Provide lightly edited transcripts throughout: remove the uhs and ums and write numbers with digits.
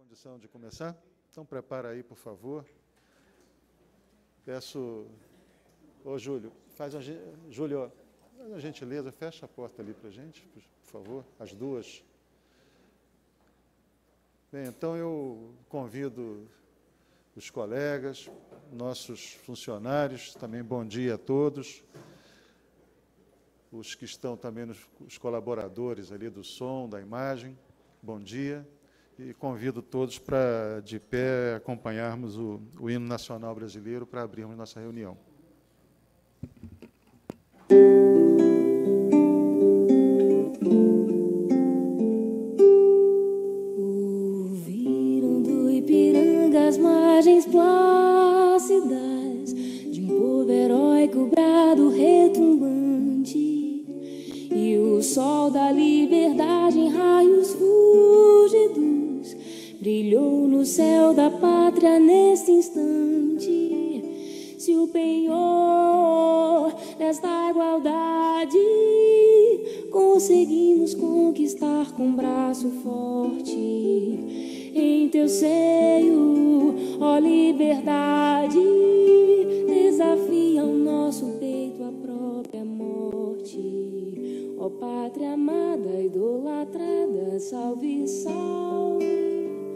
condição de começar? Então, prepara aí, por favor. Peço... Ô, Júlio, Júlio, faz uma gentileza, fecha a porta ali para a gente, por favor, as duas. Bem, então eu convido os colegas, nossos funcionários, também bom dia a todos, os que estão também, os colaboradores ali do som, da imagem, bom dia, e convido todos para, de pé, acompanharmos o hino nacional brasileiro para abrirmos nossa reunião. Ouviram do Ipiranga as margens plácidas de um povo heróico brado retumbante, e o sol da liberdade em raios fúlgidos brilhou no céu da pátria neste instante. Se o penhor desta igualdade conseguimos conquistar com braço forte, em teu seio, ó liberdade, desafia o nosso peito à própria morte. Ó pátria amada, idolatrada, salve, salve.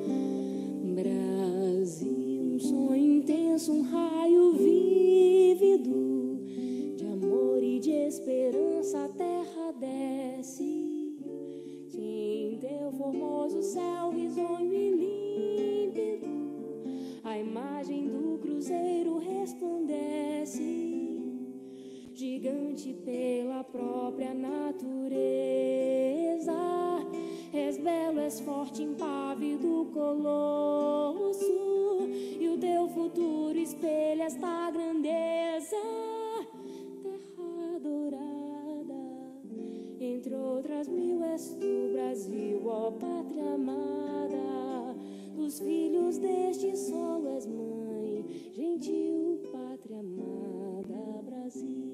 Brasil, um sonho intenso, um raio vívido de amor e de esperança, a terra desce. Em teu formoso céu risonho e límpido, a imagem do cruzeiro resplandece, gigante pela própria natureza. És belo, és forte, impávido colosso, e o teu futuro espelha esta grandeza. Terra dourada, entre outras mil, és tu, Brasil, ó pátria amada. Dos filhos deste solo és mãe, gentil pátria amada, Brasil.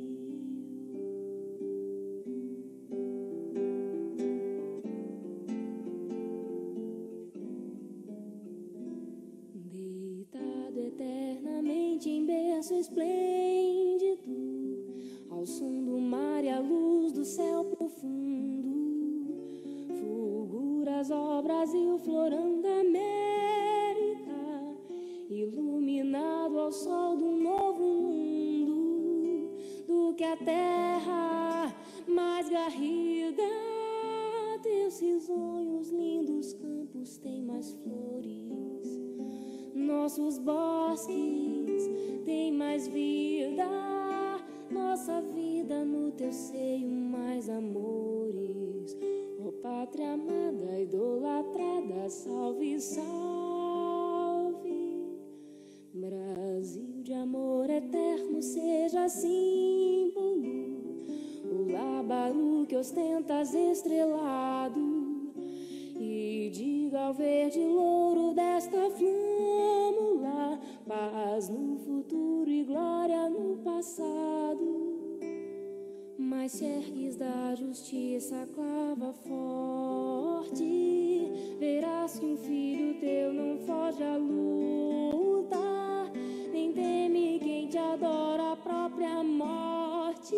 Eternamente em berço esplêndido, ao som do mar e à luz do céu profundo, fulguras, ó Brasil, florão da América, iluminado ao sol do novo mundo, do que a terra mais garrida. Teus risonhos, lindos campos têm mais flores, nossos bosques têm mais vida, nossa vida no teu seio mais amores. Ó pátria amada, idolatrada, salve, salve. Brasil de amor eterno, seja símbolo, o lábaro que ostentas estrelado, e diga ao verde louro desta flâmula, paz no futuro e glória no passado. Mas se ergues da justiça a clava forte, verás que um filho teu não foge à luta, nem teme quem te adora a própria morte.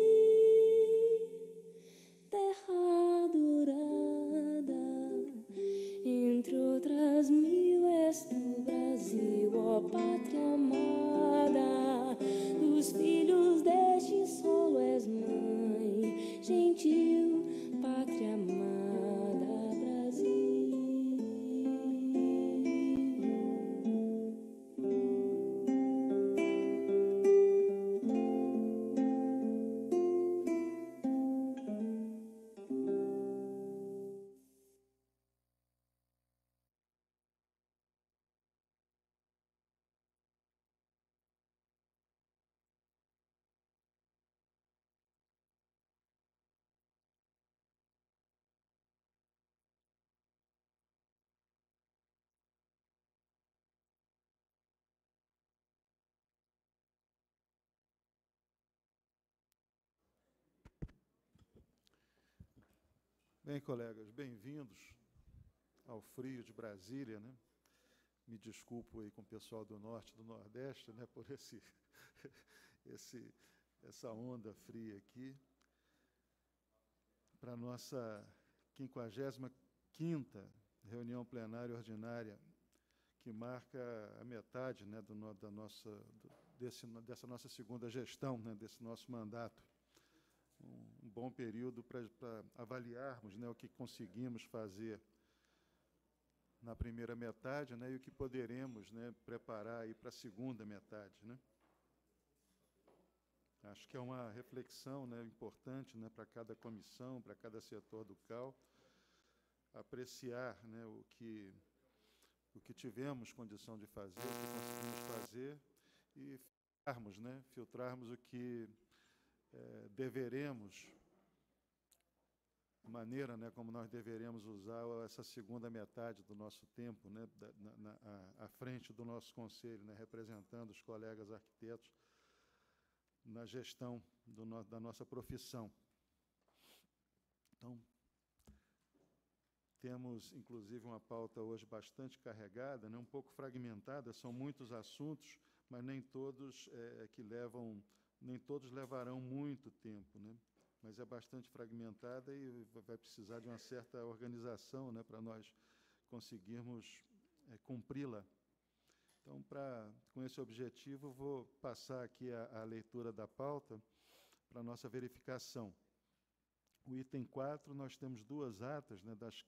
Terra dourada, entre outras mil, és tu, Brasil, ó pátria amada. Dos filhos deste solo és mãe, gentil pátria amada, Brasil. Bem, colegas, bem-vindos ao frio de Brasília, né? me desculpo aí com o pessoal do Norte e do Nordeste, né, por essa onda fria aqui, para a nossa 55ª reunião plenária ordinária, que marca a metade, né, dessa nossa segunda gestão, né, desse nosso mandato. Um bom período para avaliarmos, né, o que conseguimos fazer na primeira metade, né, e o que poderemos, né, preparar aí para a segunda metade, né. Acho que é uma reflexão, né, importante, né, para cada comissão, para cada setor do CAL, apreciar, né, o que tivemos condição de fazer, o que conseguimos fazer, e filtrarmos o que deveremos, a maneira, né, como nós deveremos usar essa segunda metade do nosso tempo, né, à frente do nosso conselho, né, representando os colegas arquitetos na gestão da nossa profissão. Então, temos, inclusive, uma pauta hoje bastante carregada, né, um pouco fragmentada, são muitos assuntos, mas nem todos levarão muito tempo, né? Mas é bastante fragmentada e vai precisar de uma certa organização, né, para nós conseguirmos cumpri-la. Então, com esse objetivo, vou passar aqui a leitura da pauta para a nossa verificação. O item 4, nós temos duas atas, né, das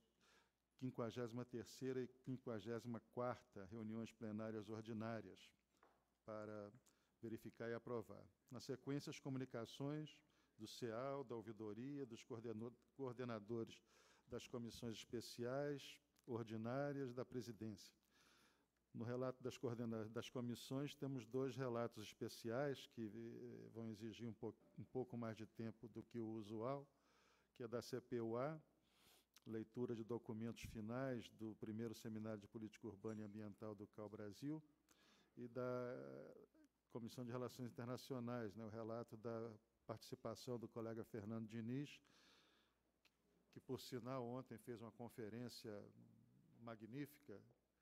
53ª e 54ª reuniões plenárias ordinárias para verificar e aprovar. Na sequência, as comunicações do CEAL, da ouvidoria, dos coordenadores das comissões especiais, ordinárias, da presidência. No relato das comissões, temos dois relatos especiais que vão exigir um pouco mais de tempo do que o usual, que é da CPUA, leitura de documentos finais do primeiro Seminário de Política Urbana e Ambiental do CAL Brasil, e da Comissão de Relações Internacionais, né, o relato da participação do colega Fernando Diniz, que, por sinal, ontem fez uma conferência magnífica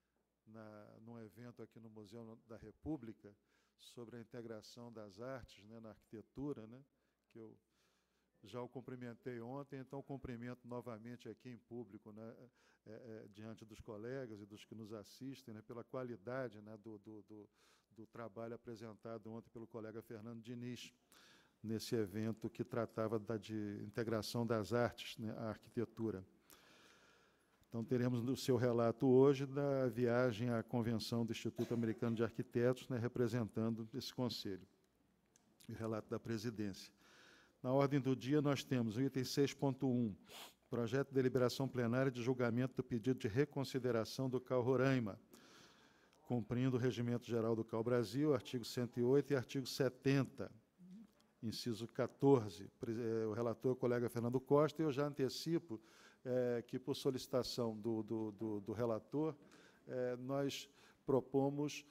num evento aqui no Museu da República sobre a integração das artes, né, na arquitetura, né, que eu já o cumprimentei ontem, então cumprimento novamente aqui em público, né, diante dos colegas e dos que nos assistem, né, pela qualidade, né, do trabalho apresentado ontem pelo colega Fernando Diniz, nesse evento que tratava de integração das artes, né, à arquitetura. Então, teremos no seu relato hoje da viagem à convenção do Instituto Americano de Arquitetos, né, representando esse conselho, e o relato da presidência. Na ordem do dia, nós temos o item 6.1, projeto de deliberação plenária de julgamento do pedido de reconsideração do CAL Roraima, cumprindo o Regimento Geral do CAL Brasil, artigo 108 e artigo 70, inciso 14. O relator, o colega Fernando Costa, e eu já antecipo que, por solicitação do relator, nós propomos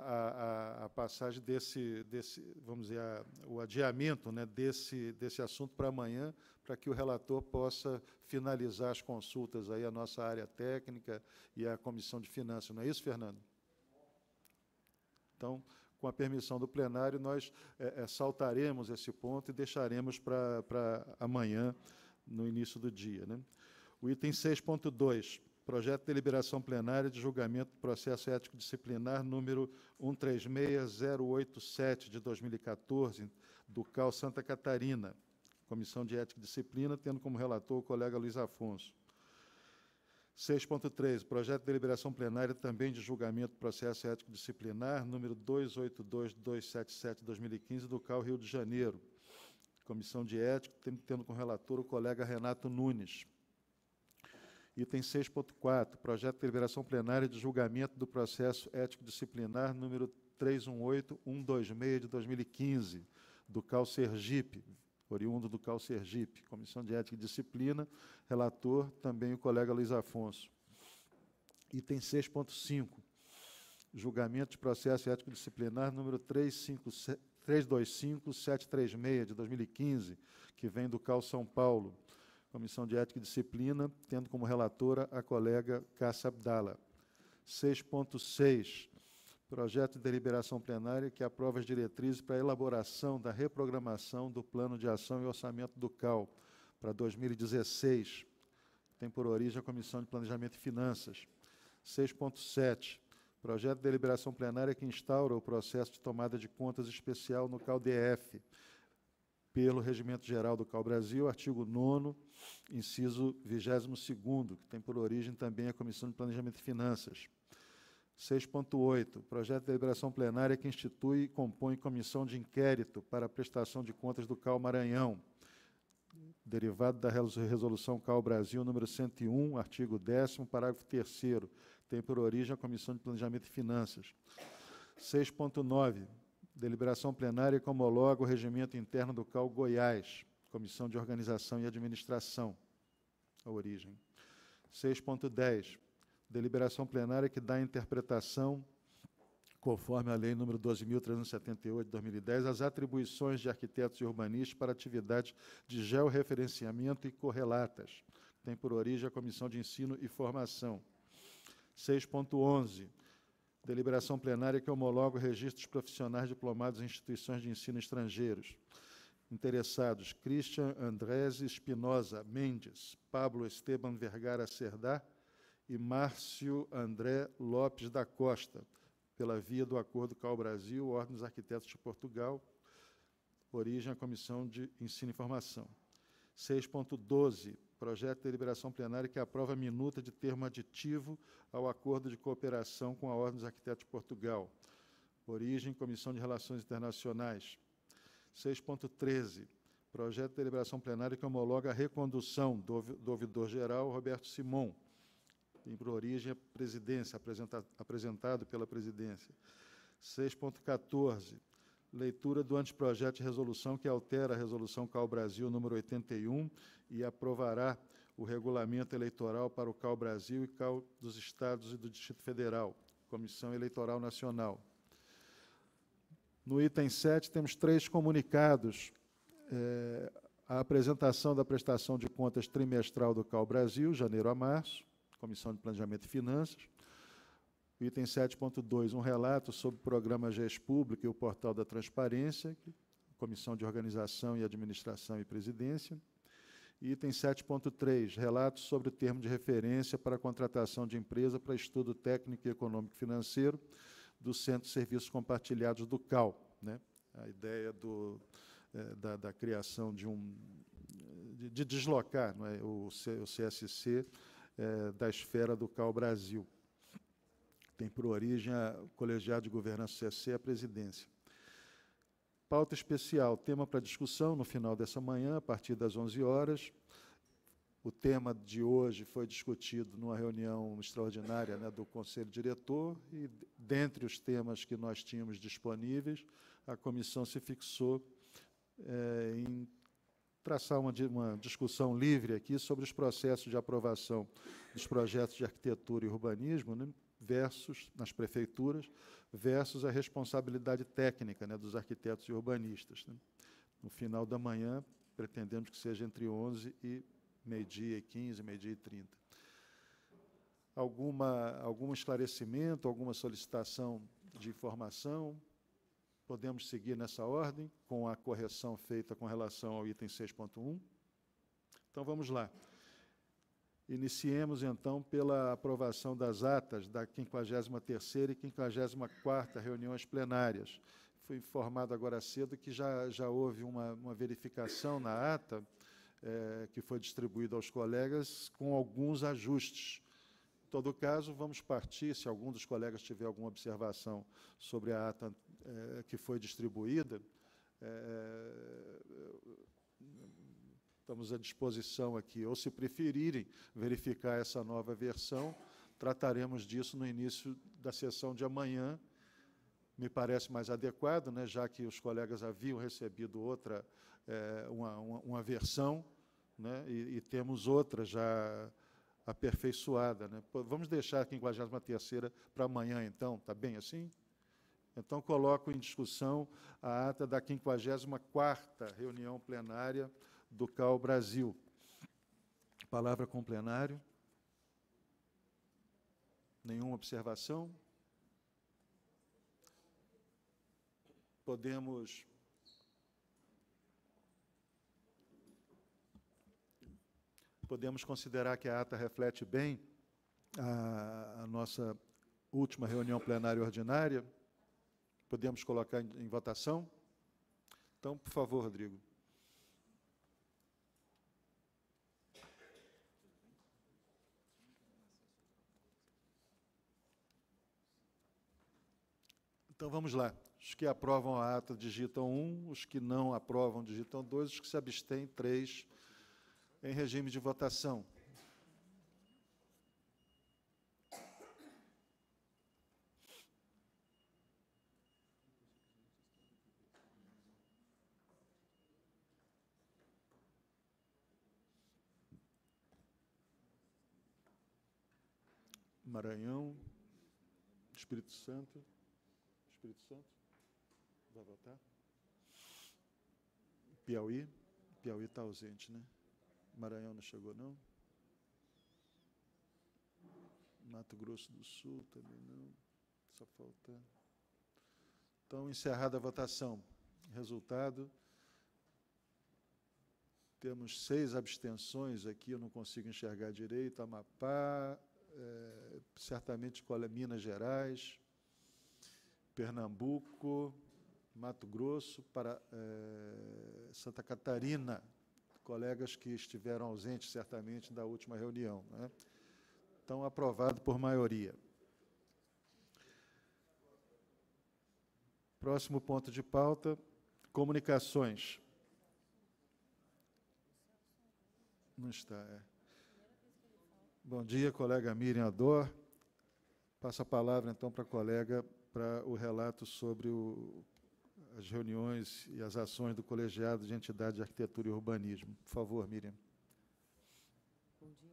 a passagem vamos dizer, o adiamento, né, desse assunto para amanhã, para que o relator possa finalizar as consultas aí à nossa área técnica e à Comissão de Finanças. Não é isso, Fernando? Então, com a permissão do plenário, nós saltaremos esse ponto e deixaremos para amanhã, no início do dia, né? O item 6.2, projeto de deliberação plenária de julgamento do processo ético disciplinar número 136087 de 2014, do CAL Santa Catarina, Comissão de Ética e Disciplina, tendo como relator o colega Luiz Afonso. 6.3, projeto de deliberação plenária também de julgamento do processo ético disciplinar número 282277 de 2015, do CAL Rio de Janeiro, Comissão de Ética, tendo como relator o colega Renato Nunes. Item 6.4, projeto de deliberação plenária de julgamento do processo ético-disciplinar número 318126 de 2015, do CAL Sergipe, oriundo do CAL Sergipe, Comissão de Ética e Disciplina, relator também o colega Luiz Afonso. Item 6.5, julgamento de processo ético-disciplinar número 325736 de 2015, que vem do CAL São Paulo, Comissão de Ética e Disciplina, tendo como relatora a colega Cássia Abdala. 6.6, projeto de deliberação plenária que aprova as diretrizes para a elaboração da reprogramação do Plano de Ação e Orçamento do CAL para 2016, tem por origem a Comissão de Planejamento e Finanças. 6.7, projeto de deliberação plenária que instaura o processo de tomada de contas especial no CAL-DF, pelo Regimento Geral do CAL-Brasil, artigo 9º, inciso 22º, que tem por origem também a Comissão de Planejamento e Finanças. 6.8, projeto de deliberação plenária que institui e compõe comissão de inquérito para a prestação de contas do CAL Maranhão, derivado da resolução CAL Brasil número 101, artigo 10º, parágrafo 3º, tem por origem a Comissão de Planejamento e Finanças. 6.9, deliberação plenária que homologa o regimento interno do CAL Goiás, Comissão de Organização e Administração, a origem. 6.10, deliberação plenária que dá interpretação, conforme a Lei nº 12.378, de 2010, às atribuições de arquitetos e urbanistas para atividades de georreferenciamento e correlatas, tem por origem a Comissão de Ensino e Formação. 6.11, deliberação plenária que homologa o registro dos profissionais diplomados em instituições de ensino estrangeiros. Interessados: Christian Andrés Espinosa Mendes, Pablo Esteban Vergara Cerdá e Márcio André Lopes da Costa, pela via do Acordo CAL-Brasil, Ordem dos Arquitetos de Portugal, origem a Comissão de Ensino e Formação. 6.12, projeto de deliberação plenária que aprova a minuta de termo aditivo ao Acordo de Cooperação com a Ordem dos Arquitetos de Portugal, origem Comissão de Relações Internacionais. 6.13, projeto de deliberação plenária que homologa a recondução do ouvidor-geral Roberto Simon, tem por origem a presidência, apresentado pela presidência. 6.14, leitura do anteprojeto de resolução que altera a resolução CAL-Brasil número 81 e aprovará o regulamento eleitoral para o CAL-Brasil e CAL dos Estados e do Distrito Federal, Comissão Eleitoral Nacional. No item 7, temos 3 comunicados. A apresentação da prestação de contas trimestral do CAL-Brasil, janeiro a março, Comissão de Planejamento e Finanças. O item 7.2, um relato sobre o programa GES Público e o Portal da Transparência, Comissão de Organização e Administração e Presidência. E item 7.3, relato sobre o termo de referência para a contratação de empresa para estudo técnico e econômico financeiro do Centro de Serviços Compartilhados do CAL, né? A ideia da criação de deslocar, não é, o CSC da esfera do CAL Brasil. Tem por origem o Colegiado de Governança CSC, a presidência. Pauta especial, tema para discussão no final dessa manhã, a partir das 11 horas. O tema de hoje foi discutido numa reunião extraordinária, né, do Conselho Diretor, e, dentre os temas que nós tínhamos disponíveis, a comissão se fixou em traçar uma discussão livre aqui sobre os processos de aprovação dos projetos de arquitetura e urbanismo, né, versus, nas prefeituras, versus a responsabilidade técnica, né, dos arquitetos e urbanistas, né. No final da manhã, pretendemos que seja entre 11 e meio-dia e 15, meio-dia e 30. Algum esclarecimento, alguma solicitação de informação? Podemos seguir nessa ordem, com a correção feita com relação ao item 6.1? Então, vamos lá. Iniciemos, então, pela aprovação das atas da 53ª e 54ª reuniões plenárias. Fui informado agora cedo que já houve uma verificação na ata, que foi distribuída aos colegas, com alguns ajustes. Em todo caso, vamos partir, se algum dos colegas tiver alguma observação sobre a ata que foi distribuída, estamos à disposição aqui, ou se preferirem verificar essa nova versão, trataremos disso no início da sessão de amanhã. Me parece mais adequado, né, já que os colegas haviam recebido outra, uma versão, né, e temos outra já aperfeiçoada, né. Vamos deixar a 53ª para amanhã, então, está bem assim? Então, coloco em discussão a ata da 54ª reunião plenária do CAL Brasil. Palavra com o plenário. Nenhuma observação? Podemos considerar que a ata reflete bem a nossa última reunião plenária ordinária? Podemos colocar em votação? Então, por favor, Rodrigo. Então, vamos lá. Os que aprovam a ata digitam 1, os que não aprovam digitam 2, os que se abstêm, 3, em regime de votação. Maranhão, Espírito Santo. Espírito Santo? Vai votar? Piauí? Piauí está ausente, né? Maranhão não chegou, não? Mato Grosso do Sul também não. Só falta. Então, encerrada a votação. Resultado. Temos 6 abstenções aqui, eu não consigo enxergar direito. Amapá, certamente Minas Gerais, Pernambuco, Mato Grosso, Santa Catarina, colegas que estiveram ausentes, certamente, da última reunião, né? Então, aprovado por maioria. Próximo ponto de pauta, comunicações. Não está, Bom dia, colega Miriam Ador. Passo a palavra, então, para a colega, para o relato sobre as reuniões e as ações do Colegiado de Entidades de Arquitetura e Urbanismo. Por favor, Miriam. Bom dia.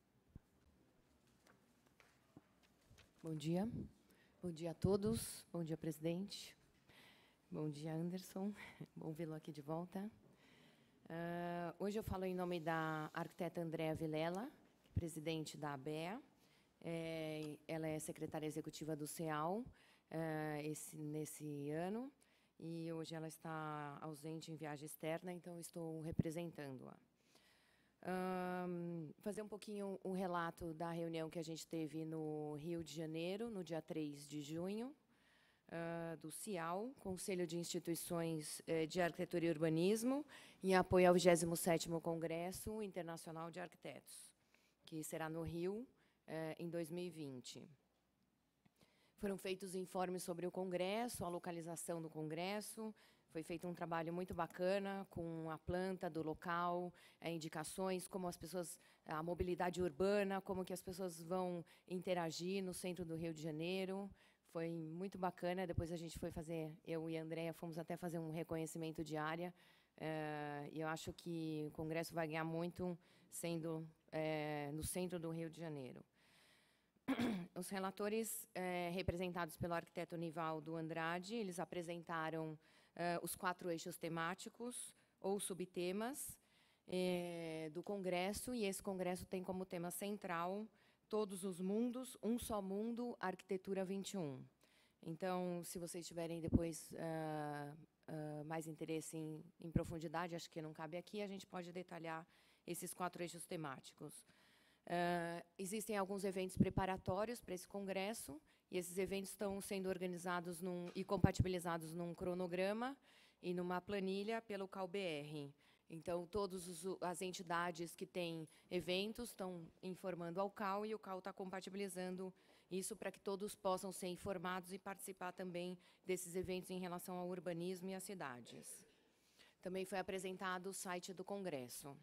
Bom dia. Bom dia a todos. Bom dia, presidente. Bom dia, Anderson. Bom vê-lo aqui de volta. Hoje eu falo em nome da arquiteta Andréa Vilela, presidente da ABEA. Ela é secretária executiva do CEAL nesse ano, e hoje ela está ausente em viagem externa, então estou representando-a. Fazer um pouquinho um relato da reunião que a gente teve no Rio de Janeiro, no dia 3 de junho, do CIAL, Conselho de Instituições de Arquitetura e Urbanismo, em apoio ao 27º Congresso Internacional de Arquitetos, que será no Rio, em 2020. Foram feitos informes sobre o Congresso, a localização do Congresso. Foi feito um trabalho muito bacana com a planta do local, indicações, como as pessoas, a mobilidade urbana, como que as pessoas vão interagir no centro do Rio de Janeiro. Foi muito bacana. Depois a gente foi fazer, eu e a Andréa fomos até fazer um reconhecimento de área. E eu acho que o Congresso vai ganhar muito sendo no centro do Rio de Janeiro. Os relatores, representados pelo arquiteto Nivaldo Andrade, eles apresentaram os 4 eixos temáticos ou subtemas do Congresso, e esse Congresso tem como tema central Todos os Mundos, Um Só Mundo, Arquitetura 21. Então, se vocês tiverem depois mais interesse em profundidade, acho que não cabe aqui, a gente pode detalhar esses 4 eixos temáticos. Existem alguns eventos preparatórios para esse congresso, e esses eventos estão sendo organizados e compatibilizados num cronograma e numa planilha pelo CalBR. Então, todas as entidades que têm eventos estão informando ao CAL, e o CAL está compatibilizando isso para que todos possam ser informados e participar também desses eventos em relação ao urbanismo e às cidades. Também foi apresentado o site do Congresso.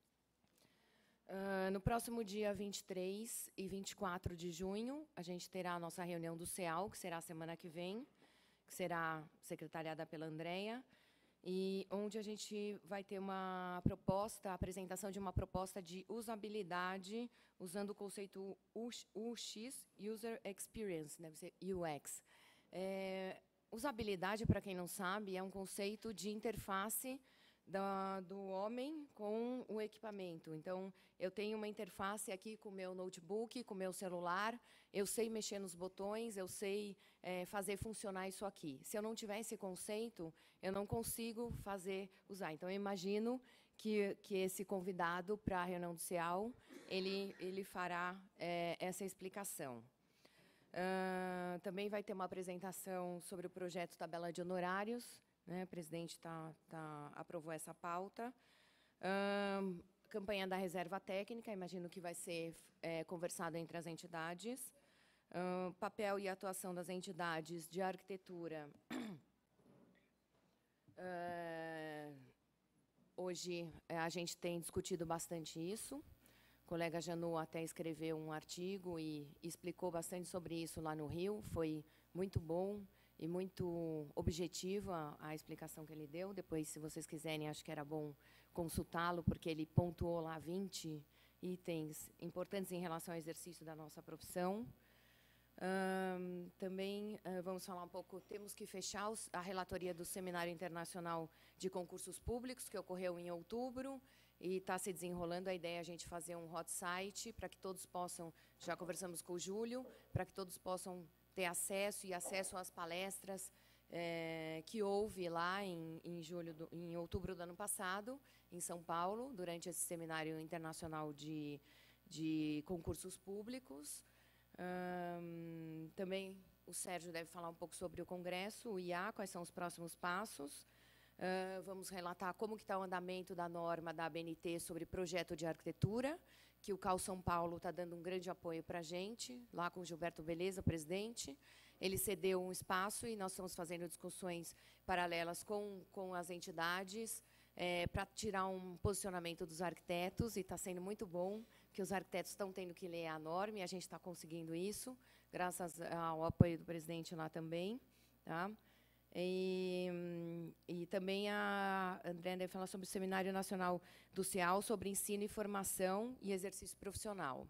No próximo dia 23 e 24 de junho, a gente terá a nossa reunião do CEAL, que será a semana que vem, que será secretariada pela Andréa, e onde a gente vai ter uma proposta, a apresentação de uma proposta de usabilidade, usando o conceito UX, User Experience, deve ser UX. Usabilidade, para quem não sabe, é um conceito de interface do homem com o equipamento. Então, eu tenho uma interface aqui com o meu notebook, com o meu celular, eu sei mexer nos botões, eu sei fazer funcionar isso aqui. Se eu não tiver esse conceito, eu não consigo usar. Então, eu imagino que esse convidado para a reunião do CEAL, ele fará essa explicação. Também vai ter uma apresentação sobre o projeto Tabela de Honorários, né? O presidente aprovou essa pauta. Campanha da reserva técnica, imagino que vai ser conversado entre as entidades. Papel e atuação das entidades de arquitetura. Hoje, a gente tem discutido bastante isso. O colega Janu até escreveu um artigo e explicou bastante sobre isso lá no Rio. Foi muito bom e muito objetiva a explicação que ele deu. Depois, se vocês quiserem, acho que era bom consultá-lo, porque ele pontuou lá 20 itens importantes em relação ao exercício da nossa profissão. Também vamos falar um pouco, temos que fechar a relatoria do Seminário Internacional de Concursos Públicos, que ocorreu em outubro, e está se desenrolando. A ideia é a gente fazer um hot site para que todos possam, já conversamos com o Júlio, para que todos possam ter acesso às palestras que houve lá em outubro do ano passado, em São Paulo, durante esse Seminário Internacional de Concursos Públicos. Também o Sérgio deve falar um pouco sobre o Congresso, o IA, quais são os próximos passos. Vamos relatar como que está o andamento da norma da ABNT sobre projeto de arquitetura, que o CAU São Paulo está dando um grande apoio para a gente, lá com o Gilberto Beleza, presidente. Ele cedeu um espaço e nós estamos fazendo discussões paralelas com as entidades para tirar um posicionamento dos arquitetos, e está sendo muito bom, que os arquitetos estão tendo que ler a norma, e a gente está conseguindo isso, graças ao apoio do presidente lá também. Tá? E também a André deve falar sobre o Seminário Nacional do CEAL, sobre ensino e formação e exercício profissional.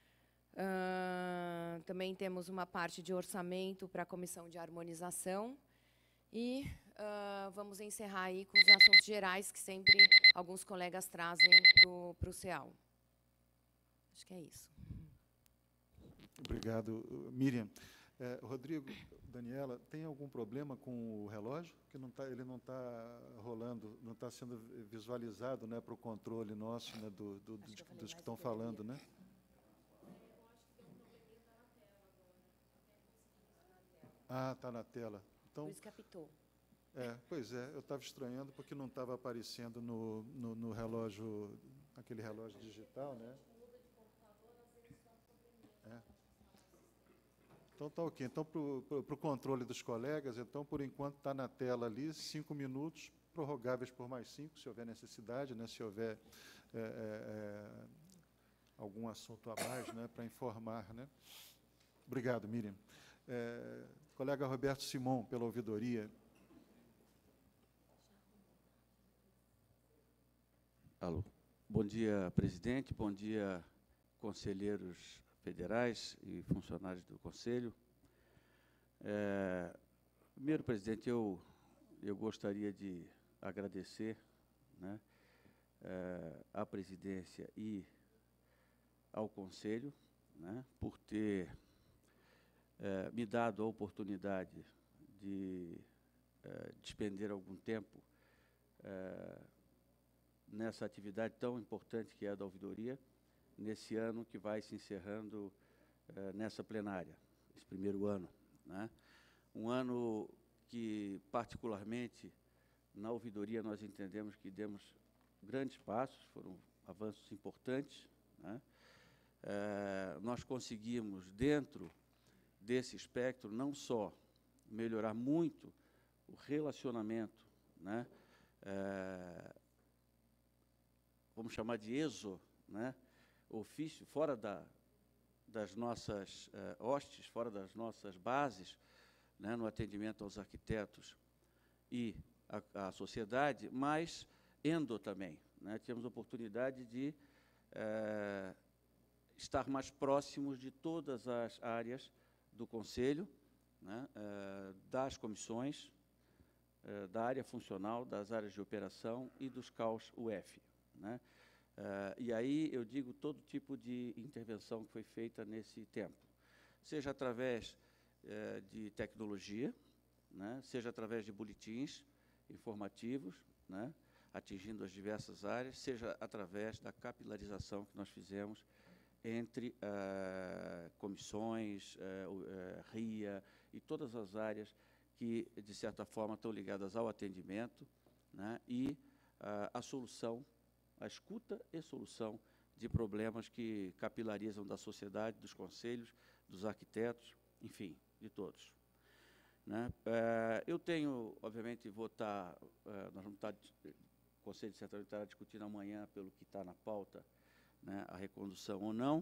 Também temos uma parte de orçamento para a Comissão de Harmonização. E vamos encerrar aí com os assuntos gerais, que sempre alguns colegas trazem para o CEAL. Acho que é isso. Obrigado, Miriam. Rodrigo, Daniela, tem algum problema com o relógio? Que ele não está rolando, não está sendo visualizado, né, para o controle nosso, né, dos que estão falando, né? Ah, está na tela. Então, por isso que apitou. Pois é, eu estava estranhando porque não estava aparecendo no relógio, aquele relógio digital, né? Então, está ok. Então, para o controle dos colegas, então, por enquanto, está na tela ali, 5 minutos, prorrogáveis por mais 5, se houver necessidade, né, se houver algum assunto a mais, né, para informar. Né? Obrigado, Miriam. Colega Roberto Simon, pela ouvidoria. Alô. Bom dia, presidente. Bom dia, conselheiros federais e funcionários do Conselho. Primeiro, presidente, eu gostaria de agradecer, né, à presidência e ao Conselho, né, por ter me dado a oportunidade de despender algum tempo nessa atividade tão importante que é a da ouvidoria, nesse ano que vai se encerrando nessa plenária, esse primeiro ano. Né? Um ano que, particularmente, na ouvidoria, nós entendemos que demos grandes passos, foram avanços importantes. Né? Nós conseguimos, dentro desse espectro, não só melhorar muito o relacionamento, né? Vamos chamar de né? Ofício, fora das nossas hostes, fora das nossas bases, né, no atendimento aos arquitetos e à sociedade, mas também. Né, tivemos a oportunidade de estar mais próximos de todas as áreas do Conselho, né, das comissões, da área funcional, das áreas de operação e dos CAUs UF, né? E aí eu digo todo tipo de intervenção que foi feita nesse tempo, seja através de tecnologia, né? Seja através de boletins informativos, né? Atingindo as diversas áreas, seja através da capilarização que nós fizemos entre comissões, RIA e todas as áreas que, de certa forma, estão ligadas ao atendimento, né? E a solução, a escuta e solução de problemas que capilarizam da sociedade, dos conselhos, dos arquitetos, enfim, de todos, né? Eu tenho, obviamente, nós vamos estar, o Conselho de Central estará discutindo amanhã, pelo que está na pauta, né, a recondução ou não,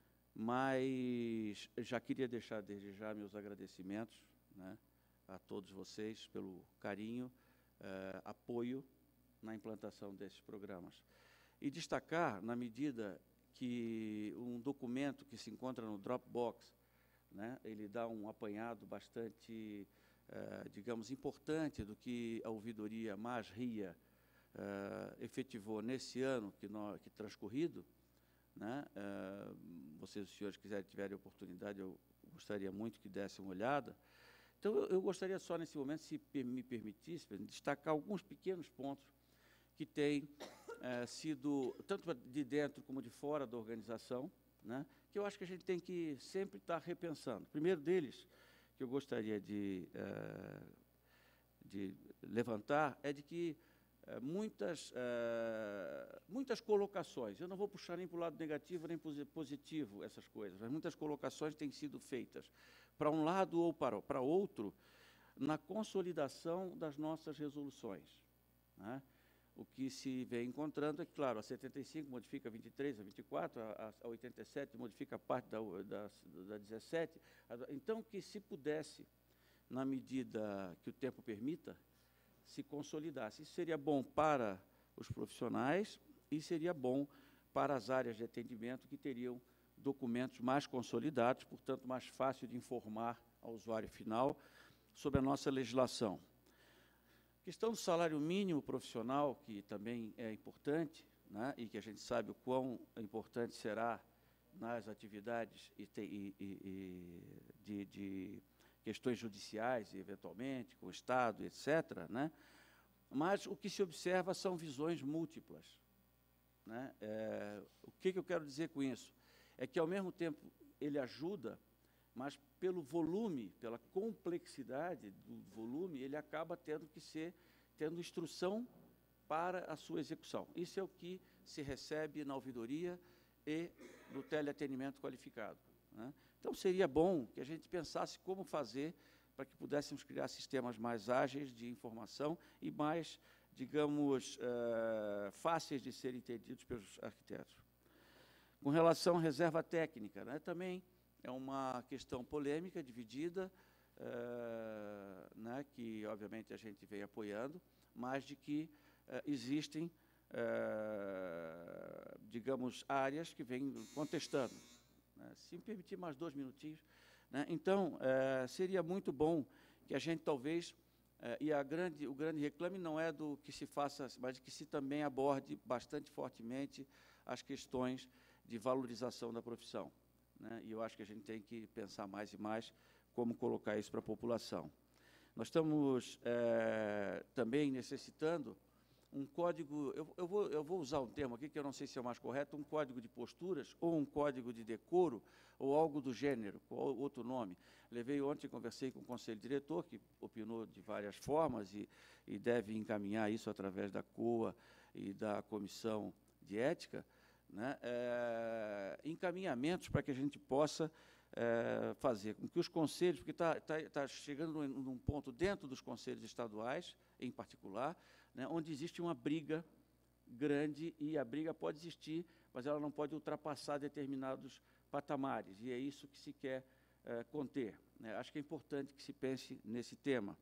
mas já queria deixar desde já meus agradecimentos, né, a todos vocês pelo carinho, apoio na implantação desses programas. E destacar, na medida que um documento que se encontra no Dropbox, né, ele dá um apanhado bastante, digamos, importante do que a ouvidoria mais RIA efetivou nesse ano que transcorrido, né? Vocês, os senhores, tiverem oportunidade, eu gostaria muito que dessem uma olhada. Então, eu gostaria só, nesse momento, se me permitisse, destacar alguns pequenos pontos que têm sido, tanto de dentro como de fora da organização, né, que eu acho que a gente tem que sempre estar repensando. O primeiro deles, que eu gostaria de levantar, é de que muitas colocações, eu não vou puxar nem para o lado negativo nem positivo essas coisas, mas muitas colocações têm sido feitas para um lado ou para outro na consolidação das nossas resoluções, né? O que se vem encontrando é que, claro, a 75 modifica a 23, a 24, a 87 modifica a parte da 17. Então, que se pudesse, na medida que o tempo permita, se consolidasse. Isso seria bom para os profissionais e seria bom para as áreas de atendimento que teriam documentos mais consolidados, portanto, mais fácil de informar ao usuário final sobre a nossa legislação. A questão do salário mínimo profissional, que também é importante, né, e que a gente sabe o quão importante será nas atividades de questões judiciais, eventualmente, com o Estado, etc., né? Mas o que se observa são visões múltiplas, né? O que eu quero dizer com isso? É que, ao mesmo tempo, ele ajuda, mas pelo volume, pela complexidade do volume, ele acaba tendo instrução para a sua execução. Isso é o que se recebe na ouvidoria e no teleatendimento qualificado, né? Então, seria bom que a gente pensasse como fazer para que pudéssemos criar sistemas mais ágeis de informação e mais, digamos, fáceis de serem entendidos pelos arquitetos. Com relação à reserva técnica, né, também é uma questão polêmica, dividida, né, que, obviamente, a gente vem apoiando, mas de que existem, digamos, áreas que vêm contestando. Se me permitir mais 2 minutinhos, né? Então, seria muito bom que a gente talvez, o grande reclame não é do que se faça, mas que se também aborde bastante fortemente as questões de valorização da profissão, né? E eu acho que a gente tem que pensar mais e mais como colocar isso para a população. Nós estamos também necessitando um código, eu vou usar um termo aqui que eu não sei se é o mais correto, um código de posturas, ou um código de decoro, ou algo do gênero, ou outro nome. Levei ontem, conversei com o conselho diretor, que opinou de várias formas e deve encaminhar isso através da COA e da Comissão de Ética, né, encaminhamentos para que a gente possa fazer com que os conselhos, porque está chegando num ponto dentro dos conselhos estaduais, em particular, né, onde existe uma briga grande, e a briga pode existir, mas ela não pode ultrapassar determinados patamares, e é isso que se quer conter, né? Acho que é importante que se pense nesse tema.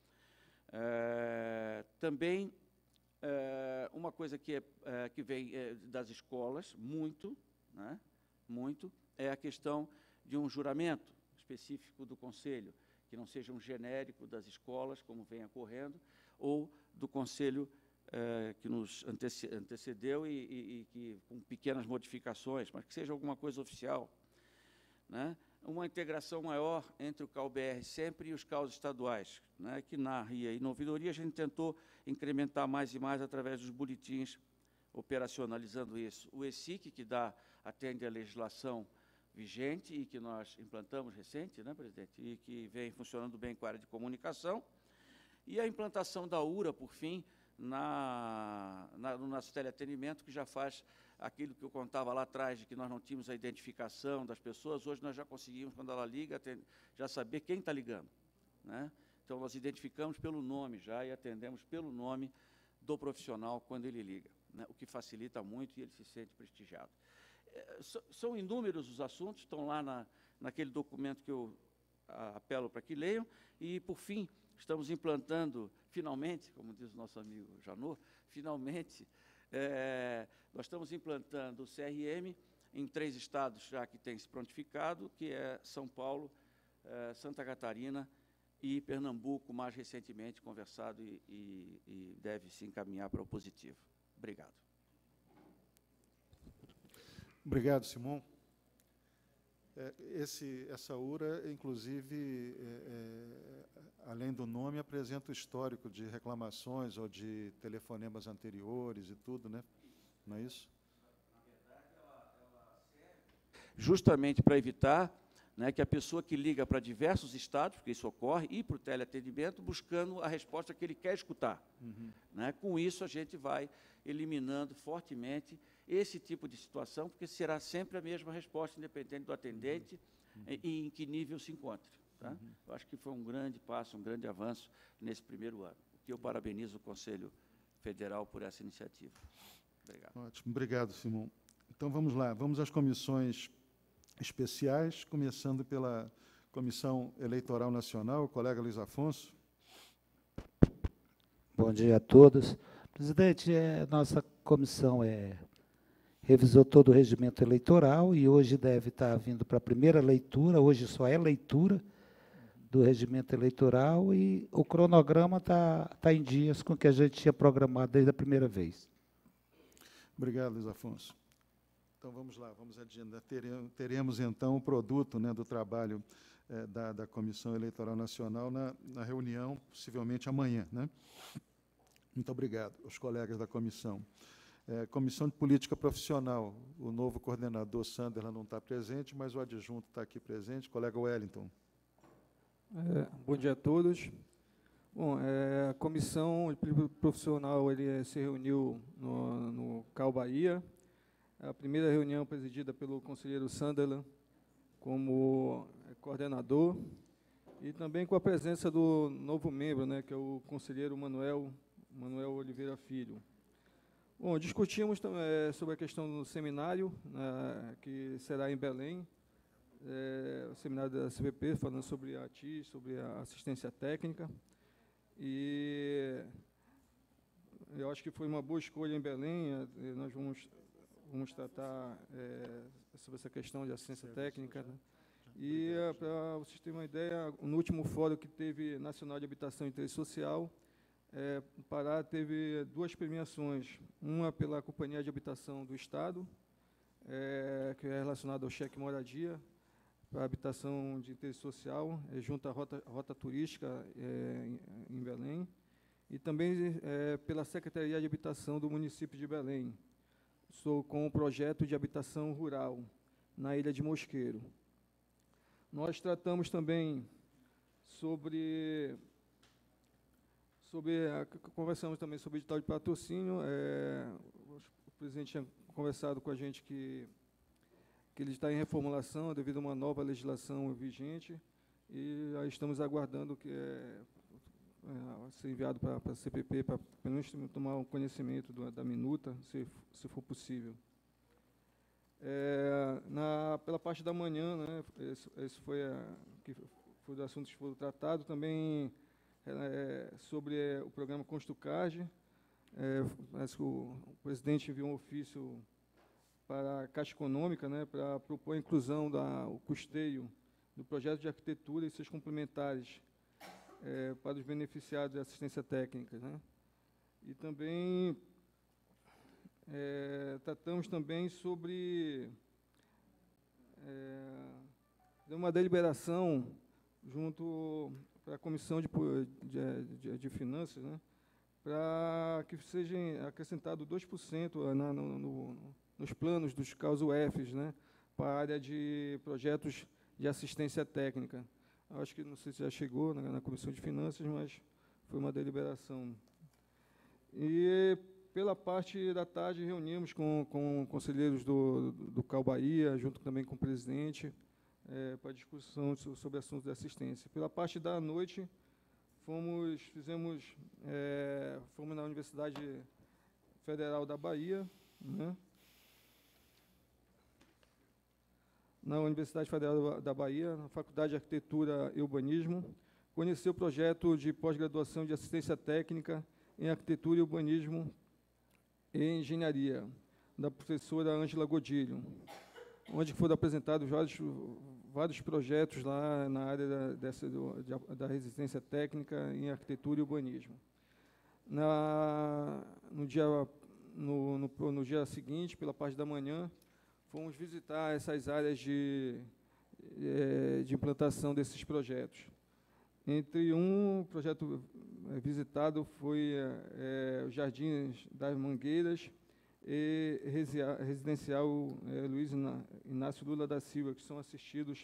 Também, uma coisa que vem das escolas, né, é a questão de um juramento específico do Conselho, que não seja um genérico das escolas, como vem ocorrendo, ou do Conselho que nos antecedeu e que, com pequenas modificações, mas que seja alguma coisa oficial, né? Uma integração maior entre o CAU-BR sempre e os CAUs estaduais, né? Que na RIA e na ouvidoria a gente tentou incrementar mais e mais através dos boletins, operacionalizando isso. O ESIC, que atende à legislação vigente e que nós implantamos recente, né, presidente, e que vem funcionando bem com a área de comunicação, e a implantação da URA, por fim, no nosso teleatendimento, que já faz aquilo que eu contava lá atrás, de que nós não tínhamos a identificação das pessoas, hoje nós já conseguimos, quando ela liga, já saber quem está ligando, né? Então, nós identificamos pelo nome já e atendemos pelo nome do profissional quando ele liga, né? O que facilita muito e ele se sente prestigiado. São inúmeros os assuntos, estão lá naquele documento que eu apelo para que leiam, e, por fim, estamos implantando, finalmente, como diz o nosso amigo Janot, finalmente, nós estamos implantando o CRM em 3 estados já que tem se prontificado, que é São Paulo, Santa Catarina e Pernambuco, mais recentemente conversado e deve se encaminhar para o positivo. Obrigado. Obrigado, Simão. Essa URA, inclusive, além do nome, apresenta o histórico de reclamações ou de telefonemas anteriores e tudo, né? Não é isso? Na verdade, ela serve justamente para evitar, né, que a pessoa que liga para diversos estados, porque isso ocorre, e para o teleatendimento, buscando a resposta que ele quer escutar. Uhum. Né? Com isso, a gente vai eliminando fortemente esse tipo de situação, porque será sempre a mesma resposta, independente do atendente e em que nível se encontre. Tá? Eu acho que foi um grande passo, um grande avanço nesse primeiro ano, que eu parabenizo o Conselho Federal por essa iniciativa. Obrigado. Ótimo, obrigado, Simão. Então, vamos lá, vamos às comissões especiais, começando pela Comissão Eleitoral Nacional, o colega Luiz Afonso. Bom dia a todos. Presidente, nossa comissão revisou todo o regimento eleitoral e hoje deve estar vindo para a primeira leitura, hoje só é leitura do regimento eleitoral e o cronograma está em dias com o que a gente tinha programado desde a primeira vez. Obrigado, Luiz Afonso. Então, vamos lá, vamos adiante. Teremos, então, o produto, né, do trabalho da Comissão Eleitoral Nacional na reunião, possivelmente amanhã, né? Muito obrigado aos colegas da comissão. Comissão de Política Profissional, o novo coordenador, Sanderlan, não está presente, mas o adjunto está aqui presente, colega Wellington. Bom dia a todos. Bom, a Comissão de Política Profissional se reuniu no CAU Bahia. A primeira reunião presidida pelo conselheiro Sanderlan como coordenador e também com a presença do novo membro, né, que é o conselheiro Manuel Oliveira Filho. Bom, discutimos sobre a questão do seminário, que será em Belém, o seminário da CVP, falando sobre a ATI, sobre a assistência técnica, e eu acho que foi uma boa escolha em Belém. Nós vamos tratar sobre essa questão de assistência técnica, né? E, para vocês terem uma ideia, no último fórum que teve Nacional de Habitação e Interesse Social, o Pará teve 2 premiações, uma pela Companhia de Habitação do Estado, que é relacionada ao cheque moradia, para habitação de interesse social, junto à rota turística em Belém, e também pela Secretaria de Habitação do município de Belém, com o projeto de habitação rural na Ilha de Mosqueiro. Nós tratamos também conversamos também sobre o edital de patrocínio. O presidente tinha conversado com a gente que ele está em reformulação devido a uma nova legislação vigente, e aí estamos aguardando que ser enviado para a CPP, para pelo menos tomar um conhecimento da minuta, se for possível. Pela parte da manhã, né, esse foi os assuntos que foram tratados, também sobre o programa Construcage. Parece que o presidente enviou um ofício para a Caixa Econômica, né, para propor a inclusão o custeio do projeto de arquitetura e seus complementares para os beneficiados de assistência técnica, né? E também tratamos também sobre uma deliberação junto para a Comissão de Finanças, né, para que seja acrescentado 2% nos planos dos CAUS-UFs, né, para a área de projetos de assistência técnica. Acho que, não sei se já chegou na Comissão de Finanças, mas foi uma deliberação. E, pela parte da tarde, reunimos com conselheiros do CAU Bahia, junto também com o presidente, para discussão sobre assuntos de assistência. Pela parte da noite, fomos na Universidade Federal da Bahia, né? Na Universidade Federal da Bahia, na Faculdade de Arquitetura e Urbanismo, conhecer o projeto de pós-graduação de assistência técnica em Arquitetura e Urbanismo e Engenharia, da professora Ângela Godilho, onde foram apresentados vários projetos lá na área da resistência técnica em Arquitetura e Urbanismo. No dia seguinte, pela parte da manhã, fomos visitar essas áreas de implantação desses projetos. Entre um projeto visitado foi o Jardins das Mangueiras e Residencial Luiz Inácio Lula da Silva, que são assistidos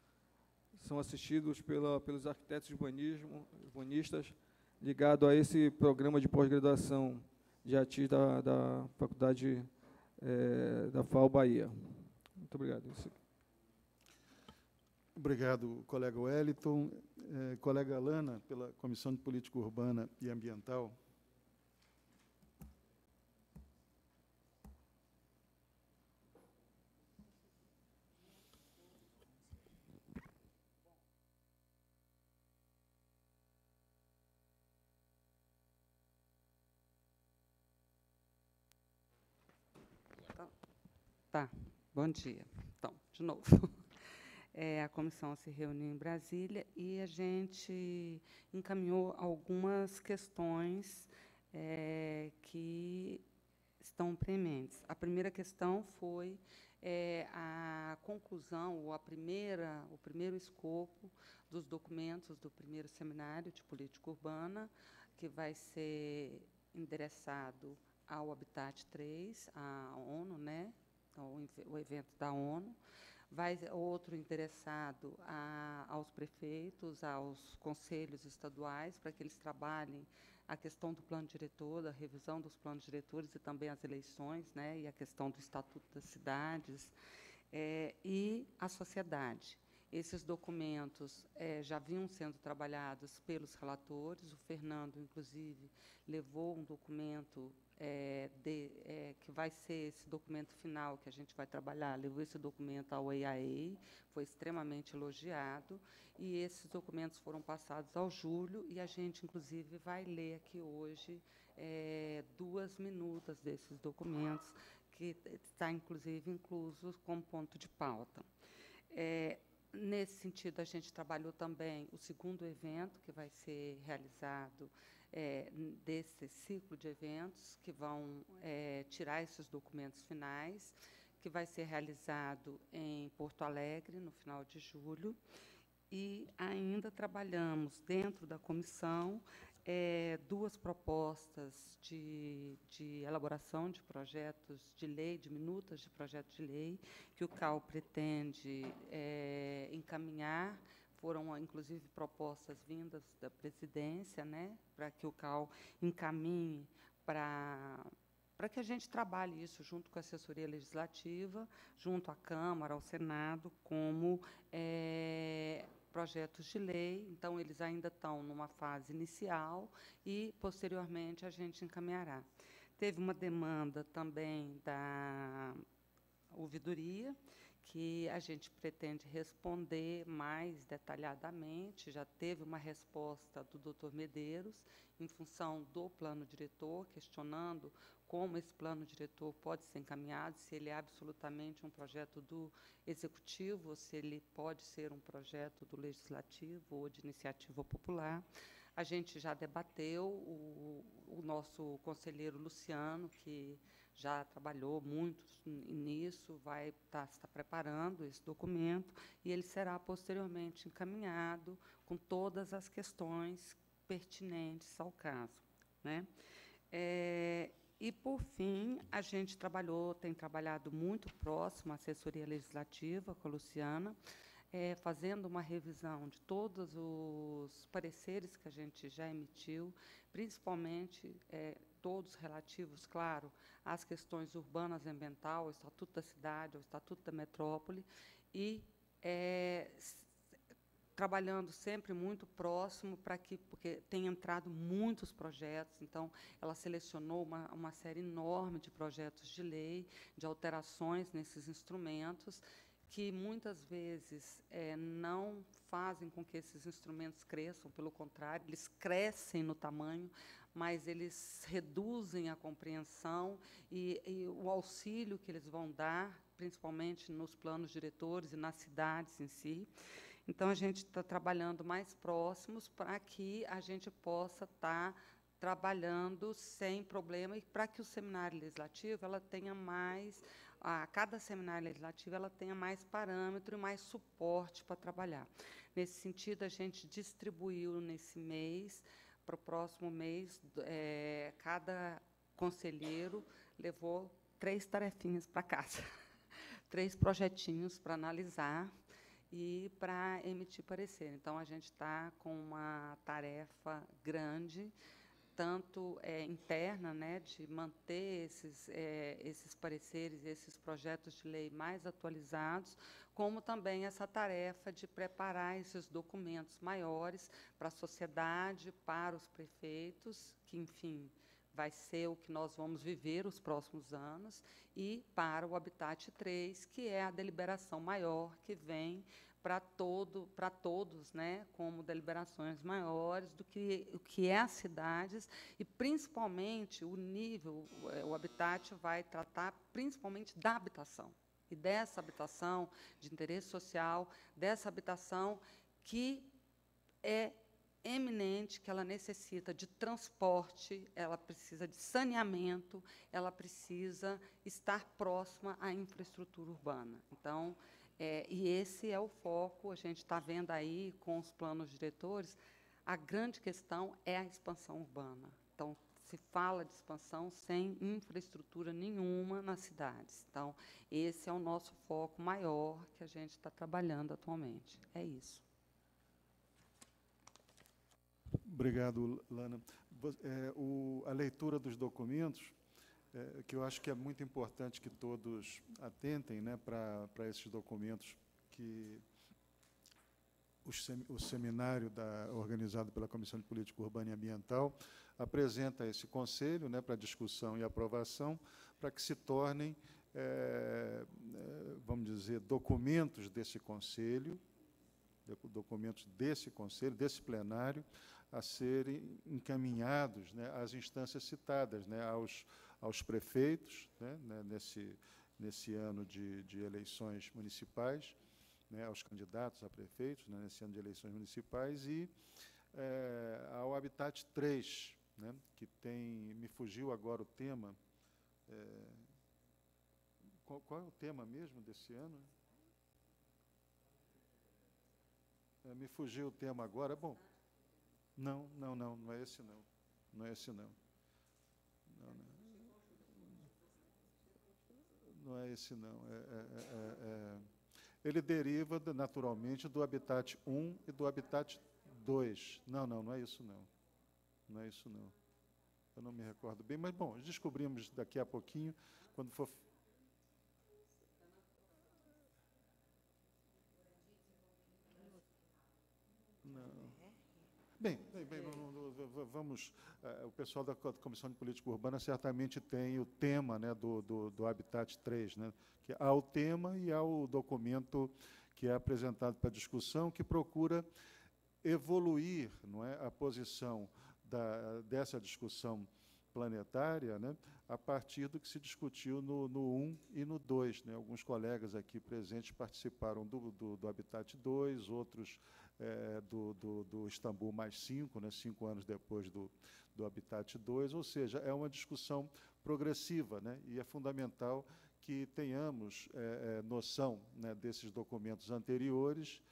pelos arquitetos urbanistas ligados a esse programa de pós-graduação de ATIS da Faculdade da FAU Bahia. Muito obrigado. Obrigado, colega Wellington. Colega Alana, pela Comissão de Política Urbana e Ambiental. Tá, bom dia. Então, de novo. A comissão se reuniu em Brasília e a gente encaminhou algumas questões que estão prementes. A primeira questão foi a conclusão, ou o primeiro escopo dos documentos do primeiro seminário de política urbana, que vai ser endereçado ao Habitat 3, à ONU, né? O evento da ONU. Outro interessado aos prefeitos, aos conselhos estaduais, para que eles trabalhem a questão do plano diretor, da revisão dos planos diretores e também as eleições, né, e a questão do Estatuto das Cidades, e a sociedade. Esses documentos já vinham sendo trabalhados pelos relatores. O Fernando, inclusive, levou um documento que vai ser esse documento final que a gente vai trabalhar, levou esse documento ao EAE, foi extremamente elogiado, e esses documentos foram passados ao Júlio, e a gente, inclusive, vai ler aqui hoje 2 minutas desses documentos, que está, inclusive, incluso como ponto de pauta. Nesse sentido, a gente trabalhou também o segundo evento, que vai ser realizado desse ciclo de eventos, que vão tirar esses documentos finais, que vai ser realizado em Porto Alegre, no final de julho. E ainda trabalhamos, dentro da comissão, 2 propostas de elaboração de projetos de lei, de minutas de projeto de lei, que o CAU pretende encaminhar. Foram, inclusive, propostas vindas da presidência, né, para que o CAU encaminhe para que a gente trabalhe isso junto com a assessoria legislativa, junto à Câmara, ao Senado, como projetos de lei. Então, eles ainda estão numa fase inicial e, posteriormente, a gente encaminhará. Teve uma demanda também da ouvidoria, que a gente pretende responder mais detalhadamente. Já teve uma resposta do Dr. Medeiros, em função do plano diretor, questionando como esse plano diretor pode ser encaminhado, se ele é absolutamente um projeto do Executivo, ou se ele pode ser um projeto do Legislativo ou de iniciativa popular. A gente já debateu, o nosso conselheiro Luciano, que já trabalhou muito nisso, está preparando esse documento, e ele será posteriormente encaminhado com todas as questões pertinentes ao caso, né? E, por fim, a gente tem trabalhado muito próximo à assessoria legislativa com a Luciana, fazendo uma revisão de todos os pareceres que a gente já emitiu, principalmente todos relativos, claro, às questões urbanas e ambientais, ao Estatuto da Cidade, ao Estatuto da Metrópole, e trabalhando sempre muito próximo, porque tem entrado muitos projetos. Então, ela selecionou uma série enorme de projetos de lei, de alterações nesses instrumentos, que muitas vezes não fazem com que esses instrumentos cresçam, pelo contrário, eles crescem no tamanho, mas eles reduzem a compreensão e o auxílio que eles vão dar, principalmente nos planos diretores e nas cidades em si. Então, a gente está trabalhando mais próximos para que a gente possa estar trabalhando sem problema e para que o seminário legislativo tenha mais, cada seminário legislativo tenha mais parâmetro e mais suporte para trabalhar. Nesse sentido, a gente distribuiu nesse mês, para o próximo mês, cada conselheiro levou 3 tarefinhas para casa, 3 projetinhos para analisar e para emitir parecer. Então, a gente está com uma tarefa grande, tanto interna, né, de manter esses pareceres, esses projetos de lei mais atualizados, como também essa tarefa de preparar esses documentos maiores para a sociedade, para os prefeitos, que, enfim, vai ser o que nós vamos viver os próximos anos, e para o Habitat 3, que é a deliberação maior que vem para todos, né, como deliberações maiores do que o que é as cidades, e principalmente o nível, o Habitat vai tratar principalmente da habitação, e dessa habitação de interesse social, dessa habitação que é eminente, que ela necessita de transporte, ela precisa de saneamento, ela precisa estar próxima à infraestrutura urbana. Então, e esse é o foco, a gente está vendo aí com os planos diretores, a grande questão é a expansão urbana. Então, se fala de expansão sem infraestrutura nenhuma nas cidades. Então, esse é o nosso foco maior que a gente está trabalhando atualmente. É isso. Obrigado, Lana. A leitura dos documentos, que eu acho que é muito importante que todos atentem, né, para esses documentos que o seminário organizado pela Comissão de Política Urbana e Ambiental apresenta esse conselho, né, para discussão e aprovação, para que se tornem, vamos dizer, documentos desse conselho, desse plenário, a serem encaminhados, né, às instâncias citadas, né, aos prefeitos, né, nesse ano de eleições municipais, né, aos candidatos a prefeitos, né, nesse ano de eleições municipais, e ao Habitat 3, né, que tem, me fugiu agora o tema, qual é o tema mesmo desse ano? Me fugiu o tema agora. Bom, não é esse não. Não é esse não. Não é esse não. Ele deriva, naturalmente, do Habitat 1 e do Habitat 2. Não é isso não. Não é isso não. Eu não me recordo bem, mas, bom, descobrimos daqui a pouquinho, quando for... Bem, vamos... o pessoal da Comissão de Política Urbana certamente tem o tema, né, do Habitat 3, né, que há o tema e há o documento que é apresentado para discussão, que procura evoluir, não é, a posição dessa discussão planetária, né, a partir do que se discutiu no 1 e no 2. Né? Alguns colegas aqui presentes participaram do Habitat 2, outros do Istambul +5, né, 5 anos depois do Habitat 2, ou seja, é uma discussão progressiva, né, e é fundamental que tenhamos noção, né, desses documentos anteriores,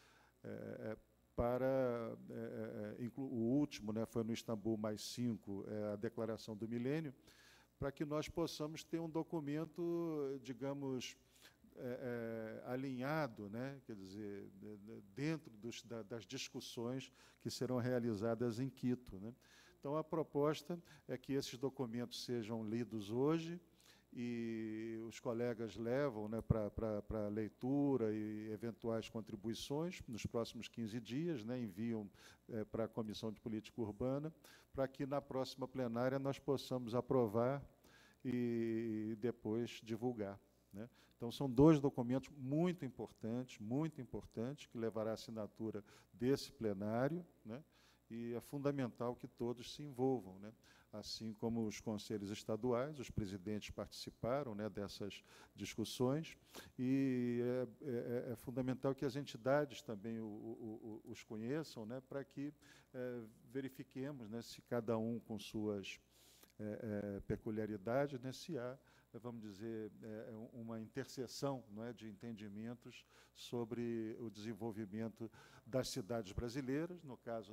o último, né, foi no Istambul +5, a Declaração do Milênio, para que nós possamos ter um documento, digamos, alinhado, né, quer dizer, dentro das discussões que serão realizadas em Quito. Né. Então, a proposta é que esses documentos sejam lidos hoje, e os colegas levam, né, para leitura e eventuais contribuições nos próximos 15 dias, né, enviam para a Comissão de Política Urbana, para que na próxima plenária nós possamos aprovar e depois divulgar. Né. Então, são 2 documentos muito importantes, que levará a assinatura desse plenário, né, e é fundamental que todos se envolvam, né, assim como os conselhos estaduais, os presidentes participaram, né, dessas discussões, e é fundamental que as entidades também os conheçam, né, para que verifiquemos, né, se cada um com suas peculiaridades, né, se há, vamos dizer, uma interseção, não é, de entendimentos sobre o desenvolvimento das cidades brasileiras, no caso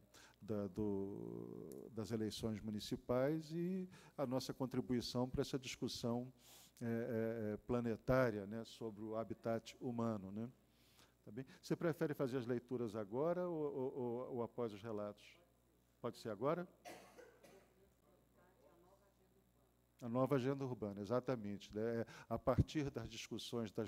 das eleições municipais, e a nossa contribuição para essa discussão planetária, né, sobre o habitat humano. Né. Tá bem? Você prefere fazer as leituras agora ou após os relatos? Pode ser agora? A nova agenda urbana, exatamente. Né? A partir das discussões das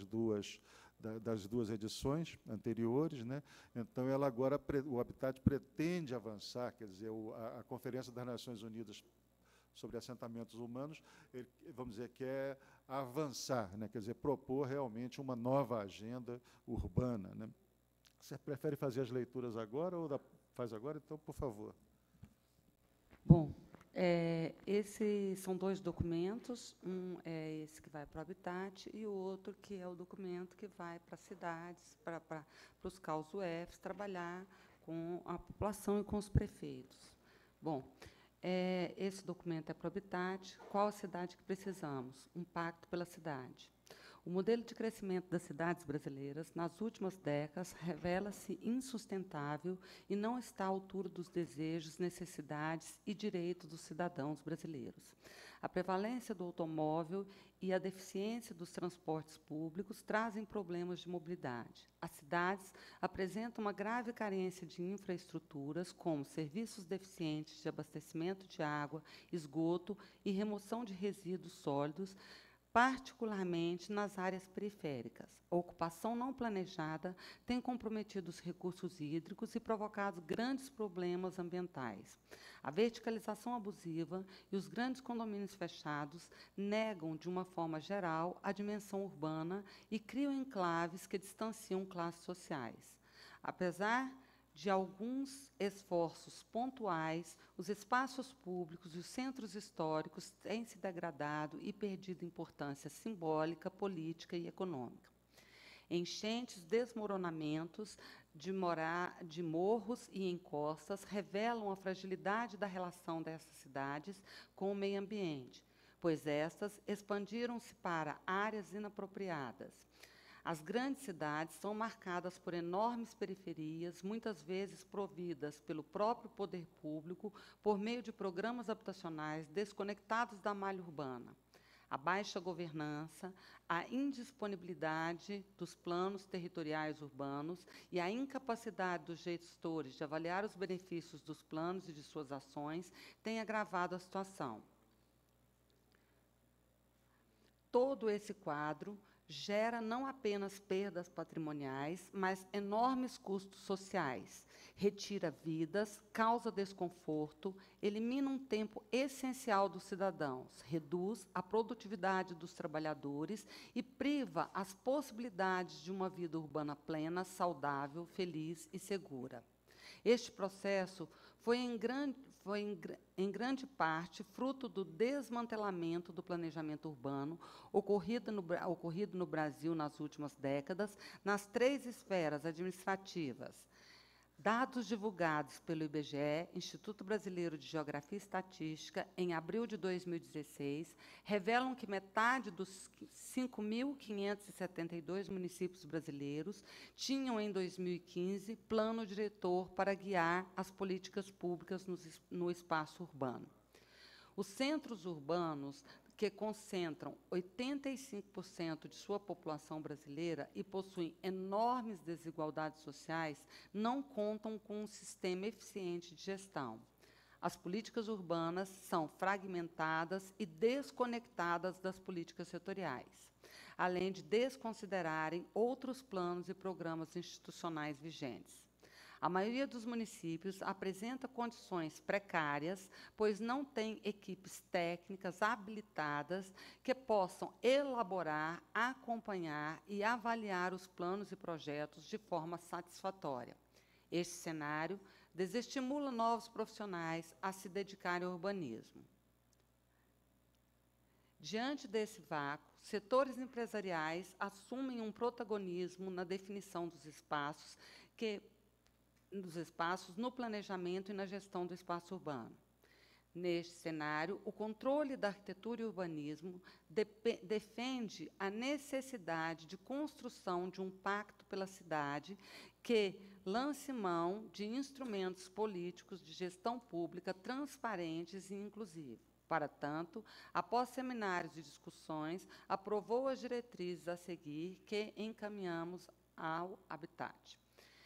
duas edições anteriores, né? Então, ela agora, o Habitat pretende avançar, quer dizer, a Conferência das Nações Unidas sobre Assentamentos Humanos, vamos dizer, quer avançar, né? Quer dizer, propor realmente uma nova agenda urbana. Né? Você prefere fazer as leituras agora ou faz agora? Então, por favor. Bom, esses são 2 documentos, um é esse que vai para o Habitat e o outro que é o documento que vai para as cidades, para os CAUS-UFs, trabalhar com a população e com os prefeitos. Bom, esse documento é para o Habitat. Qual a cidade que precisamos? Um pacto pela cidade. O modelo de crescimento das cidades brasileiras, nas últimas décadas, revela-se insustentável e não está à altura dos desejos, necessidades e direitos dos cidadãos brasileiros. A prevalência do automóvel e a deficiência dos transportes públicos trazem problemas de mobilidade. As cidades apresentam uma grave carência de infraestruturas, como serviços deficientes de abastecimento de água, esgoto e remoção de resíduos sólidos, particularmente nas áreas periféricas. A ocupação não planejada tem comprometido os recursos hídricos e provocado grandes problemas ambientais. A verticalização abusiva e os grandes condomínios fechados negam, de uma forma geral, a dimensão urbana e criam enclaves que distanciam classes sociais. Apesar de alguns esforços pontuais, os espaços públicos e os centros históricos têm se degradado e perdido importância simbólica, política e econômica. Enchentes, desmoronamentos de morros e encostas revelam a fragilidade da relação dessas cidades com o meio ambiente, pois estas expandiram-se para áreas inapropriadas. As grandes cidades são marcadas por enormes periferias, muitas vezes providas pelo próprio poder público por meio de programas habitacionais desconectados da malha urbana. A baixa governança, a indisponibilidade dos planos territoriais urbanos e a incapacidade dos gestores de avaliar os benefícios dos planos e de suas ações têm agravado a situação. Todo esse quadro gera não apenas perdas patrimoniais, mas enormes custos sociais, retira vidas, causa desconforto, elimina um tempo essencial dos cidadãos, reduz a produtividade dos trabalhadores e priva as possibilidades de uma vida urbana plena, saudável, feliz e segura. Este processo foi em grande parte fruto do desmantelamento do planejamento urbano ocorrido no Brasil nas últimas décadas, nas 3 esferas administrativas. Dados divulgados pelo IBGE, Instituto Brasileiro de Geografia e Estatística, em abril de 2016, revelam que metade dos 5.572 municípios brasileiros tinham, em 2015, plano diretor para guiar as políticas públicas no espaço urbano. Os centros urbanos, que concentram 85% de sua população brasileira e possuem enormes desigualdades sociais, não contam com um sistema eficiente de gestão. As políticas urbanas são fragmentadas e desconectadas das políticas setoriais, além de desconsiderarem outros planos e programas institucionais vigentes. A maioria dos municípios apresenta condições precárias, pois não tem equipes técnicas habilitadas que possam elaborar, acompanhar e avaliar os planos e projetos de forma satisfatória. Este cenário desestimula novos profissionais a se dedicarem ao urbanismo. Diante desse vácuo, setores empresariais assumem um protagonismo na definição dos espaços no planejamento e na gestão do espaço urbano. Neste cenário, o controle da arquitetura e urbanismo defende a necessidade de construção de um pacto pela cidade que lance mão de instrumentos políticos de gestão pública transparentes e inclusivos. Para tanto, após seminários e discussões, aprovou as diretrizes a seguir que encaminhamos ao Habitat.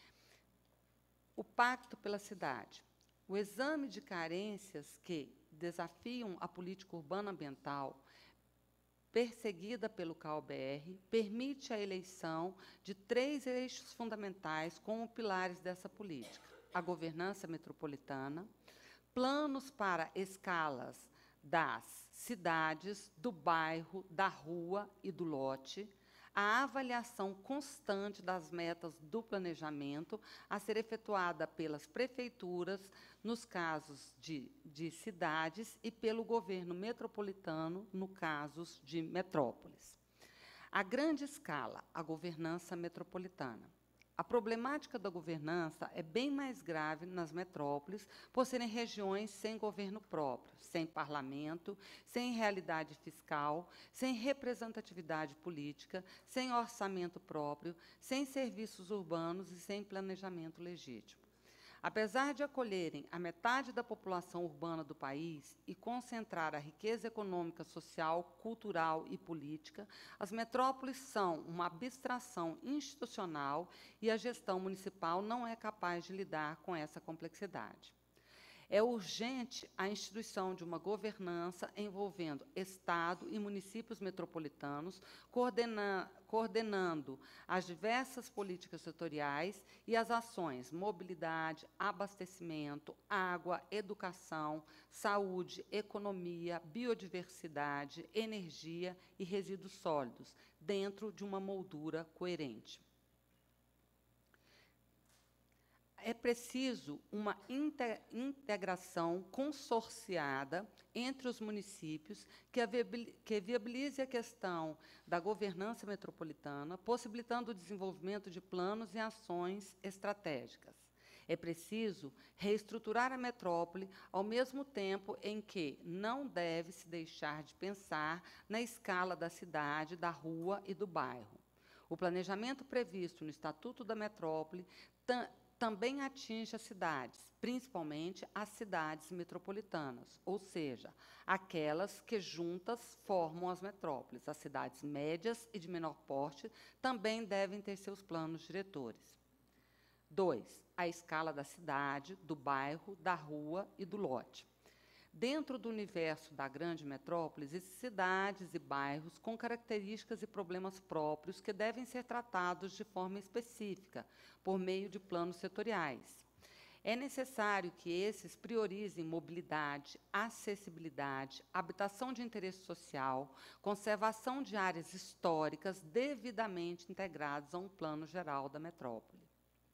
O Pacto pela Cidade. O exame de carências que desafiam a política urbana ambiental, perseguida pelo CAUBR, permite a eleição de 3 eixos fundamentais como pilares dessa política: a governança metropolitana, planos para escalas das cidades, do bairro, da rua e do lote, a avaliação constante das metas do planejamento a ser efetuada pelas prefeituras, nos casos de cidades, e pelo governo metropolitano, no casos de metrópoles. A grande escala, a governança metropolitana. A problemática da governança é bem mais grave nas metrópoles, por serem regiões sem governo próprio, sem parlamento, sem realidade fiscal, sem representatividade política, sem orçamento próprio, sem serviços urbanos e sem planejamento legítimo. Apesar de acolherem a metade da população urbana do país e concentrar a riqueza econômica, social, cultural e política, as metrópoles são uma abstração institucional e a gestão municipal não é capaz de lidar com essa complexidade. É urgente a instituição de uma governança envolvendo Estado e municípios metropolitanos, coordenando as diversas políticas setoriais e as ações mobilidade, abastecimento, água, educação, saúde, economia, biodiversidade, energia e resíduos sólidos, dentro de uma moldura coerente. É preciso uma integração consorciada entre os municípios que viabilize a questão da governança metropolitana, possibilitando o desenvolvimento de planos e ações estratégicas. É preciso reestruturar a metrópole, ao mesmo tempo em que não deve se deixar de pensar na escala da cidade, da rua e do bairro. O planejamento previsto no Estatuto da Metrópole também atinge as cidades, principalmente as cidades metropolitanas, ou seja, aquelas que juntas formam as metrópoles. As cidades médias e de menor porte também devem ter seus planos diretores. 2. A escala da cidade, do bairro, da rua e do lote. Dentro do universo da grande metrópole, existem cidades e bairros com características e problemas próprios que devem ser tratados de forma específica, por meio de planos setoriais. É necessário que esses priorizem mobilidade, acessibilidade, habitação de interesse social, conservação de áreas históricas devidamente integradas a um plano geral da metrópole.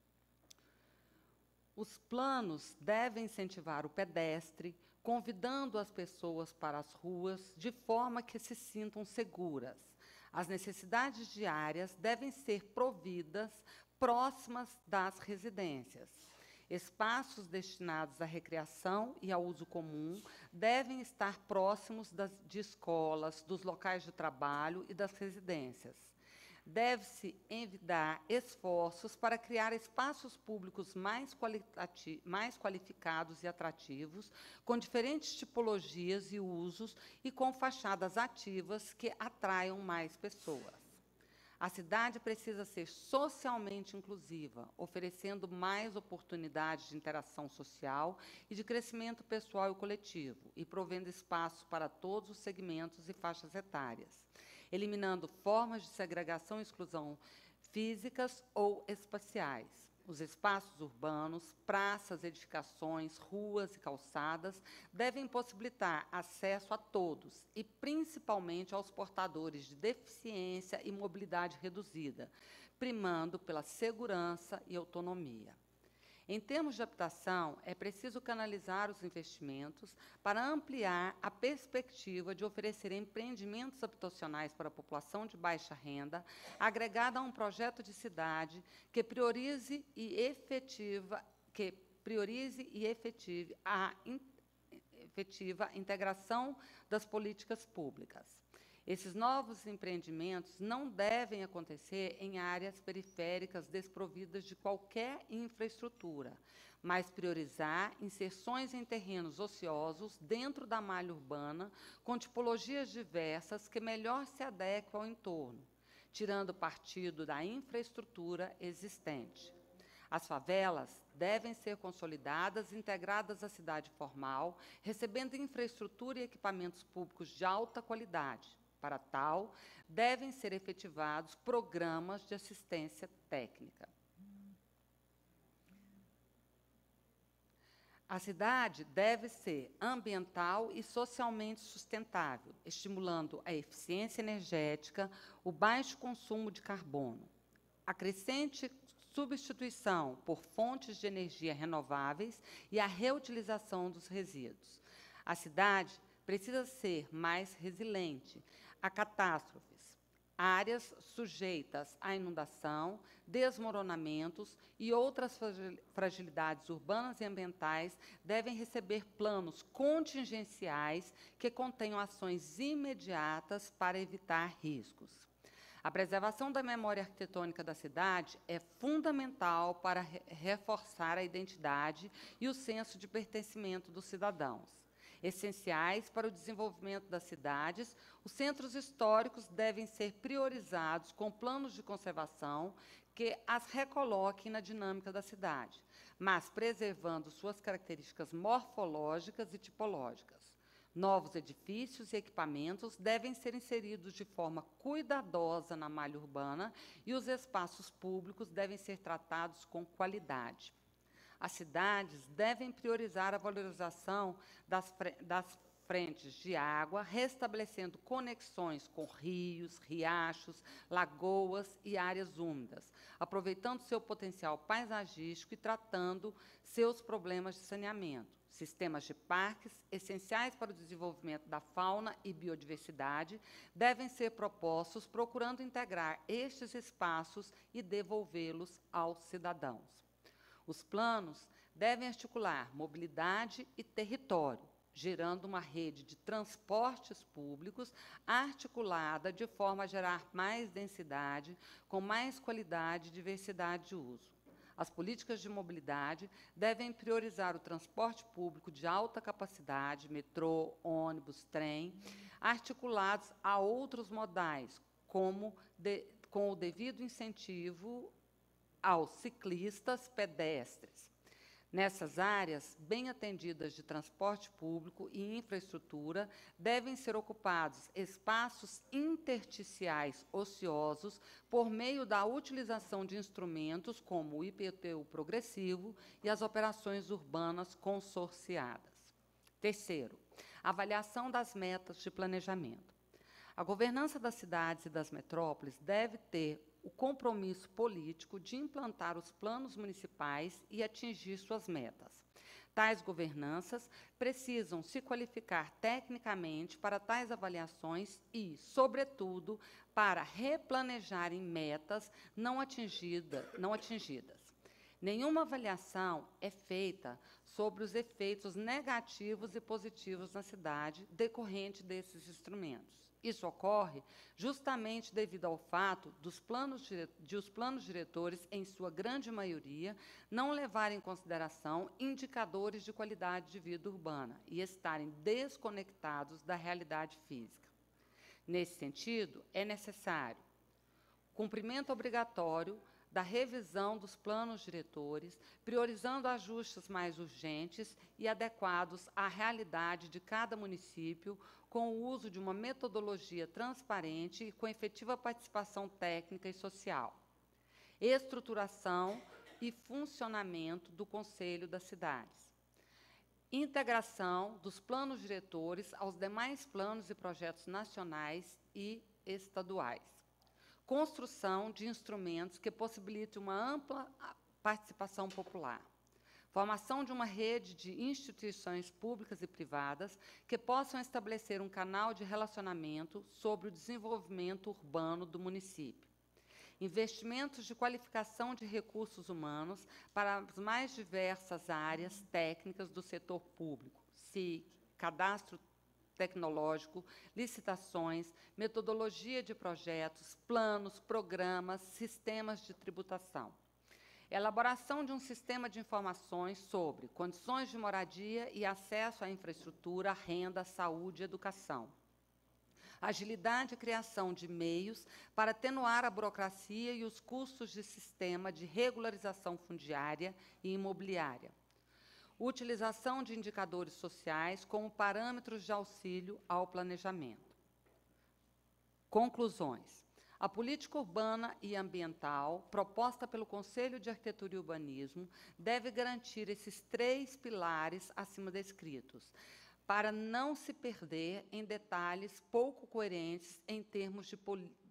Os planos devem incentivar o pedestre, convidando as pessoas para as ruas de forma que se sintam seguras. As necessidades diárias devem ser providas próximas das residências. Espaços destinados à recreação e ao uso comum devem estar próximos de escolas, dos locais de trabalho e das residências. Deve-se envidar esforços para criar espaços públicos mais qualificados e atrativos, com diferentes tipologias e usos e com fachadas ativas que atraiam mais pessoas. A cidade precisa ser socialmente inclusiva, oferecendo mais oportunidades de interação social e de crescimento pessoal e coletivo, e provendo espaço para todos os segmentos e faixas etárias, eliminando formas de segregação e exclusão físicas ou espaciais. Os espaços urbanos, praças, edificações, ruas e calçadas devem possibilitar acesso a todos e, principalmente, aos portadores de deficiência e mobilidade reduzida, primando pela segurança e autonomia. Em termos de habitação, é preciso canalizar os investimentos para ampliar a perspectiva de oferecer empreendimentos habitacionais para a população de baixa renda, agregada a um projeto de cidade que priorize e efetive a efetiva integração das políticas públicas. Esses novos empreendimentos não devem acontecer em áreas periféricas desprovidas de qualquer infraestrutura, mas priorizar inserções em terrenos ociosos dentro da malha urbana, com tipologias diversas que melhor se adequam ao entorno, tirando partido da infraestrutura existente. As favelas devem ser consolidadas e integradas à cidade formal, recebendo infraestrutura e equipamentos públicos de alta qualidade. Para tal, devem ser efetivados programas de assistência técnica. A cidade deve ser ambiental e socialmente sustentável, estimulando a eficiência energética, o baixo consumo de carbono, a crescente substituição por fontes de energia renováveis e a reutilização dos resíduos. A cidade precisa ser mais resiliente a catástrofes, áreas sujeitas à inundação, desmoronamentos e outras fragilidades urbanas e ambientais devem receber planos contingenciais que contenham ações imediatas para evitar riscos. A preservação da memória arquitetônica da cidade é fundamental para reforçar a identidade e o senso de pertencimento dos cidadãos. Essenciais para o desenvolvimento das cidades, os centros históricos devem ser priorizados com planos de conservação que as recoloquem na dinâmica da cidade, mas preservando suas características morfológicas e tipológicas. Novos edifícios e equipamentos devem ser inseridos de forma cuidadosa na malha urbana e os espaços públicos devem ser tratados com qualidade. As cidades devem priorizar a valorização das frentes de água, restabelecendo conexões com rios, riachos, lagoas e áreas úmidas, aproveitando seu potencial paisagístico e tratando seus problemas de saneamento. Sistemas de parques, essenciais para o desenvolvimento da fauna e biodiversidade, devem ser propostos, procurando integrar estes espaços e devolvê-los aos cidadãos. Os planos devem articular mobilidade e território, gerando uma rede de transportes públicos articulada de forma a gerar mais densidade, com mais qualidade e diversidade de uso. As políticas de mobilidade devem priorizar o transporte público de alta capacidade, metrô, ônibus, trem, articulados a outros modais, com o devido incentivo aos ciclistas pedestres. Nessas áreas, bem atendidas de transporte público e infraestrutura, devem ser ocupados espaços intersticiais ociosos por meio da utilização de instrumentos como o IPTU progressivo e as operações urbanas consorciadas. Terceiro, avaliação das metas de planejamento. A governança das cidades e das metrópoles deve ter o compromisso político de implantar os planos municipais e atingir suas metas. Tais governanças precisam se qualificar tecnicamente para tais avaliações e, sobretudo, para replanejarem metas não atingidas. Nenhuma avaliação é feita sobre os efeitos negativos e positivos na cidade decorrente desses instrumentos. Isso ocorre justamente devido ao fato de os planos diretores, em sua grande maioria, não levarem em consideração indicadores de qualidade de vida urbana e estarem desconectados da realidade física. Nesse sentido, é necessário cumprimento obrigatório da revisão dos planos diretores, priorizando ajustes mais urgentes e adequados à realidade de cada município, com o uso de uma metodologia transparente e com efetiva participação técnica e social. Estruturação e funcionamento do Conselho das Cidades. Integração dos planos diretores aos demais planos e projetos nacionais e estaduais. Construção de instrumentos que possibilitem uma ampla participação popular. Formação de uma rede de instituições públicas e privadas que possam estabelecer um canal de relacionamento sobre o desenvolvimento urbano do município. Investimentos de qualificação de recursos humanos para as mais diversas áreas técnicas do setor público, SIC, cadastro tecnológico, licitações, metodologia de projetos, planos, programas, sistemas de tributação. Elaboração de um sistema de informações sobre condições de moradia e acesso à infraestrutura, renda, saúde e educação. Agilidade e criação de meios para atenuar a burocracia e os custos de sistema de regularização fundiária e imobiliária. Utilização de indicadores sociais como parâmetros de auxílio ao planejamento. Conclusões. A política urbana e ambiental, proposta pelo Conselho de Arquitetura e Urbanismo, deve garantir esses 3 pilares acima descritos, para não se perder em detalhes pouco coerentes em termos de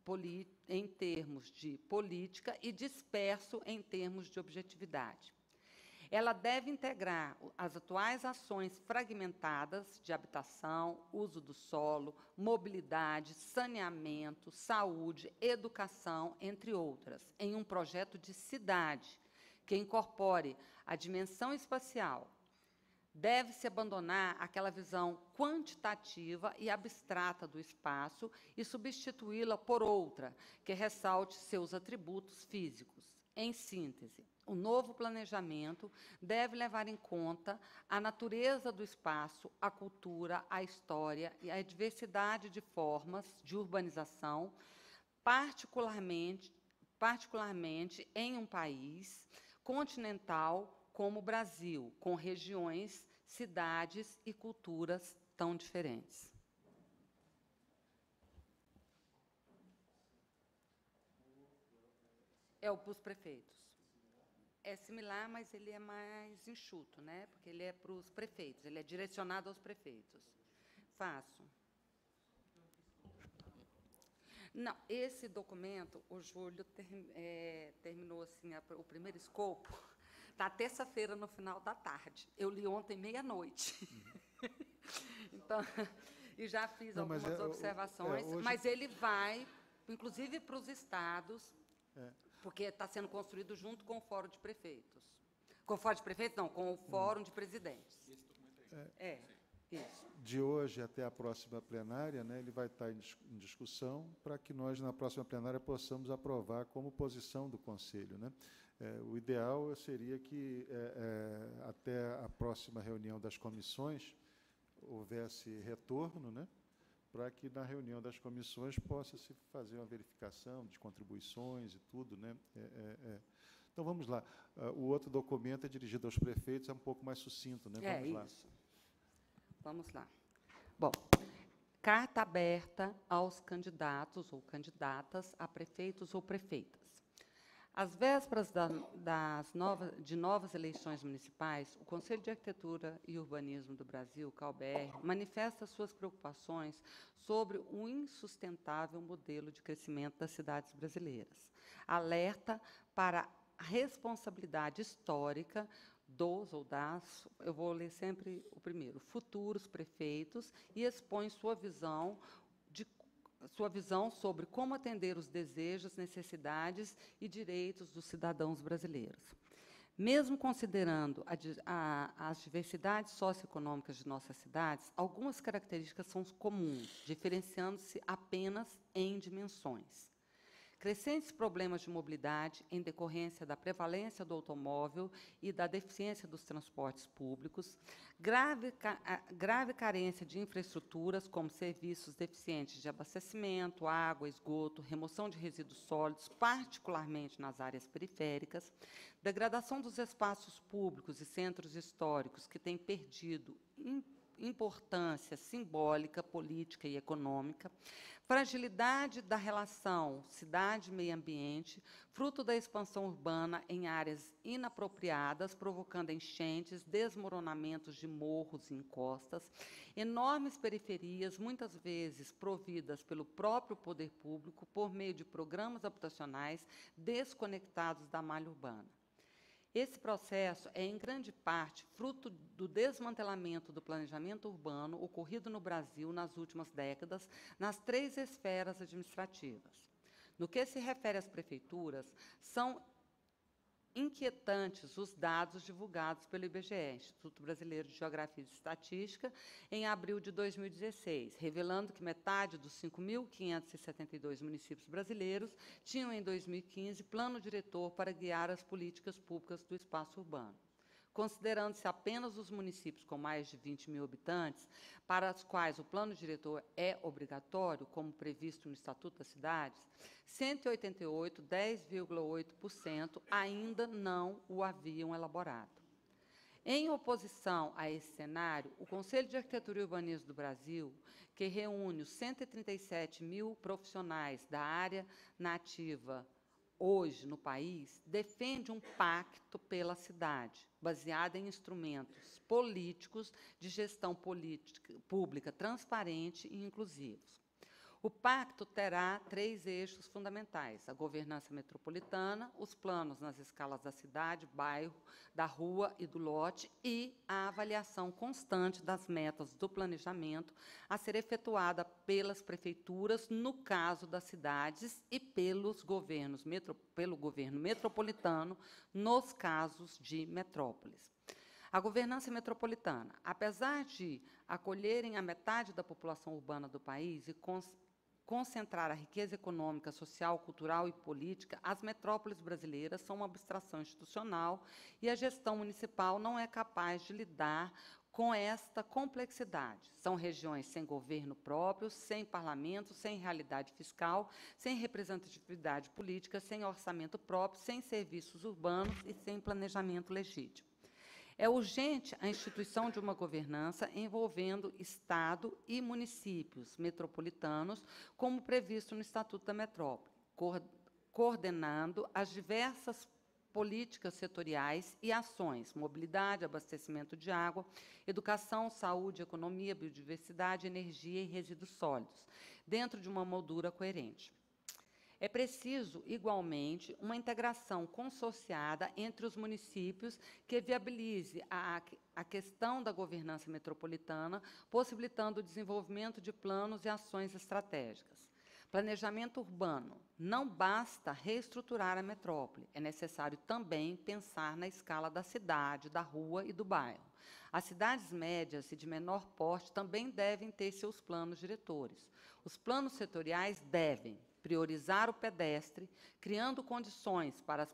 política e disperso em termos de objetividade. Ela deve integrar as atuais ações fragmentadas de habitação, uso do solo, mobilidade, saneamento, saúde, educação, entre outras, em um projeto de cidade que incorpore a dimensão espacial. Deve-se abandonar aquela visão quantitativa e abstrata do espaço e substituí-la por outra, que ressalte seus atributos físicos. Em síntese, o novo planejamento deve levar em conta a natureza do espaço, a cultura, a história e a diversidade de formas de urbanização, particularmente em um país continental como o Brasil, com regiões, cidades e culturas tão diferentes. É o para os prefeitos. É similar, mas ele é mais enxuto, né? Porque ele é para os prefeitos, ele é direcionado aos prefeitos. Faço. Não, esse documento, o Júlio terminou assim, o primeiro escopo, está terça-feira, no final da tarde. Eu li ontem, meia-noite. Então, e já fiz algumas observações, hoje... mas ele vai, inclusive, para os estados, porque está sendo construído junto com o Fórum de Prefeitos. Com o Fórum de Prefeitos, não, com o Fórum de Presidentes. Isso. De hoje até a próxima plenária, né, ele vai estar em discussão para que nós, na próxima plenária, possamos aprovar como posição do Conselho, né? O ideal seria que, até a próxima reunião das comissões, houvesse retorno, né, para que, na reunião das comissões, possa-se fazer uma verificação de contribuições e tudo, né, Então, vamos lá. O outro documento é dirigido aos prefeitos, é um pouco mais sucinto, né? Vamos lá. Isso. Vamos lá. Bom, carta aberta aos candidatos ou candidatas a prefeitos ou prefeitas. Às vésperas de novas eleições municipais, o Conselho de Arquitetura e Urbanismo do Brasil, CAUBR, manifesta suas preocupações sobre o insustentável modelo de crescimento das cidades brasileiras. Alerta para a responsabilidade histórica dos ou das, eu vou ler sempre o primeiro, futuros prefeitos, e expõe sua visão sobre como atender os desejos, necessidades e direitos dos cidadãos brasileiros. Mesmo considerando as diversidades socioeconômicas de nossas cidades, algumas características são comuns, diferenciando-se apenas em dimensões. Crescentes problemas de mobilidade em decorrência da prevalência do automóvel e da deficiência dos transportes públicos, grave carência de infraestruturas, como serviços deficientes de abastecimento, água, esgoto, remoção de resíduos sólidos, particularmente nas áreas periféricas, degradação dos espaços públicos e centros históricos, que têm perdido importância simbólica, política e econômica, fragilidade da relação cidade-meio ambiente, fruto da expansão urbana em áreas inapropriadas, provocando enchentes, desmoronamentos de morros e encostas, enormes periferias, muitas vezes providas pelo próprio poder público por meio de programas habitacionais desconectados da malha urbana. Esse processo é, em grande parte, fruto do desmantelamento do planejamento urbano ocorrido no Brasil nas últimas décadas, nas 3 esferas administrativas. No que se refere às prefeituras, são inquietantes os dados divulgados pelo IBGE, Instituto Brasileiro de Geografia e Estatística, em abril de 2016, revelando que metade dos 5.572 municípios brasileiros tinham, em 2015, plano diretor para guiar as políticas públicas do espaço urbano. Considerando-se apenas os municípios com mais de 20 mil habitantes, para os quais o plano diretor é obrigatório, como previsto no Estatuto das Cidades, 188, 10,8%, ainda não o haviam elaborado. Em oposição a esse cenário, o Conselho de Arquitetura e Urbanismo do Brasil, que reúne os 137 mil profissionais da área nativa hoje no país, defende um pacto pela cidade, baseado em instrumentos políticos de gestão pública transparente e inclusivos. O pacto terá 3 eixos fundamentais: a governança metropolitana, os planos nas escalas da cidade, bairro, da rua e do lote e a avaliação constante das metas do planejamento a ser efetuada pelas prefeituras, no caso das cidades, e pelo governo metropolitano, nos casos de metrópoles. A governança metropolitana, apesar de acolherem a metade da população urbana do país e concentrar a riqueza econômica, social, cultural e política, as metrópoles brasileiras são uma abstração institucional e a gestão municipal não é capaz de lidar com esta complexidade. São regiões sem governo próprio, sem parlamento, sem realidade fiscal, sem representatividade política, sem orçamento próprio, sem serviços urbanos e sem planejamento legítimo. É urgente a instituição de uma governança envolvendo Estado e municípios metropolitanos, como previsto no Estatuto da Metrópole, coordenando as diversas políticas setoriais e ações, mobilidade, abastecimento de água, educação, saúde, economia, biodiversidade, energia e resíduos sólidos, dentro de uma moldura coerente. É preciso, igualmente, uma integração consorciada entre os municípios que viabilize a questão da governança metropolitana, possibilitando o desenvolvimento de planos e ações estratégicas. Planejamento urbano. Não basta reestruturar a metrópole, é necessário também pensar na escala da cidade, da rua e do bairro. As cidades médias e de menor porte também devem ter seus planos diretores. Os planos setoriais devem priorizar o pedestre, criando condições para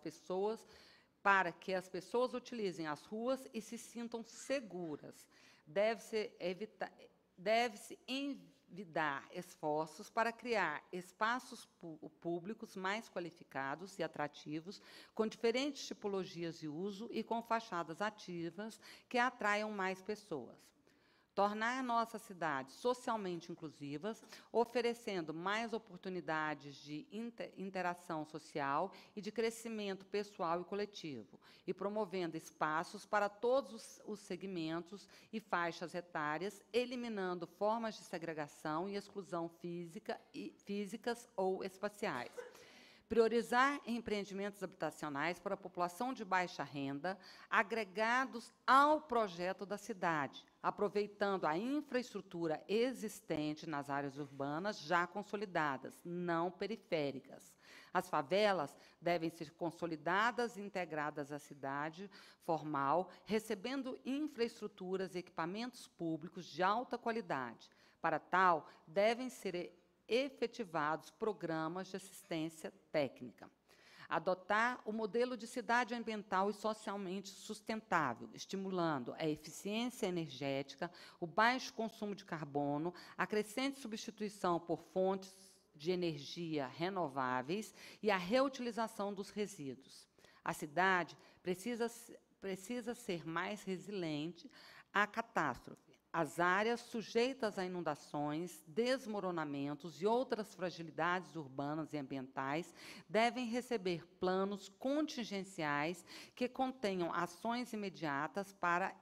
que as pessoas utilizem as ruas e se sintam seguras. Deve-se endividar esforços para criar espaços públicos mais qualificados e atrativos, com diferentes tipologias de uso e com fachadas ativas que atraiam mais pessoas. Tornar nossa cidade socialmente inclusivas, oferecendo mais oportunidades de interação social e de crescimento pessoal e coletivo, e promovendo espaços para todos os segmentos e faixas etárias, eliminando formas de segregação e exclusão físicas ou espaciais. Priorizar empreendimentos habitacionais para a população de baixa renda, agregados ao projeto da cidade, aproveitando a infraestrutura existente nas áreas urbanas já consolidadas, não periféricas. As favelas devem ser consolidadas e integradas à cidade formal, recebendo infraestruturas e equipamentos públicos de alta qualidade. Para tal, devem ser efetivados programas de assistência técnica. Adotar o modelo de cidade ambiental e socialmente sustentável, estimulando a eficiência energética, o baixo consumo de carbono, a crescente substituição por fontes de energia renováveis e a reutilização dos resíduos. A cidade precisa ser mais resiliente à catástrofe. As áreas sujeitas a inundações, desmoronamentos e outras fragilidades urbanas e ambientais devem receber planos contingenciais que contenham ações imediatas para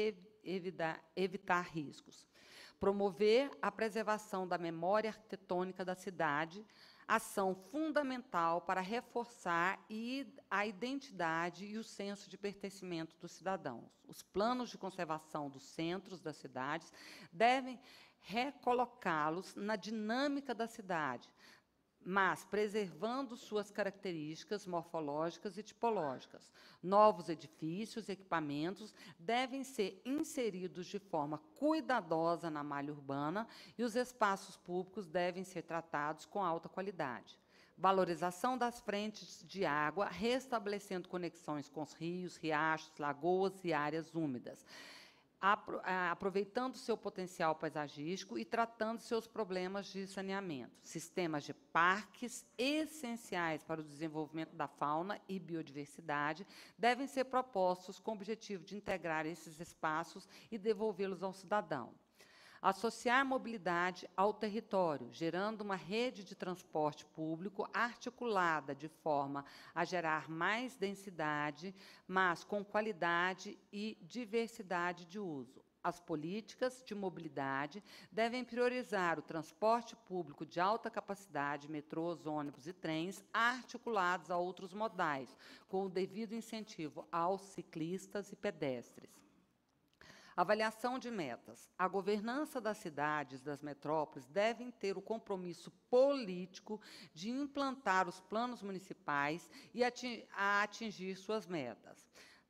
evitar riscos. Promover a preservação da memória arquitetônica da cidade, ação fundamental para reforçar a identidade e o senso de pertencimento dos cidadãos. Os planos de conservação dos centros das cidades devem recolocá-los na dinâmica da cidade, mas preservando suas características morfológicas e tipológicas. Novos edifícios e equipamentos devem ser inseridos de forma cuidadosa na malha urbana e os espaços públicos devem ser tratados com alta qualidade. Valorização das frentes de água, restabelecendo conexões com os rios, riachos, lagoas e áreas úmidas, aproveitando seu potencial paisagístico e tratando seus problemas de saneamento. Sistemas de parques essenciais para o desenvolvimento da fauna e biodiversidade devem ser propostos com o objetivo de integrar esses espaços e devolvê-los ao cidadão. Associar mobilidade ao território, gerando uma rede de transporte público articulada de forma a gerar mais densidade, mas com qualidade e diversidade de uso. As políticas de mobilidade devem priorizar o transporte público de alta capacidade, metrôs, ônibus e trens, articulados a outros modais, com o devido incentivo aos ciclistas e pedestres. Avaliação de metas. A governança das cidades, das metrópoles, devem ter o compromisso político de implantar os planos municipais e atingir suas metas.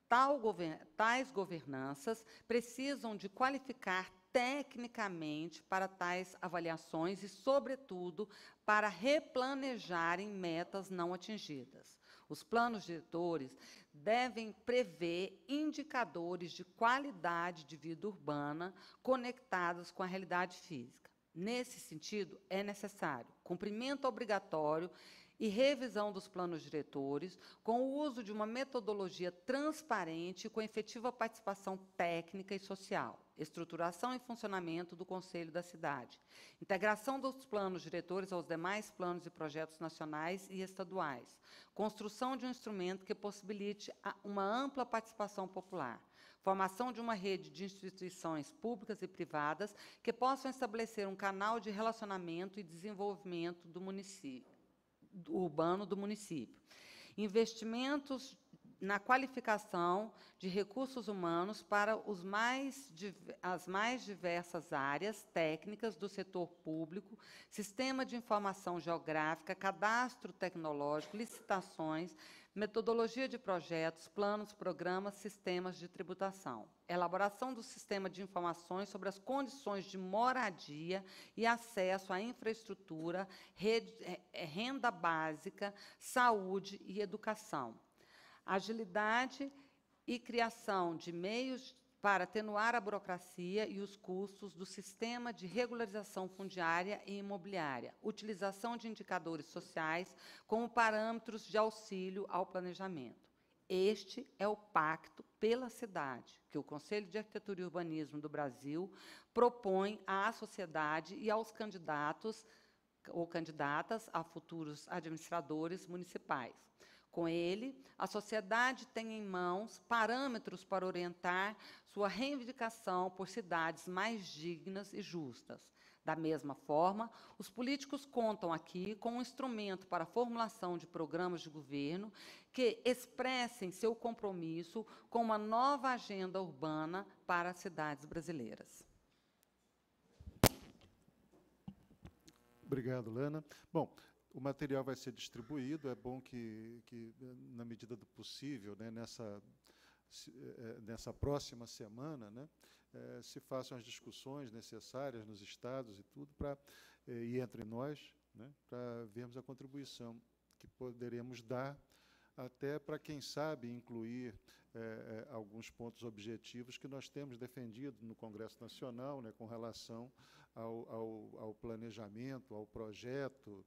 Tais governanças precisam de qualificar tecnicamente para tais avaliações e, sobretudo, para replanejarem metas não atingidas. Os planos diretores devem prever indicadores de qualidade de vida urbana conectados com a realidade física. Nesse sentido, é necessário cumprimento obrigatório e revisão dos planos diretores, com o uso de uma metodologia transparente e com efetiva participação técnica e social, estruturação e funcionamento do Conselho da Cidade, integração dos planos diretores aos demais planos e projetos nacionais e estaduais, construção de um instrumento que possibilite uma ampla participação popular, formação de uma rede de instituições públicas e privadas que possam estabelecer um canal de relacionamento e desenvolvimento do município, urbano do município. Investimentos na qualificação de recursos humanos para as mais diversas áreas técnicas do setor público, sistema de informação geográfica, cadastro tecnológico, licitações, metodologia de projetos, planos, programas, sistemas de tributação. Elaboração do sistema de informações sobre as condições de moradia e acesso à infraestrutura, renda básica, saúde e educação. Agilidade e criação de meios para atenuar a burocracia e os custos do sistema de regularização fundiária e imobiliária, utilização de indicadores sociais como parâmetros de auxílio ao planejamento. Este é o Pacto pela Cidade, que o Conselho de Arquitetura e Urbanismo do Brasil propõe à sociedade e aos candidatos ou candidatas a futuros administradores municipais. Com ele, a sociedade tem em mãos parâmetros para orientar sua reivindicação por cidades mais dignas e justas. Da mesma forma, os políticos contam aqui com um instrumento para a formulação de programas de governo que expressem seu compromisso com uma nova agenda urbana para as cidades brasileiras. Obrigado, Lana. Bom, o material vai ser distribuído. É bom que na medida do possível, né, nessa próxima semana, né, se façam as discussões necessárias nos estados e tudo, e entre nós, né, para vermos a contribuição que poderemos dar, até para, quem sabe, incluir alguns pontos objetivos que nós temos defendido no Congresso Nacional, né, com relação ao planejamento, ao projeto,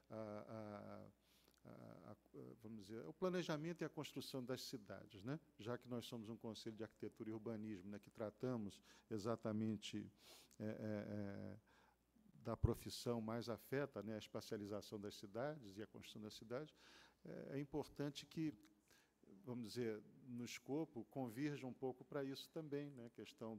vamos dizer, o planejamento e a construção das cidades, né? Já que nós somos um Conselho de Arquitetura e Urbanismo, né, que tratamos exatamente da profissão mais afeta, né, a espacialização das cidades e a construção das cidades, é importante que, vamos dizer, no escopo, convirja um pouco para isso também, né? A questão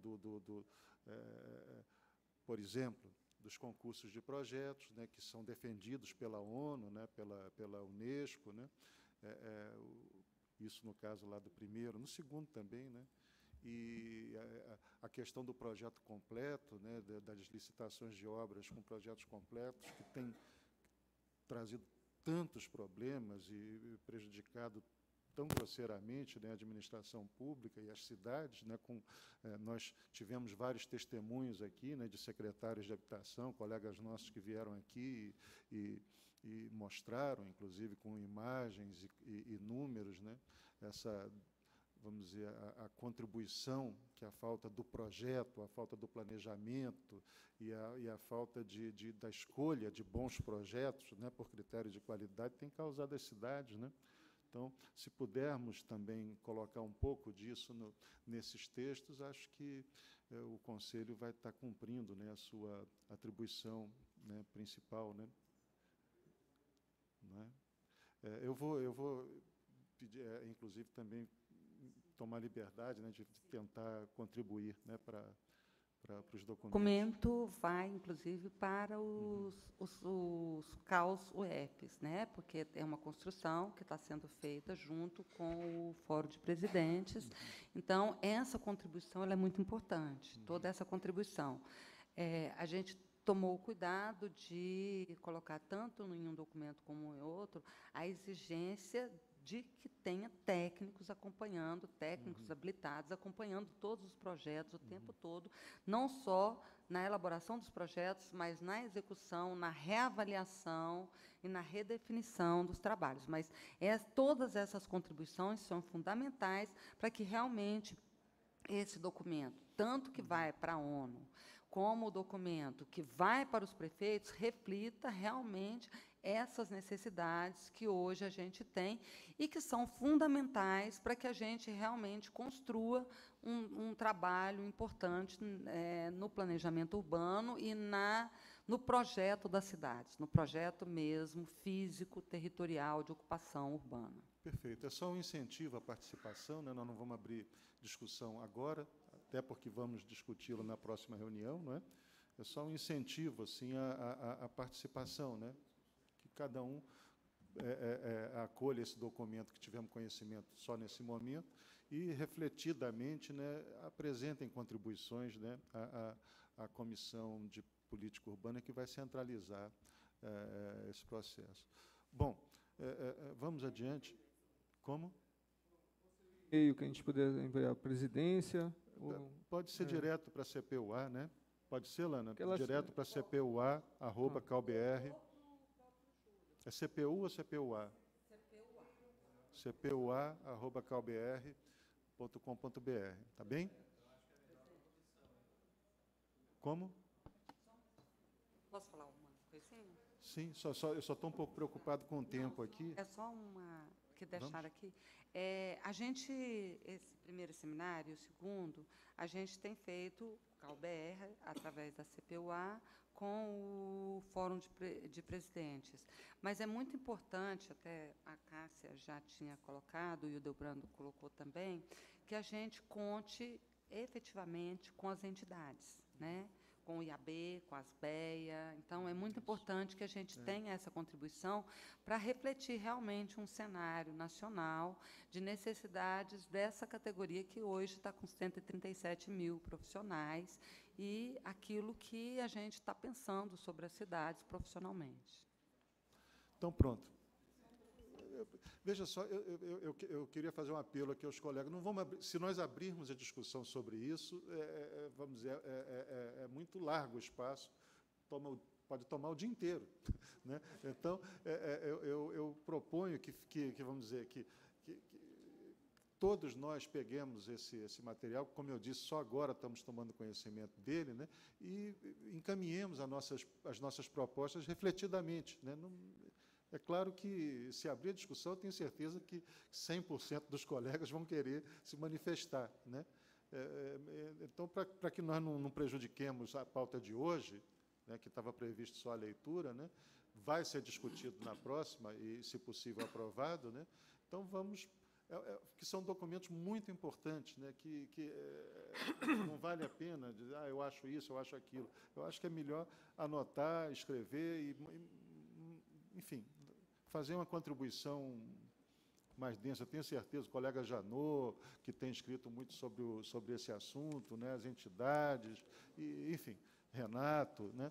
por exemplo, dos concursos de projetos, né, que são defendidos pela ONU, né, pela Unesco, né, isso no caso lá do primeiro, no segundo também, né, e a questão do projeto completo, né, das licitações de obras com projetos completos, que tem trazido tantos problemas e prejudicado tão grosseiramente, né, a administração pública e as cidades, né, nós tivemos vários testemunhos aqui, né, de secretários de habitação, colegas nossos que vieram aqui e mostraram, inclusive com imagens e números, né, vamos dizer, a contribuição que a falta do projeto, a falta do planejamento e a falta da escolha de bons projetos, né, por critério de qualidade, tem causado às cidades, né? Então, se pudermos também colocar um pouco disso nesses textos, acho que o Conselho vai estar cumprindo, né, a sua atribuição, né, principal, né? Não é? Eu vou pedir, inclusive, também tomar liberdade, né, de tentar contribuir, né, para os documentos. O documento vai, inclusive, para os CAUs UEPs, né, porque é uma construção que está sendo feita junto com o Fórum de Presidentes. Então, essa contribuição ela é muito importante, toda essa contribuição. A gente tomou o cuidado de colocar, tanto em um documento como em outro, a exigência de que tenha técnicos acompanhando, técnicos habilitados, acompanhando todos os projetos o tempo todo, não só na elaboração dos projetos, mas na execução, na reavaliação e na redefinição dos trabalhos. Mas todas essas contribuições são fundamentais para que realmente esse documento, tanto que vai para a ONU, como o documento que vai para os prefeitos, reflita realmente essas necessidades que hoje a gente tem e que são fundamentais para que a gente realmente construa um trabalho importante no planejamento urbano e no projeto das cidades, no projeto mesmo físico, territorial de ocupação urbana. Perfeito. É só um incentivo à participação, né? Nós não vamos abrir discussão agora, até porque vamos discuti-lo na próxima reunião, não é? É só um incentivo, assim, à participação, né? Que cada um acolha esse documento que tivemos conhecimento só nesse momento e, refletidamente, né, apresentem contribuições, né, à Comissão de Política Urbana, que vai centralizar esse processo. Bom, vamos adiante. Como? E-mail que a gente puder enviar à presidência. Pode ser direto para a CPUA, né? Pode ser, Lana? Direto para a CPUA, @CalBR. É CPU ou CPUA? CPUA, @calbr.com.br. Tá bem? Como? Posso falar uma coisinha? Sim, eu só estou um pouco preocupado com o tempo aqui. É só uma que deixaram Vamos. aqui. A gente, esse primeiro seminário, o segundo, a gente tem feito o CalBR, através da CPUA, com o Fórum de Presidentes. Mas é muito importante, até a Cássia já tinha colocado, e o Delbrando colocou também, que a gente conte efetivamente com as entidades, né? Com o IAB, com as BEA. Então, é muito importante que a gente tenha essa contribuição para refletir realmente um cenário nacional de necessidades dessa categoria que hoje está com 137 mil profissionais e aquilo que a gente está pensando sobre as cidades profissionalmente. Então, pronto. Veja só, eu queria fazer um apelo aqui aos colegas. Não vamos abrir, se nós abrirmos a discussão sobre isso, vamos dizer, é muito largo o espaço, pode tomar o dia inteiro. Né? Então, eu proponho que, vamos dizer, que todos nós peguemos esse material, como eu disse, só agora estamos tomando conhecimento dele, né? E encaminhemos as nossas propostas refletidamente. Né? É claro que, se abrir a discussão, eu tenho certeza que 100% dos colegas vão querer se manifestar. Né? Então, para que nós não prejudiquemos a pauta de hoje, né, que estava previsto só a leitura, né, vai ser discutido na próxima e, se possível, aprovado. Né? Então, vamos... que são documentos muito importantes, né, que não vale a pena dizer, eu acho isso, eu acho aquilo. Eu acho que é melhor anotar, escrever enfim, fazer uma contribuição mais densa. Eu tenho certeza, o colega Janot, que tem escrito muito sobre esse assunto, né, as entidades, enfim, Renato, né,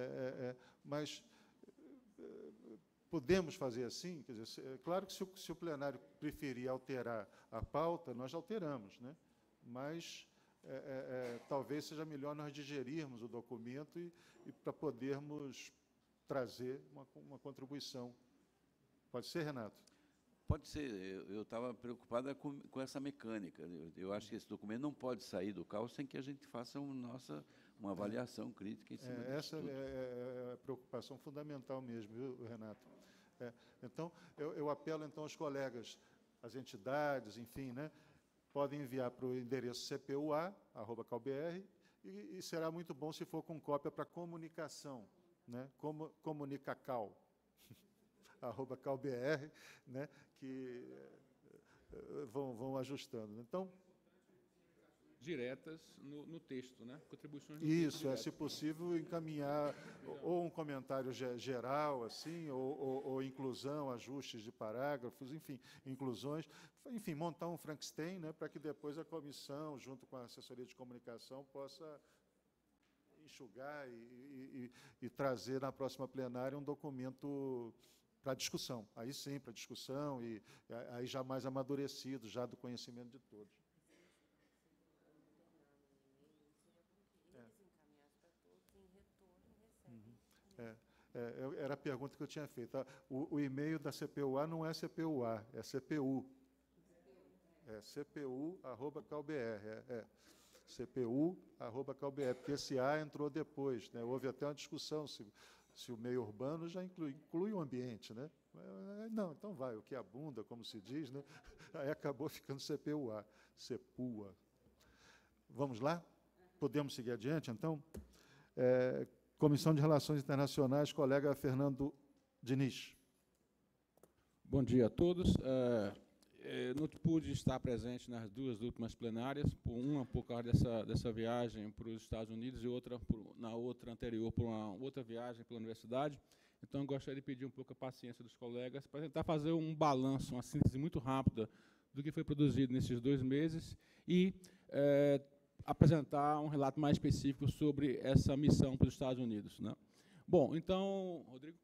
mas podemos fazer assim? Quer dizer, é claro que, se o plenário preferir alterar a pauta, nós alteramos, né, mas talvez seja melhor nós digerirmos o documento e para podermos trazer uma contribuição. Pode ser, Renato? Pode ser. Eu estava preocupada com essa mecânica. Eu acho que esse documento não pode sair do CAL sem que a gente faça uma avaliação crítica em cima disso. Essa é a preocupação fundamental mesmo, viu, Renato? Então, eu apelo então aos colegas, as entidades, enfim, né, podem enviar para o endereço cpua@calbr e será muito bom se for com cópia para comunicação, né, comunicacal, @calbr, né, que vão ajustando. Então, diretas no texto, né? Contribuições no isso, texto se possível, encaminhar ou um comentário geral, assim, ou inclusão, ajustes de parágrafos, enfim, inclusões, enfim, montar um Frankenstein, né, para que depois a comissão, junto com a assessoria de comunicação, possa enxugar e trazer na próxima plenária um documento para discussão. Aí sim, para discussão, e aí já mais amadurecido, já do conhecimento de todos. Era a pergunta que eu tinha feito. O e-mail da CPUA não é CPUA, é CPU. É cpu@calbr. cpu@calbr, porque esse A entrou depois. Né? Houve até uma discussão se o meio urbano já inclui o ambiente. Né? Não, então vai, o que abunda, como se diz, né? Aí acabou ficando CPUA, CEPUA. Vamos lá? Podemos seguir adiante, então? Comissão de Relações Internacionais, colega Fernando Diniz. Bom dia a todos. Não pude estar presente nas duas últimas plenárias, uma por causa dessa viagem para os Estados Unidos e outra na outra anterior por uma outra viagem pela universidade. Então, eu gostaria de pedir um pouco a paciência dos colegas para tentar fazer um balanço, uma síntese muito rápida do que foi produzido nesses 2 meses e apresentar um relato mais específico sobre essa missão para os Estados Unidos. Né? Bom, então, Rodrigo,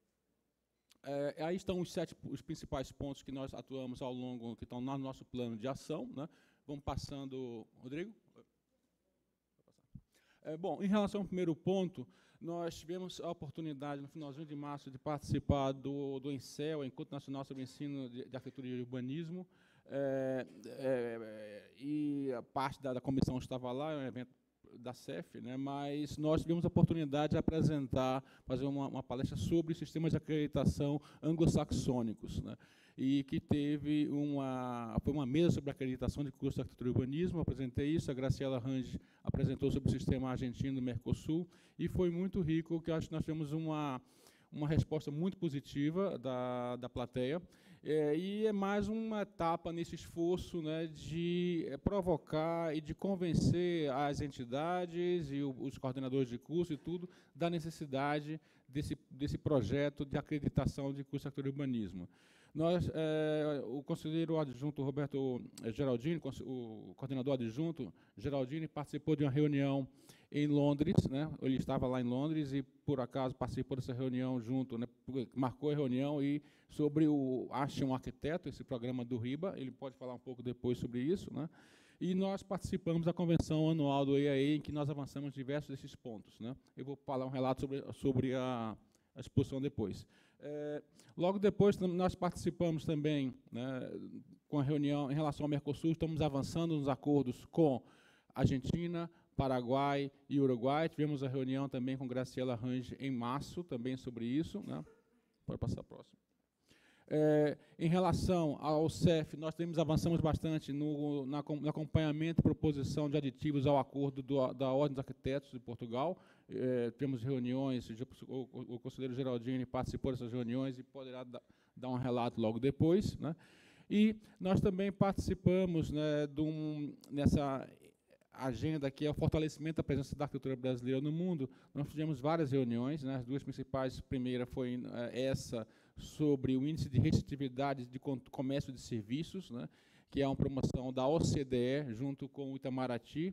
aí estão os principais pontos que nós atuamos ao longo, que estão no nosso plano de ação. Né? Vamos passando, Rodrigo. Bom, em relação ao primeiro ponto, nós tivemos a oportunidade, no finalzinho de março, de participar do ENCEL, Encontro Nacional sobre o Ensino de Arquitetura e Urbanismo, e a parte da comissão estava lá, é um evento da CEF, né, mas nós tivemos a oportunidade de apresentar, fazer uma palestra sobre sistemas de acreditação anglo-saxônicos, né, e que foi uma mesa sobre acreditação de curso de arquitetura e urbanismo. Eu apresentei isso, a Graciela Range apresentou sobre o sistema argentino do Mercosul, e foi muito rico, que eu acho que nós tivemos uma resposta muito positiva da plateia, e é mais uma etapa nesse esforço, né, de provocar e de convencer as entidades e os coordenadores de curso e tudo da necessidade desse projeto de acreditação de curso de arquitetura e urbanismo. O conselheiro adjunto Roberto Geraldini, o coordenador adjunto Geraldini, participou de uma reunião em Londres, né? Ele estava lá em Londres e, por acaso, participou dessa reunião junto, né? Marcou a reunião e sobre o Ache um Arquiteto, esse programa do RIBA, ele pode falar um pouco depois sobre isso, né? E nós participamos da convenção anual do EAE, em que nós avançamos diversos desses pontos, né? Eu vou falar um relato sobre a exposição depois. Logo depois, nós participamos também, né, com a reunião em relação ao Mercosul, estamos avançando nos acordos com Argentina, Paraguai e Uruguai. Tivemos a reunião também com Graciela Range em março, também sobre isso, né? Pode passar a próxima. Em relação ao CEF, nós avançamos bastante no acompanhamento e proposição de aditivos ao acordo da Ordem dos Arquitetos de Portugal. Tivemos reuniões, o conselheiro Geraldini participou dessas reuniões e poderá dar um relato logo depois, né? E nós também participamos, né, nessa agenda que é o fortalecimento da presença da arquitetura brasileira no mundo. Nós fizemos várias reuniões, né? As duas principais, a primeira foi essa sobre o índice de restritividade de comércio de serviços, né, que é uma promoção da OCDE junto com o Itamaraty,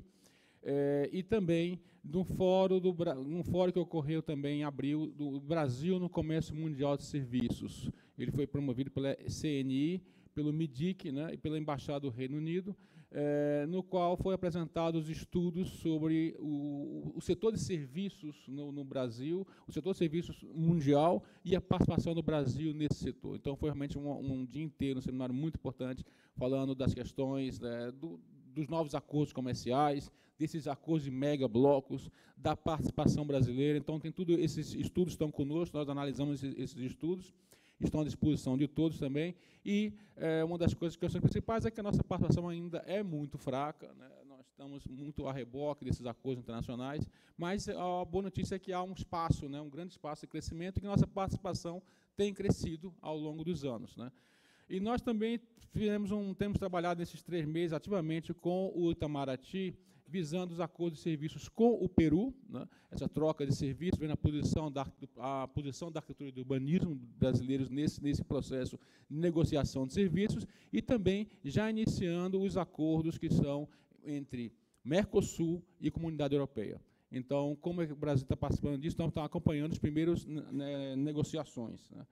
e também num fórum que ocorreu também em abril, do Brasil no Comércio Mundial de Serviços. Ele foi promovido pela CNI, pelo MIDIC, né, e pela Embaixada do Reino Unido, no qual foi apresentados estudos sobre o setor de serviços no Brasil, o setor de serviços mundial e a participação do Brasil nesse setor. Então, foi realmente um dia inteiro, um seminário muito importante, falando das questões, né, dos novos acordos comerciais, desses acordos de mega blocos, da participação brasileira. Então, tem tudo, esses estudos estão conosco, nós analisamos esses estudos, estão à disposição de todos também, e uma das questões principais é que a nossa participação ainda é muito fraca, né? Nós estamos muito a reboque desses acordos internacionais, mas a boa notícia é que há um espaço, né, um grande espaço de crescimento, e que a nossa participação tem crescido ao longo dos anos, né? E nós também temos trabalhado nesses 3 meses ativamente com o Itamaraty, visando os acordos de serviços com o Peru, né? Essa troca de serviços vem na posição da arquitetura e do urbanismo brasileiros nesse processo de negociação de serviços, e também já iniciando os acordos que são entre Mercosul e Comunidade Europeia. Então, como o Brasil está participando disso, estamos acompanhando as primeiras negociações, né?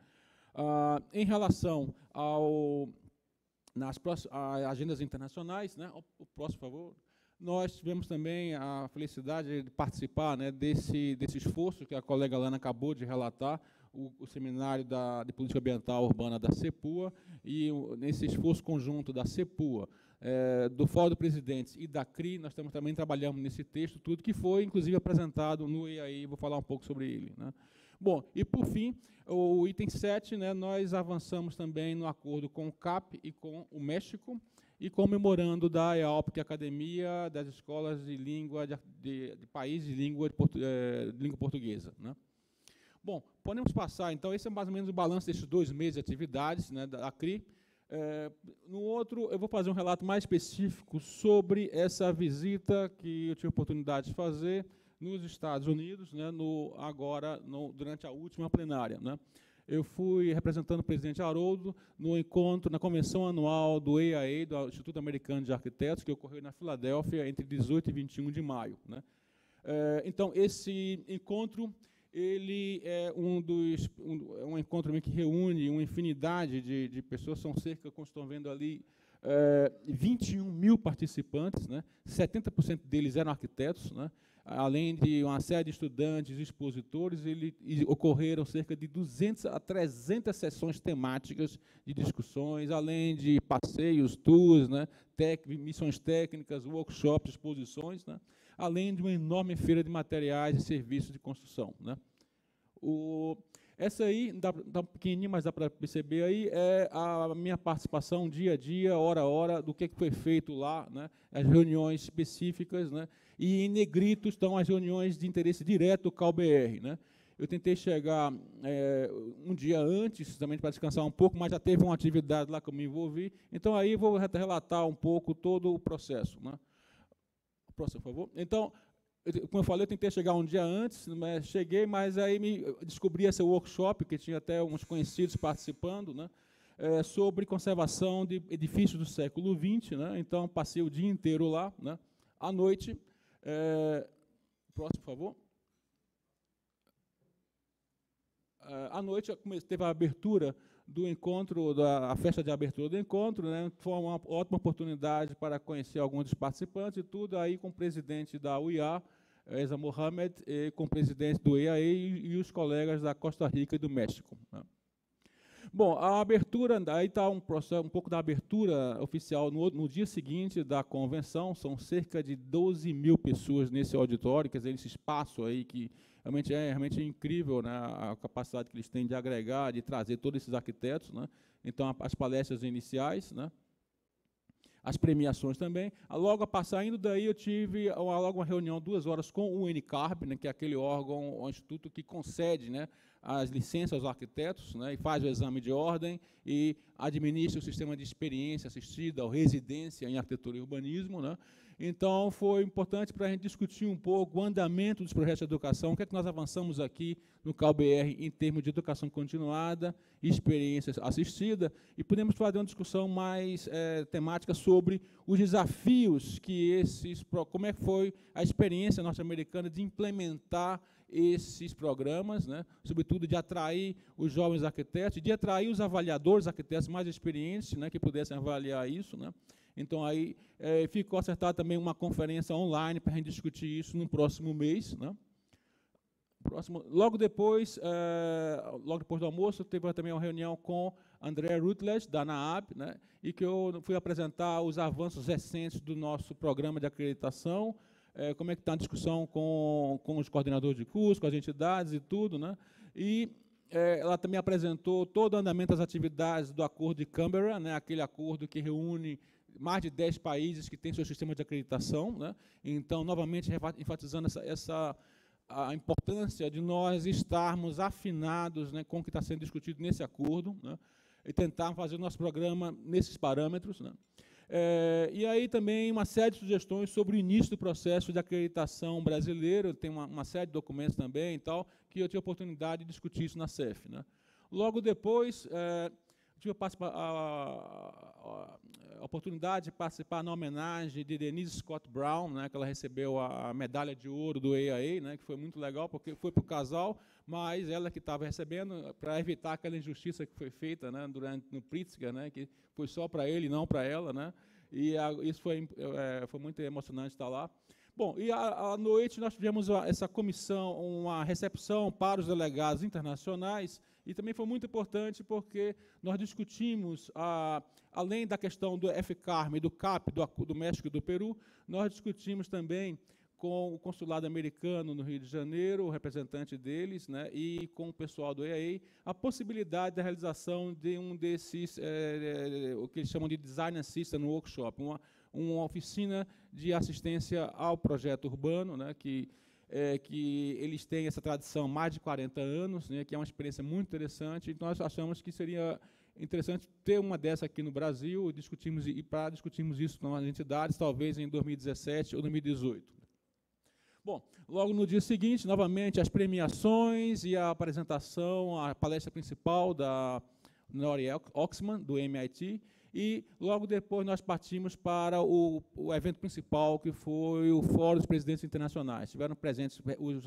Em relação às agendas internacionais, né? O próximo, por favor. Nós tivemos também a felicidade de participar, né, desse esforço que a colega Lana acabou de relatar, o seminário de política ambiental urbana da CEPUA, e nesse esforço conjunto da CEPUA, do Fórum de Presidentes e da CRI, nós também trabalhamos nesse texto, tudo que foi, inclusive, apresentado no EAI, vou falar um pouco sobre ele, né? Bom, e por fim, o item 7, né, nós avançamos também no acordo com o CAP e com o México, e comemorando da EALP, que é a Academia das Escolas de Língua de Países de Língua Portuguesa, né? Bom, podemos passar, então, esse é mais ou menos o balanço desses 2 meses de atividades, né, da CRI. No outro, eu vou fazer um relato mais específico sobre essa visita que eu tive a oportunidade de fazer nos Estados Unidos, né, durante a última plenária, né? Eu fui representando o presidente Haroldo na convenção anual do EAA, do Instituto Americano de Arquitetos, que ocorreu na Filadélfia entre 18 e 21 de maio, né? Então, esse encontro, ele é um encontro que reúne uma infinidade de pessoas, são cerca, como estão vendo ali, 21 mil participantes, né? 70% deles eram arquitetos, né? Além de uma série de estudantes e expositores, ocorreram cerca de 200 a 300 sessões temáticas de discussões, além de passeios, tours, né? Missões técnicas, workshops, exposições, né? Além de uma enorme feira de materiais e serviços de construção, né? Essa aí, dá um pequenininho, mas dá para perceber aí, é a minha participação dia a dia, hora a hora, do que foi feito lá, né? As reuniões específicas, né? E em negrito estão as reuniões de interesse direto do CalBR, né? Eu tentei chegar um dia antes, também para descansar um pouco, mas já teve uma atividade lá que eu me envolvi, então aí vou relatar um pouco todo o processo, né? Próximo, por favor. Então, como eu falei, eu tentei chegar um dia antes, mas cheguei, mas aí descobri esse workshop, que tinha até uns conhecidos participando, né, sobre conservação de edifícios do século XX, né, então passei o dia inteiro lá, né, à noite. Próximo, por favor. À noite teve a abertura do encontro, a festa de abertura do encontro, né, foi uma ótima oportunidade para conhecer alguns dos participantes e tudo, aí com o presidente da UIA, Eza Mohamed, e com o presidente do EAE e os colegas da Costa Rica e do México, né. Bom, a abertura, aí está um pouco da abertura oficial no dia seguinte da convenção, são cerca de 12 mil pessoas nesse auditório, quer dizer, esse espaço aí que realmente é incrível, né, a capacidade que eles têm de agregar, de trazer todos esses arquitetos, né. Então, as palestras iniciais, né, as premiações também. Logo saindo daí, eu tive logo uma reunião 2 horas com o NCARB, né, que é aquele órgão, o instituto que concede, né, as licenças aos arquitetos, né, e faz o exame de ordem e administra o sistema de experiência assistida ou residência em arquitetura e urbanismo, né. Então, foi importante para a gente discutir um pouco o andamento dos projetos de educação, o que é que nós avançamos aqui no CalBR em termos de educação continuada e experiência assistida, e podemos fazer uma discussão mais temática sobre os desafios que como é que foi a experiência norte-americana de implementar esses programas, né, sobretudo de atrair os jovens arquitetos, de atrair os avaliadores arquitetos mais experientes, né, que pudessem avaliar isso, né. Então, aí ficou acertada também uma conferência online para a gente discutir isso no próximo mês, né. Logo depois do almoço, teve também uma reunião com André Rutledge, da NAAB, né, e que eu fui apresentar os avanços recentes do nosso programa de acreditação, como é que está a discussão com os coordenadores de curso, com as entidades e tudo, né, e ela também apresentou todo o andamento das atividades do Acordo de Canberra, né, aquele acordo que reúne mais de 10 países que têm seu sistema de acreditação, né. Então, novamente, enfatizando a importância de nós estarmos afinados, né, com o que está sendo discutido nesse acordo, né, e tentar fazer o nosso programa nesses parâmetros, né. E aí também uma série de sugestões sobre o início do processo de acreditação brasileiro, tem uma série de documentos também e tal, que eu tive a oportunidade de discutir isso na CEF, né. Logo depois, tive a oportunidade de participar na homenagem de Denise Scott Brown, né, que ela recebeu a medalha de ouro do EAA, né, que foi muito legal, porque foi para o casal, mas ela que estava recebendo, para evitar aquela injustiça que foi feita, né, no Pritzker, né, que foi só para ele e não para ela, né, e isso foi muito emocionante estar lá. Bom, e à noite nós tivemos essa comissão, uma recepção para os delegados internacionais, e também foi muito importante porque nós discutimos, além da questão do FCARM e do CAP, do México e do Peru, nós discutimos também com o consulado americano no Rio de Janeiro, o representante deles, né, e com o pessoal do EAA, a possibilidade da realização de um desses, o que eles chamam de Design Assistance Workshop, uma oficina de assistência ao projeto urbano, né, que eles têm essa tradição há mais de 40 anos, né, que é uma experiência muito interessante, e nós achamos que seria interessante ter uma dessa aqui no Brasil, para discutirmos isso com as entidades, talvez em 2017 ou 2018. Bom, logo no dia seguinte, novamente, as premiações e a apresentação, a palestra principal da Nori Oxman, do MIT, e logo depois nós partimos para o evento principal, que foi o Fórum dos Presidentes Internacionais. Estiveram presentes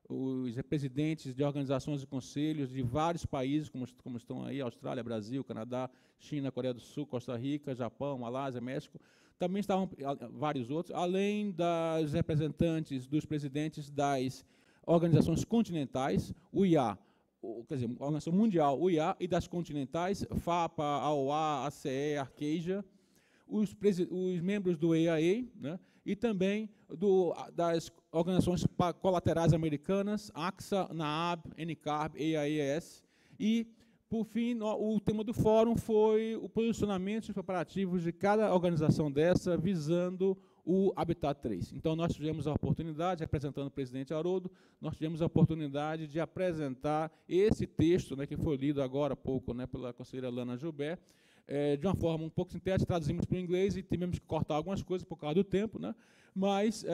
os presidentes de organizações e conselhos de vários países, como estão aí, Austrália, Brasil, Canadá, China, Coreia do Sul, Costa Rica, Japão, Malásia, México, também estavam vários outros, além dos representantes dos presidentes das organizações continentais, UIA, quer dizer, a Organização Mundial, UIA, e das continentais, FAPA, AOA, ACE, Arqueja, os membros do EAA, né, e também das organizações colaterais americanas, AXA, NAAB, NCARB, EAES, e, por fim, o tema do fórum foi o posicionamento e preparativos de cada organização dessa visando o Habitat 3. Então, nós tivemos a oportunidade, representando o presidente Haroldo, nós tivemos a oportunidade de apresentar esse texto, né, que foi lido agora há pouco, né, pela conselheira Lana Gilbert, de uma forma um pouco sintética, traduzimos para o inglês e tivemos que cortar algumas coisas por causa do tempo, né? Mas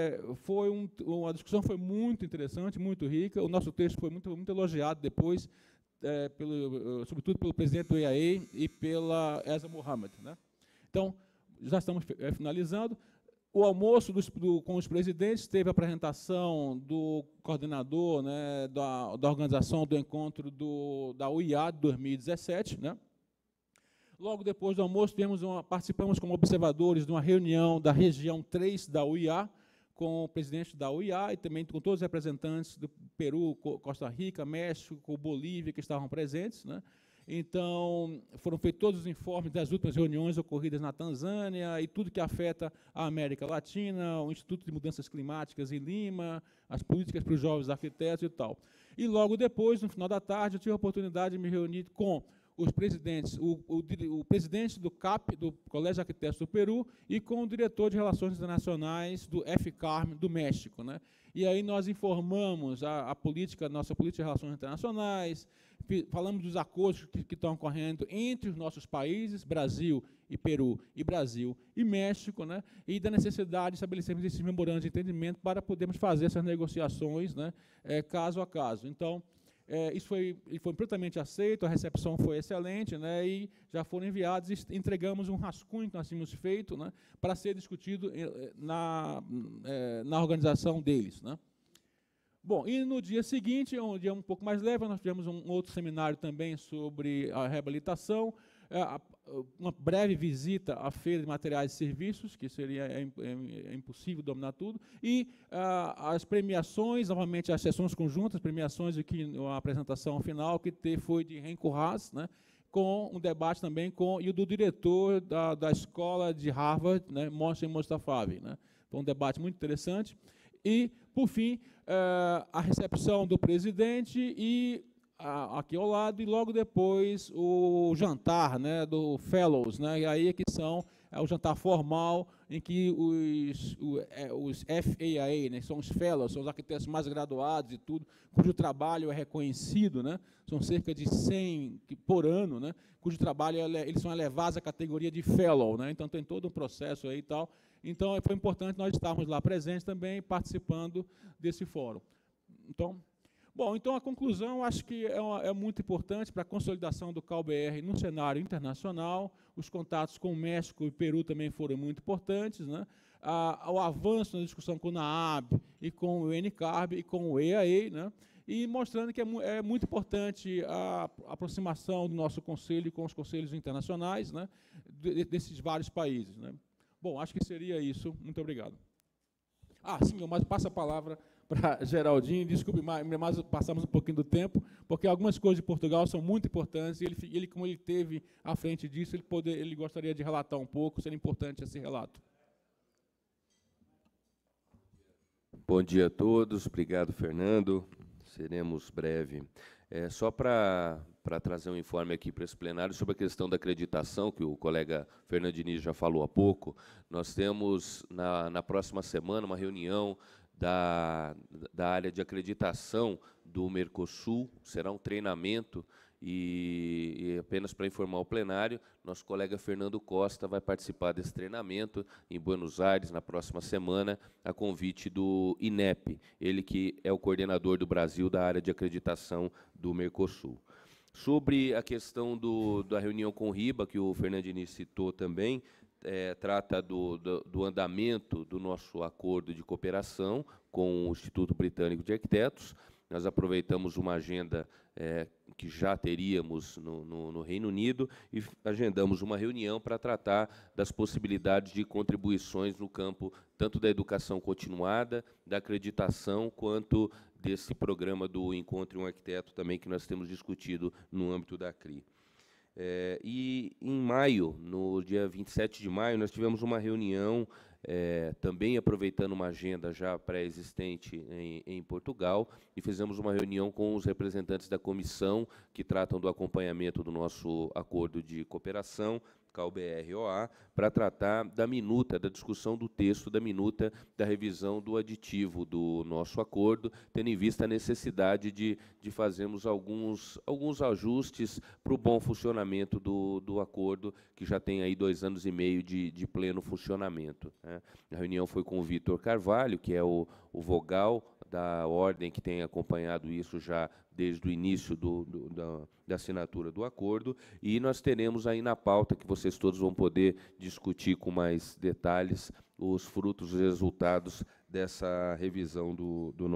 a discussão foi muito interessante, muito rica, o nosso texto foi muito elogiado depois, sobretudo pelo presidente do EAA e pela Esa Mohamed, né? Então, já estamos finalizando. O almoço com os presidentes teve a apresentação do coordenador, né, da organização do encontro da UIA de 2017, né? Logo depois do almoço, participamos como observadores de uma reunião da região 3 da UIA, com o presidente da UIA e também com todos os representantes do Peru, Costa Rica, México, Bolívia, que estavam presentes, né? Então, foram feitos todos os informes das últimas reuniões ocorridas na Tanzânia e tudo que afeta a América Latina, o Instituto de Mudanças Climáticas em Lima, as políticas para os jovens arquitetos e tal. E logo depois, no final da tarde, eu tive a oportunidade de me reunir com os presidentes, o presidente do CAP, do Colégio de Arquitetos do Peru, e com o diretor de Relações Internacionais do FCARM do México, né? E aí nós informamos nossa política de relações internacionais, falamos dos acordos que estão ocorrendo entre os nossos países, Brasil e Peru, e Brasil e México, né? E da necessidade de estabelecermos esses memorandos de entendimento para podermos fazer essas negociações, né, caso a caso. Então, isso foi prontamente aceito, a recepção foi excelente, né, e já foram enviados e entregamos um rascunho que nós tínhamos feito, né, para ser discutido na organização deles, né. Bom, e no dia seguinte, um dia um pouco mais leve, nós tivemos um outro seminário também sobre a reabilitação, uma breve visita à feira de materiais e serviços, que seria impossível dominar tudo, e as premiações, novamente as sessões conjuntas, premiações aqui, a apresentação final que foi de Renko Haas, né, com um debate também e o do diretor da escola de Harvard, né, Mohsen Mostafavi, né. Foi um debate muito interessante. E, por fim, a recepção do presidente e aqui ao lado, e logo depois o jantar, né, do Fellows, né, e aí que é o jantar formal em que os FAA, né, são os Fellows, são os arquitetos mais graduados e tudo, cujo trabalho é reconhecido, né, são cerca de 100 por ano, né, cujo trabalho eles são elevados à categoria de Fellow, né, então tem todo um processo aí e tal. Então, foi importante nós estarmos lá presentes também, participando desse fórum. Então, a conclusão, acho que é muito importante para a consolidação do CalBR no cenário internacional. Os contatos com o México e o Peru também foram muito importantes, né? O avanço na discussão com o NAAB e com o NCARB e com o EAA, né? E mostrando que é muito importante a aproximação do nosso conselho com os conselhos internacionais, né? Desses vários países, né? Bom, acho que seria isso. Muito obrigado. Sim, eu passo a palavra para Geraldinho. Desculpe, mas passamos um pouquinho do tempo, porque algumas coisas de Portugal são muito importantes, e ele como ele esteve à frente disso, ele gostaria de relatar um pouco, seria importante esse relato. Bom dia a todos. Obrigado, Fernando. Seremos breve. Só para trazer um informe aqui para esse plenário sobre a questão da acreditação, que o colega Fernando Diniz já falou há pouco. Nós temos, na próxima semana, uma reunião da área de acreditação do Mercosul, será um treinamento, e apenas para informar o plenário, nosso colega Fernando Costa vai participar desse treinamento em Buenos Aires, na próxima semana, a convite do INEP, ele que é o coordenador do Brasil da área de acreditação do Mercosul. Sobre a questão da reunião com o RIBA, que o Fernando Diniz citou também, trata do andamento do nosso acordo de cooperação com o Instituto Britânico de Arquitetos. Nós aproveitamos uma agenda que já teríamos no Reino Unido e agendamos uma reunião para tratar das possibilidades de contribuições no campo tanto da educação continuada, da acreditação, quanto desse programa do Encontre um Arquiteto também que nós temos discutido no âmbito da CRI. E em maio, no dia 27 de maio, nós tivemos uma reunião, também aproveitando uma agenda já pré-existente em Portugal, e fizemos uma reunião com os representantes da comissão que tratam do acompanhamento do nosso acordo de cooperação, CAU-BR-OA, para tratar da minuta, da discussão do texto, da minuta da revisão do aditivo do nosso acordo, tendo em vista a necessidade de fazermos alguns ajustes para o bom funcionamento do acordo, que já tem aí 2 anos e meio de pleno funcionamento, né? A reunião foi com o Vitor Carvalho, que é o vogal da ordem que tem acompanhado isso já desde o início da assinatura do acordo, e nós teremos aí na pauta, que vocês todos vão poder discutir com mais detalhes, os frutos e resultados dessa revisão do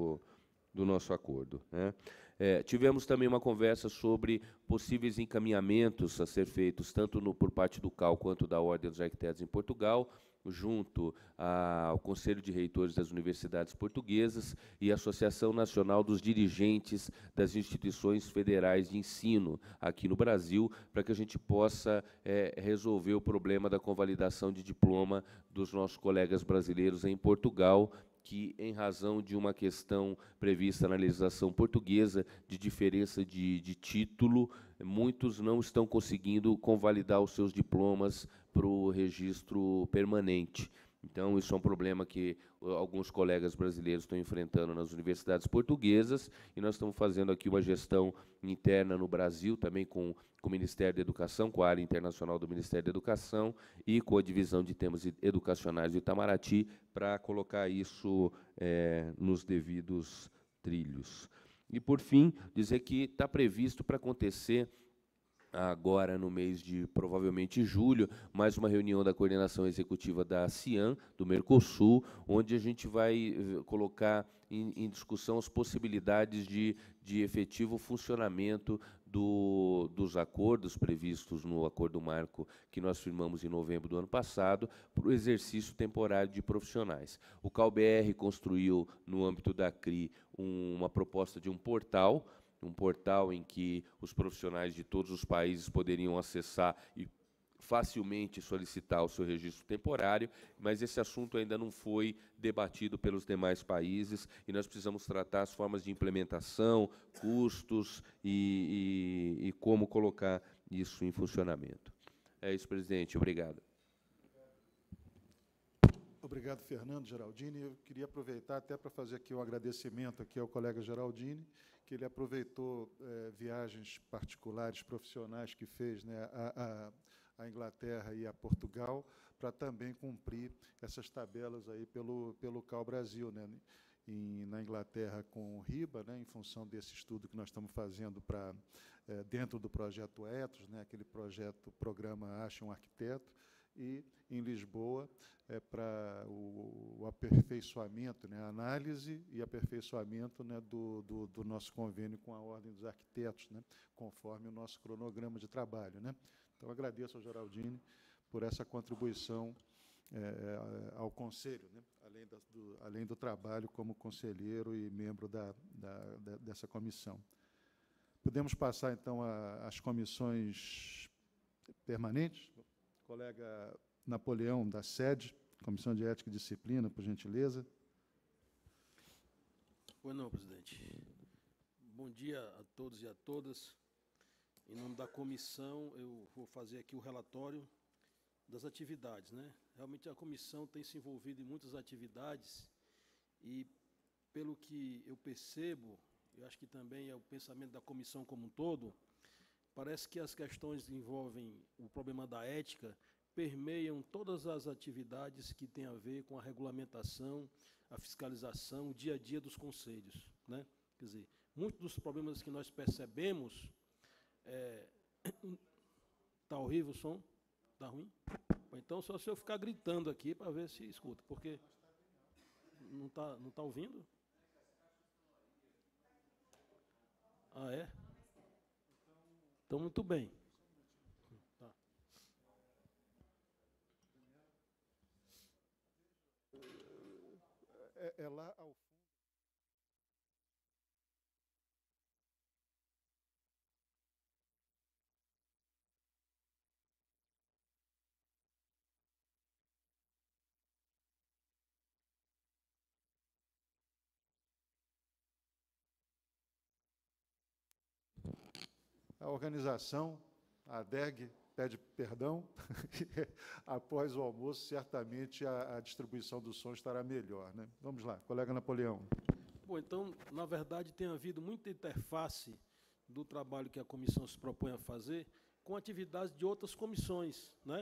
nosso acordo, né? Tivemos também uma conversa sobre possíveis encaminhamentos a ser feitos, tanto por parte do CAU quanto da Ordem dos Arquitetos em Portugal, junto ao Conselho de Reitores das Universidades Portuguesas e a Associação Nacional dos Dirigentes das Instituições Federais de Ensino aqui no Brasil, para que a gente possa resolver o problema da convalidação de diploma dos nossos colegas brasileiros em Portugal, que, em razão de uma questão prevista na legislação portuguesa, de diferença de título, muitos não estão conseguindo convalidar os seus diplomas para o registro permanente. Então, isso é um problema que alguns colegas brasileiros estão enfrentando nas universidades portuguesas, e nós estamos fazendo aqui uma gestão interna no Brasil, também com o Ministério da Educação, com a área internacional do Ministério da Educação e com a Divisão de Temas Educacionais do Itamaraty, para colocar isso nos devidos trilhos. E, por fim, dizer que está previsto para acontecer agora no mês de, provavelmente, julho, mais uma reunião da coordenação executiva da ASEAN, do Mercosul, onde a gente vai colocar em discussão as possibilidades de efetivo funcionamento dos acordos previstos no Acordo Marco que nós firmamos em novembro do ano passado, para o exercício temporário de profissionais. O CAU-BR construiu, no âmbito da CRI, uma proposta de um portal em que os profissionais de todos os países poderiam acessar e facilmente solicitar o seu registro temporário, mas esse assunto ainda não foi debatido pelos demais países, e nós precisamos tratar as formas de implementação, custos e como colocar isso em funcionamento. É isso, presidente. Obrigado. Obrigado, Fernando Geraldini. Eu queria aproveitar até para fazer aqui um agradecimento aqui ao colega Geraldini, que ele aproveitou viagens particulares, profissionais que fez, né, à Inglaterra e a Portugal, para também cumprir essas tabelas aí pelo CAU Brasil, né, na Inglaterra com o RIBA, né, em função desse estudo que nós estamos fazendo dentro do projeto Ethos, né, aquele programa Ache um Arquiteto, e em Lisboa para o aperfeiçoamento, né, a análise e aperfeiçoamento, né, do nosso convênio com a Ordem dos Arquitetos, né, conforme o nosso cronograma de trabalho, né. Então, agradeço ao Geraldini por essa contribuição ao Conselho, né, além do trabalho como conselheiro e membro dessa comissão. Podemos passar, então, às comissões permanentes. Colega Napoleão, da SED, Comissão de Ética e Disciplina, por gentileza. Pois não, presidente. Bom dia a todos e a todas. Em nome da comissão, eu vou fazer aqui o relatório das atividades, né? Realmente a comissão tem se envolvido em muitas atividades e, pelo que eu percebo, eu acho que também é o pensamento da comissão como um todo, parece que as questões que envolvem o problema da ética permeiam todas as atividades que têm a ver com a regulamentação, a fiscalização, o dia a dia dos conselhos, né? Quer dizer, muitos dos problemas que nós percebemos... Está horrível o som? Está ruim? Ou então, só se eu ficar gritando aqui para ver se escuta, porque não tá ouvindo? Ah, é? Então, muito bem. Tá. É lá ao fundo. A organização, a ADEG, pede perdão. Após o almoço, certamente a distribuição do som estará melhor, né? Vamos lá, colega Napoleão. Bom, então, na verdade, tem havido muita interface do trabalho que a comissão se propõe a fazer com atividades de outras comissões, né?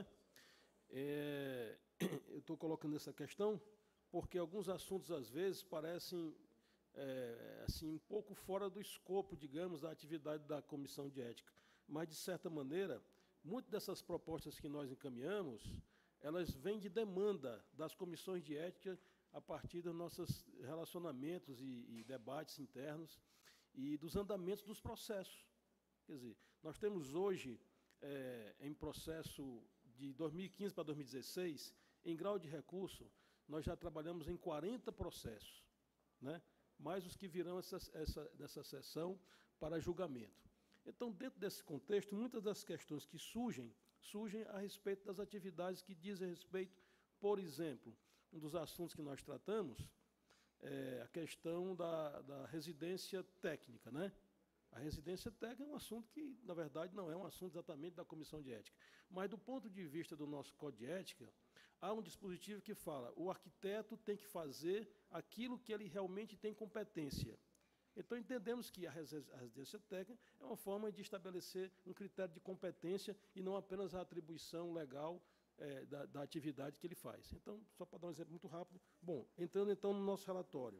Eu estou colocando essa questão porque alguns assuntos, às vezes, parecem assim, um pouco fora do escopo, digamos, da atividade da comissão de ética. Mas, de certa maneira, muitas dessas propostas que nós encaminhamos, elas vêm de demanda das comissões de ética a partir dos nossos relacionamentos e debates internos e dos andamentos dos processos. Quer dizer, nós temos hoje, em processo de 2015 para 2016, em grau de recurso, nós já trabalhamos em 40 processos, né? Mais os que virão dessa sessão para julgamento. Então, dentro desse contexto, muitas das questões que surgem a respeito das atividades que dizem respeito, por exemplo, um dos assuntos que nós tratamos é a questão da residência técnica, né? A residência técnica é um assunto que, na verdade, não é um assunto exatamente da comissão de ética. Mas, do ponto de vista do nosso Código de Ética, há um dispositivo que fala o arquiteto tem que fazer aquilo que ele realmente tem competência. Então, entendemos que a residência técnica é uma forma de estabelecer um critério de competência e não apenas a atribuição legal da atividade que ele faz. Então, só para dar um exemplo muito rápido. Bom, entrando então no nosso relatório.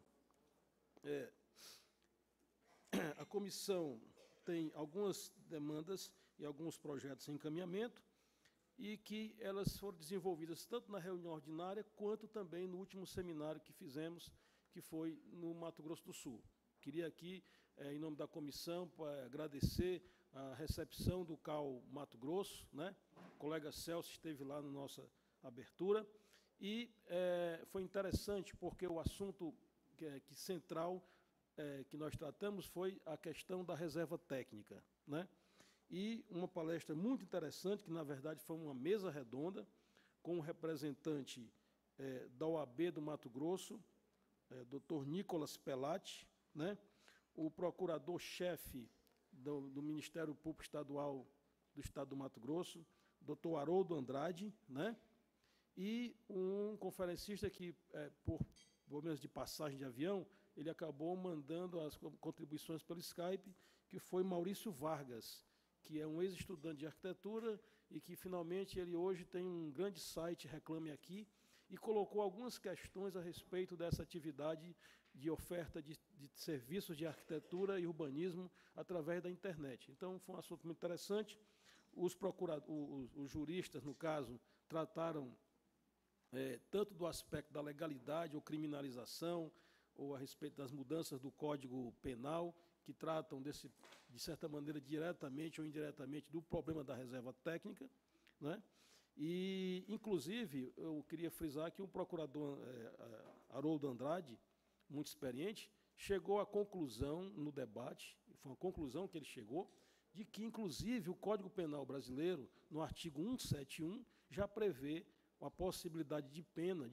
A comissão tem algumas demandas e alguns projetos em encaminhamento e que elas foram desenvolvidas tanto na reunião ordinária quanto também no último seminário que fizemos, que foi no Mato Grosso do Sul. Queria aqui, em nome da comissão, agradecer a recepção do CAU Mato Grosso, né? O colega Celso esteve lá na nossa abertura e foi interessante porque o assunto central que nós tratamos foi a questão da reserva técnica, né? E uma palestra muito interessante, que na verdade foi uma mesa redonda, com um representante da OAB do Mato Grosso, Dr. Nicolas Pelatti, né? O procurador-chefe do Ministério Público Estadual do Estado do Mato Grosso, Dr. Haroldo Andrade, né? E um conferencista que, por problemas de passagem de avião, ele acabou mandando as contribuições pelo Skype, que foi Maurício Vargas, que é um ex-estudante de arquitetura e que, finalmente, ele hoje tem um grande site, Reclame Aqui, e colocou algumas questões a respeito dessa atividade de oferta de serviços de arquitetura e urbanismo através da internet. Então, foi um assunto muito interessante. Os juristas, no caso, trataram tanto do aspecto da legalidade ou criminalização, ou a respeito das mudanças do Código Penal, que tratam, de certa maneira, diretamente ou indiretamente, do problema da reserva técnica, né? E, inclusive, eu queria frisar que o procurador Haroldo Andrade, muito experiente, chegou à conclusão no debate, foi uma conclusão que ele chegou, de que, inclusive, o Código Penal brasileiro, no artigo 171, já prevê a possibilidade de pena,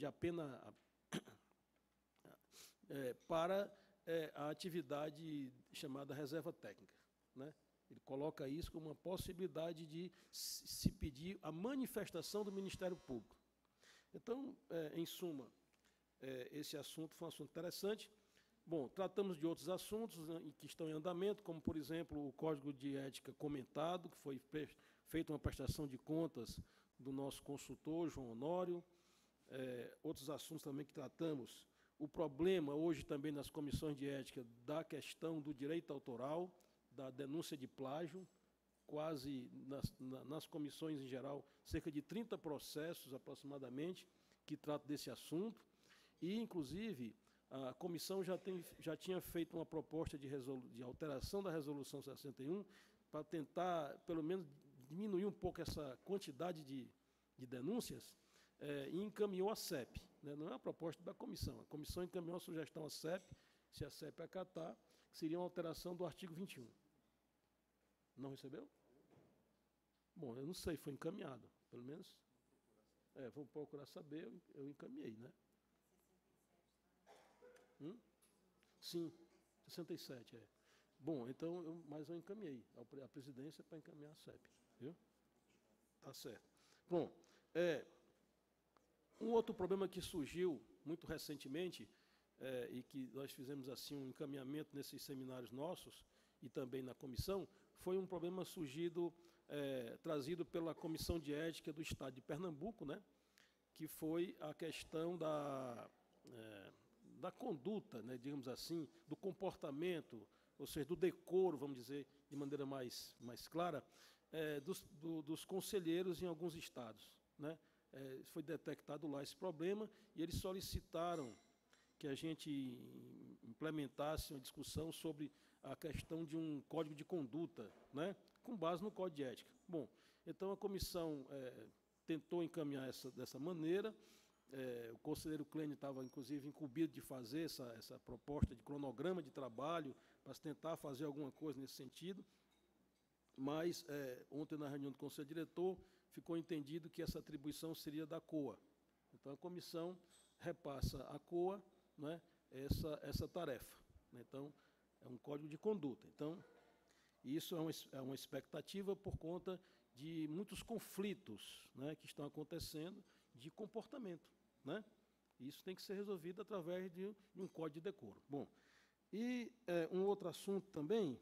para a atividade chamada reserva técnica, né? Ele coloca isso como uma possibilidade de se pedir a manifestação do Ministério Público. Então, em suma, esse assunto foi um assunto interessante. Bom, tratamos de outros assuntos que estão em andamento, como, por exemplo, o Código de Ética comentado, que foi feita uma prestação de contas do nosso consultor, João Honório. Outros assuntos também que tratamos. O problema, hoje, também nas comissões de ética, da questão do direito autoral, da denúncia de plágio, quase, nas comissões em geral, cerca de 30 processos aproximadamente que tratam desse assunto, e, inclusive, a comissão já tinha feito uma proposta de alteração da Resolução 61 para tentar, pelo menos, diminuir um pouco essa quantidade de denúncias, e encaminhou a CEP. Né? Não é uma proposta da comissão. A comissão encaminhou a sugestão à CEP, se a CEP acatar, que seria uma alteração do artigo 21. Não recebeu? Bom, eu não sei, foi encaminhado, pelo menos. Vou procurar saber, eu encaminhei, né? Sim, 67, Bom, então, mas eu encaminhei a presidência para encaminhar a CEP, viu? Tá certo. Bom, um outro problema que surgiu muito recentemente, e que nós fizemos assim um encaminhamento nesses seminários nossos e também na comissão, foi um problema surgido, trazido pela Comissão de Ética do Estado de Pernambuco, né, que foi a questão da conduta, né, digamos assim, do comportamento, ou seja, do decoro, vamos dizer, de maneira mais clara, dos conselheiros em alguns estados, né? Foi detectado lá esse problema e eles solicitaram que a gente implementasse uma discussão sobre a questão de um código de conduta, né, com base no Código de Ética. Bom, então a comissão tentou encaminhar dessa maneira. O conselheiro Clênio estava, inclusive, incumbido de fazer essa proposta de cronograma de trabalho para tentar fazer alguma coisa nesse sentido, mas ontem, na reunião do Conselho Diretor, ficou entendido que essa atribuição seria da COA. Então, a comissão repassa à COA, né, essa tarefa. Então, é um código de conduta. Então, isso é uma expectativa por conta de muitos conflitos, né, que estão acontecendo de comportamento, né? Isso tem que ser resolvido através de um código de decoro. Bom, e um outro assunto também,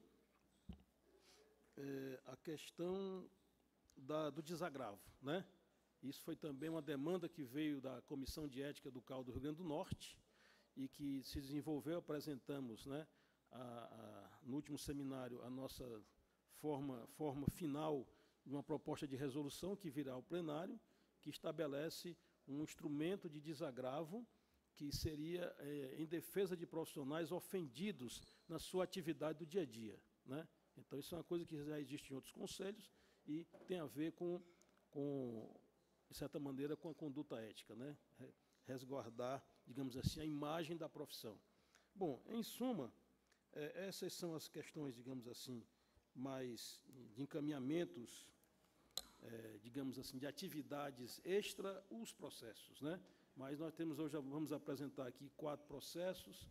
a questão do desagravo, né? Isso foi também uma demanda que veio da Comissão de Ética do CAU do Rio Grande do Norte e que se desenvolveu, apresentamos, né, no último seminário, a nossa forma final de uma proposta de resolução que virá ao plenário, que estabelece um instrumento de desagravo que seria em defesa de profissionais ofendidos na sua atividade do dia a dia, né? Então, isso é uma coisa que já existe em outros conselhos e tem a ver com de certa maneira, com a conduta ética, né? Resguardar, digamos assim, a imagem da profissão. Bom, em suma, essas são as questões, digamos assim, mais de encaminhamentos, digamos assim, de atividades extra os processos, né? Mas nós temos hoje, vamos apresentar aqui 4 processos.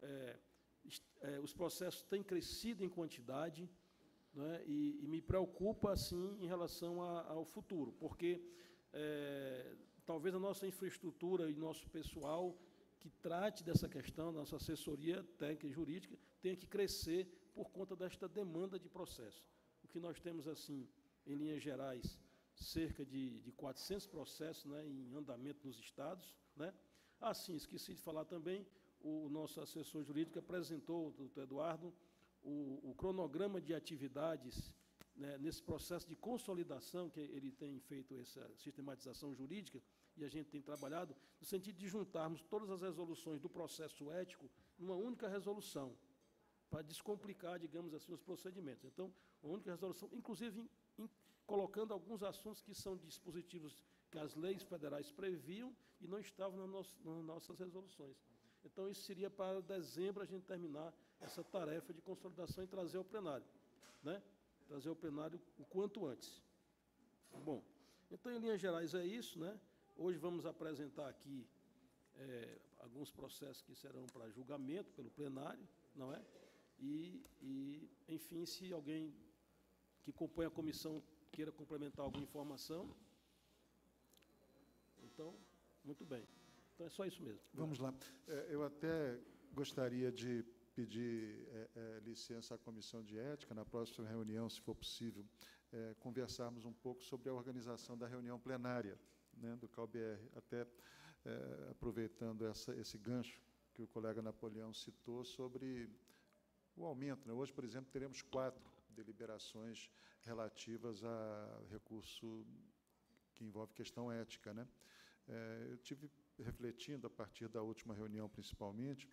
Os processos têm crescido em quantidade, né? E me preocupa, assim, em relação ao futuro, porque talvez a nossa infraestrutura e nosso pessoal que trate dessa questão, nossa assessoria técnica e jurídica, tenha que crescer por conta desta demanda de processo. O que nós temos, assim, em linhas gerais, cerca de 400 processos, né, em andamento nos estados, né? Sim, esqueci de falar também, o nosso assessor jurídico apresentou, o doutor Eduardo, o cronograma de atividades, né, nesse processo de consolidação, que ele tem feito essa sistematização jurídica, e a gente tem trabalhado, no sentido de juntarmos todas as resoluções do processo ético numa única resolução, para descomplicar, digamos assim, os procedimentos. Então, uma única resolução, inclusive colocando alguns assuntos que são dispositivos que as leis federais previam e não estavam nas nossas resoluções. Então, isso seria para dezembro a gente terminar essa tarefa de consolidação e trazer ao plenário, né? Trazer ao plenário o quanto antes. Bom, então, em linhas gerais, é isso, né? Hoje vamos apresentar aqui alguns processos que serão para julgamento pelo plenário, não é? E, enfim, se alguém que compõe a comissão queira complementar alguma informação, então, muito bem. Então, é só isso mesmo. Vamos lá. Eu até gostaria de pedir licença à Comissão de Ética, na próxima reunião, se for possível, conversarmos um pouco sobre a organização da reunião plenária, né, do CAU-BR, até aproveitando esse gancho que o colega Napoleão citou sobre o aumento, né? Hoje, por exemplo, teremos 4 deliberações relativas a recurso que envolve questão ética, né? Eu tive refletindo, a partir da última reunião, principalmente,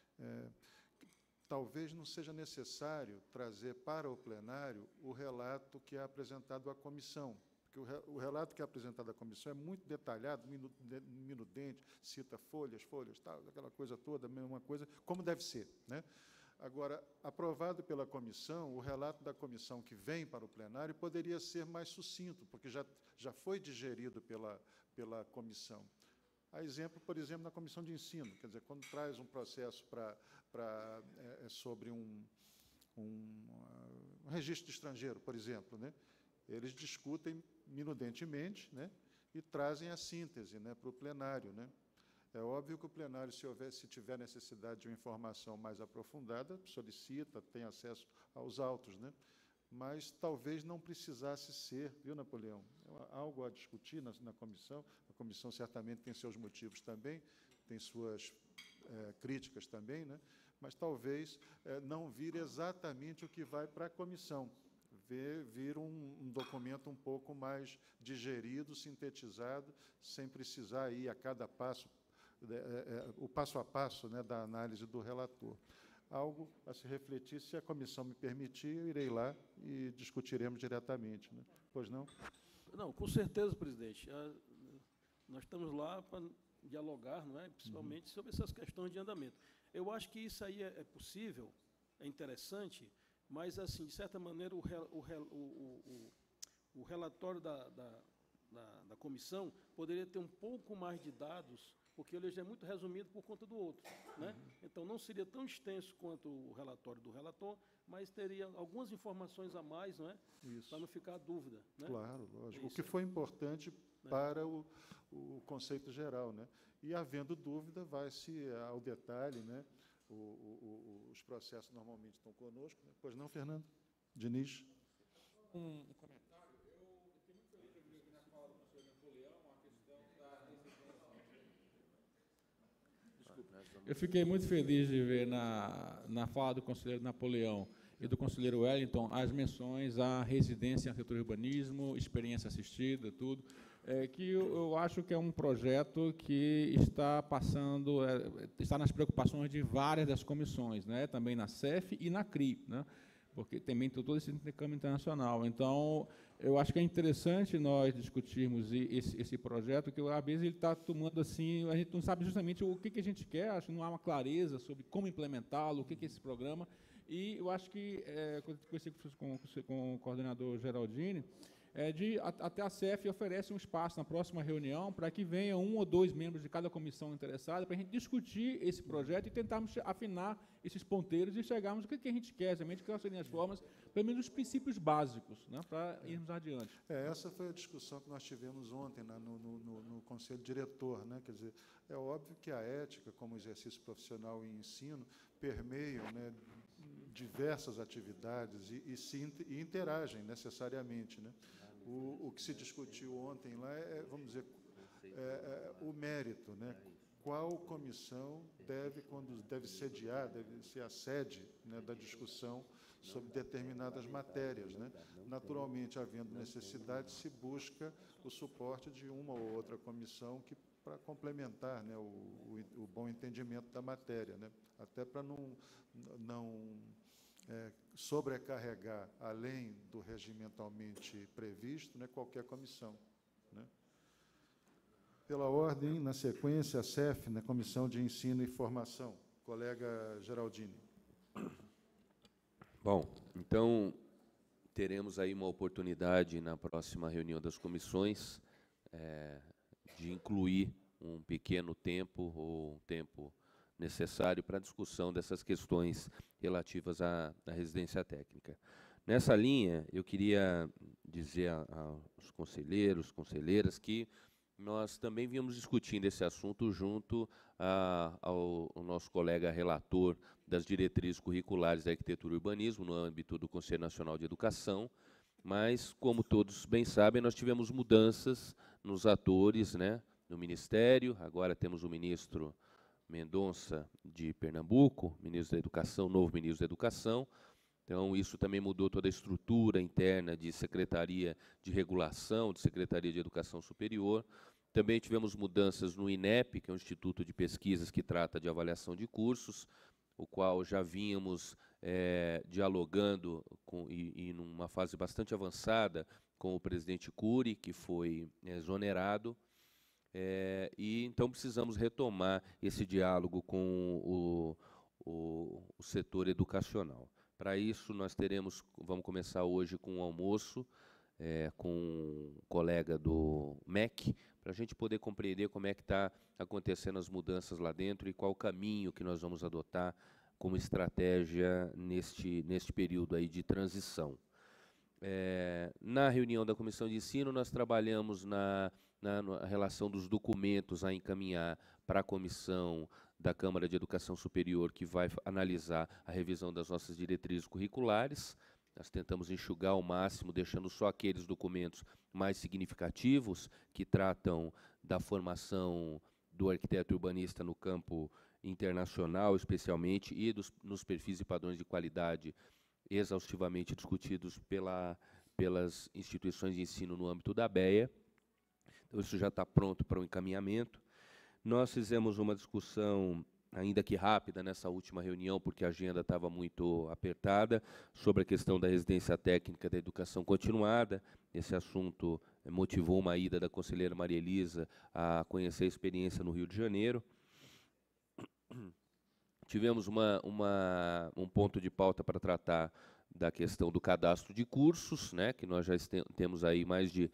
talvez não seja necessário trazer para o plenário o relato que é apresentado à comissão, porque o relato que é apresentado à comissão é muito detalhado, minudente, cita folhas, tal, aquela coisa toda, a mesma coisa, como deve ser, né? Agora, aprovado pela comissão, o relato da comissão que vem para o plenário poderia ser mais sucinto, porque já foi digerido pela comissão. Há exemplo, por exemplo, na comissão de ensino, quer dizer, quando traz um processo sobre um registro de estrangeiro, por exemplo, né? Eles discutem minudentemente, né? E trazem a síntese, né, para o plenário, né? É óbvio que o plenário, se tiver necessidade de uma informação mais aprofundada, solicita, tem acesso aos autos, né? Mas talvez não precisasse ser, viu, Napoleão? Algo a discutir na comissão. A comissão certamente tem seus motivos também, tem suas críticas também, né? Mas talvez não vir exatamente o que vai para a comissão, vir um documento um pouco mais digerido, sintetizado, sem precisar ir a cada passo, o passo a passo, né, da análise do relator. Algo a se refletir, se a comissão me permitir, eu irei lá e discutiremos diretamente, né? Pois não? Não, com certeza, presidente. Nós estamos lá para dialogar, não é? Principalmente sobre essas questões de andamento. Eu acho que isso aí é possível, é interessante, mas, assim, de certa maneira, o relatório da comissão poderia ter um pouco mais de dados, porque ele já é muito resumido por conta do outro, né? Então, não seria tão extenso quanto o relatório do relator, mas teria algumas informações a mais, não é? Para não ficar dúvida, né? Claro, lógico. O que foi importante para o conceito geral, né? E, havendo dúvida, vai-se ao detalhe, né? Os processos normalmente estão conosco, né? Pois não, Fernando? Diniz? Um comentário. Eu fiquei muito feliz de ouvir na fala do professor Napoleão a questão da residência. Desculpa. Eu fiquei muito feliz de ver na fala do conselheiro Napoleão e do conselheiro Wellington as menções à residência em arquitetura e urbanismo, experiência assistida, tudo, que eu acho que é um projeto que está passando, está nas preocupações de várias das comissões, né, também na CEF e na CRI, né, porque também tem todo esse intercâmbio internacional. Então, eu acho que é interessante nós discutirmos esse projeto, que às vezes ele está tomando assim, a gente não sabe justamente o que a gente quer, acho que não há uma clareza sobre como implementá-lo, o que é esse programa, e eu acho que, quando eu conversei com o coordenador Geraldini, até a CEF oferece um espaço na próxima reunião para que venha 1 ou 2 membros de cada comissão interessada para a gente discutir esse projeto e tentarmos afinar esses ponteiros e chegarmos ao que a gente quer, exatamente, quais seriam as formas, pelo menos os princípios básicos, né, para irmos adiante. Essa foi a discussão que nós tivemos ontem no Conselho Diretor, né? Quer dizer, é óbvio que a ética, como exercício profissional e ensino, permeiam, né, diversas atividades e interagem necessariamente, né? O que se discutiu ontem lá vamos dizer, o mérito, né? Qual comissão quando deve sediar, deve ser a sede, né, da discussão sobre determinadas matérias, né? Naturalmente, havendo necessidade, se busca o suporte de uma ou outra comissão para complementar, né, o bom entendimento da matéria, né? Até para não sobrecarregar, além do regimentalmente previsto, né, qualquer comissão, né? Pela ordem, na sequência, a CEF, né, Comissão de Ensino e Formação. Colega Geraldini. Bom, então, teremos aí uma oportunidade na próxima reunião das comissões de incluir um pequeno tempo ou um tempo necessário para a discussão dessas questões relativas à residência técnica. Nessa linha, eu queria dizer aos conselheiros, conselheiras, que nós também viemos discutindo esse assunto junto ao nosso colega relator das diretrizes curriculares da arquitetura e urbanismo, no âmbito do Conselho Nacional de Educação, mas, como todos bem sabem, nós tivemos mudanças nos atores, né, no Ministério. Agora temos o ministro Mendonça, de Pernambuco, ministro da Educação, novo ministro da Educação, Então, isso também mudou toda a estrutura interna de Secretaria de Regulação, de Secretaria de Educação Superior. Também tivemos mudanças no INEP, que é um instituto de pesquisas que trata de avaliação de cursos, o qual já vínhamos dialogando e numa fase bastante avançada com o presidente Cury, que foi exonerado. E então precisamos retomar esse diálogo com o setor educacional. Para isso, nós vamos começar hoje com um almoço com um colega do MEC, para a gente poder compreender como é que está acontecendo as mudanças lá dentro e qual o caminho que nós vamos adotar como estratégia neste período aí de transição. Na reunião da Comissão de Ensino, nós trabalhamos na relação dos documentos a encaminhar para a Comissão da Câmara de Educação Superior, que vai analisar a revisão das nossas diretrizes curriculares. Nós tentamos enxugar ao máximo, deixando só aqueles documentos mais significativos, que tratam da formação do arquiteto urbanista no campo internacional, especialmente, e nos perfis e padrões de qualidade exaustivamente discutidos pelas instituições de ensino no âmbito da ABEA. Então, isso já está pronto para o encaminhamento. Nós fizemos uma discussão, ainda que rápida, nessa última reunião, porque a agenda estava muito apertada, sobre a questão da residência técnica da educação continuada. Esse assunto motivou uma ida da conselheira Maria Elisa a conhecer a experiência no Rio de Janeiro. Tivemos um ponto de pauta para tratar da questão do cadastro de cursos, né, que nós já temos aí mais de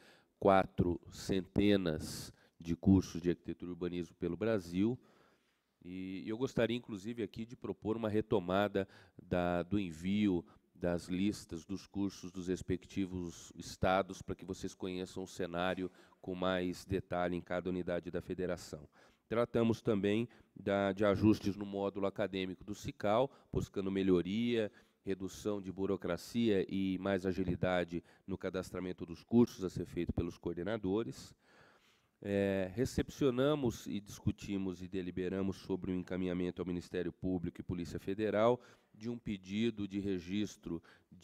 400 de cursos de arquitetura e urbanismo pelo Brasil. E eu gostaria, inclusive, aqui de propor uma retomada do envio das listas dos cursos dos respectivos estados, para que vocês conheçam o cenário com mais detalhe em cada unidade da federação. Tratamos também de ajustes no módulo acadêmico do SICAL, buscando melhoria, redução de burocracia e mais agilidade no cadastramento dos cursos a ser feito pelos coordenadores. Recepcionamos e discutimos e deliberamos sobre o encaminhamento ao Ministério Público e Polícia Federal de um pedido de registro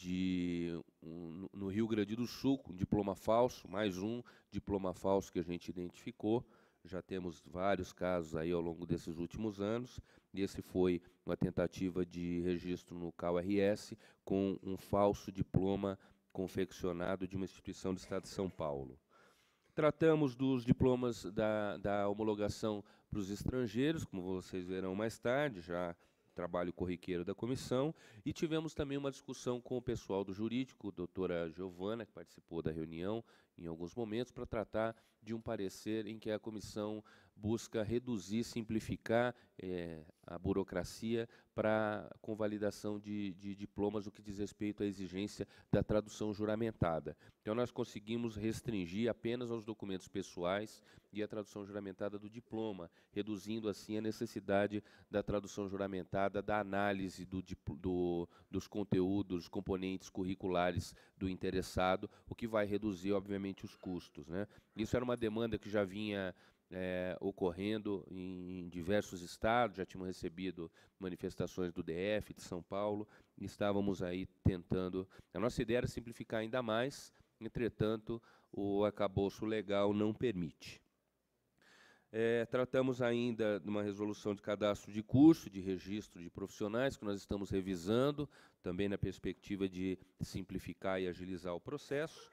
no Rio Grande do Sul, um diploma falso, mais um diploma falso que a gente identificou. Já temos vários casos aí ao longo desses últimos anos, e esse foi uma tentativa de registro no CAU-RS com um falso diploma confeccionado de uma instituição do Estado de São Paulo. Tratamos dos diplomas da homologação para os estrangeiros, como vocês verão mais tarde, já trabalho corriqueiro da comissão, e tivemos também uma discussão com o pessoal do jurídico, a doutora Giovana, que participou da reunião em alguns momentos, para tratar de um parecer em que a comissão busca reduzir, simplificar a burocracia para a convalidação de diplomas, o que diz respeito à exigência da tradução juramentada. Então, nós conseguimos restringir apenas aos documentos pessoais e a tradução juramentada do diploma, reduzindo, assim, a necessidade da tradução juramentada, da análise dos conteúdos, dos componentes curriculares do interessado, o que vai reduzir, obviamente, os custos, né? Isso era uma demanda que já vinha ocorrendo em diversos estados, já tínhamos recebido manifestações do DF, de São Paulo, e estávamos aí tentando. A nossa ideia era simplificar ainda mais, entretanto, o arcabouço legal não permite. Tratamos ainda de uma resolução de cadastro de curso, de registro de profissionais, que nós estamos revisando, também na perspectiva de simplificar e agilizar o processo.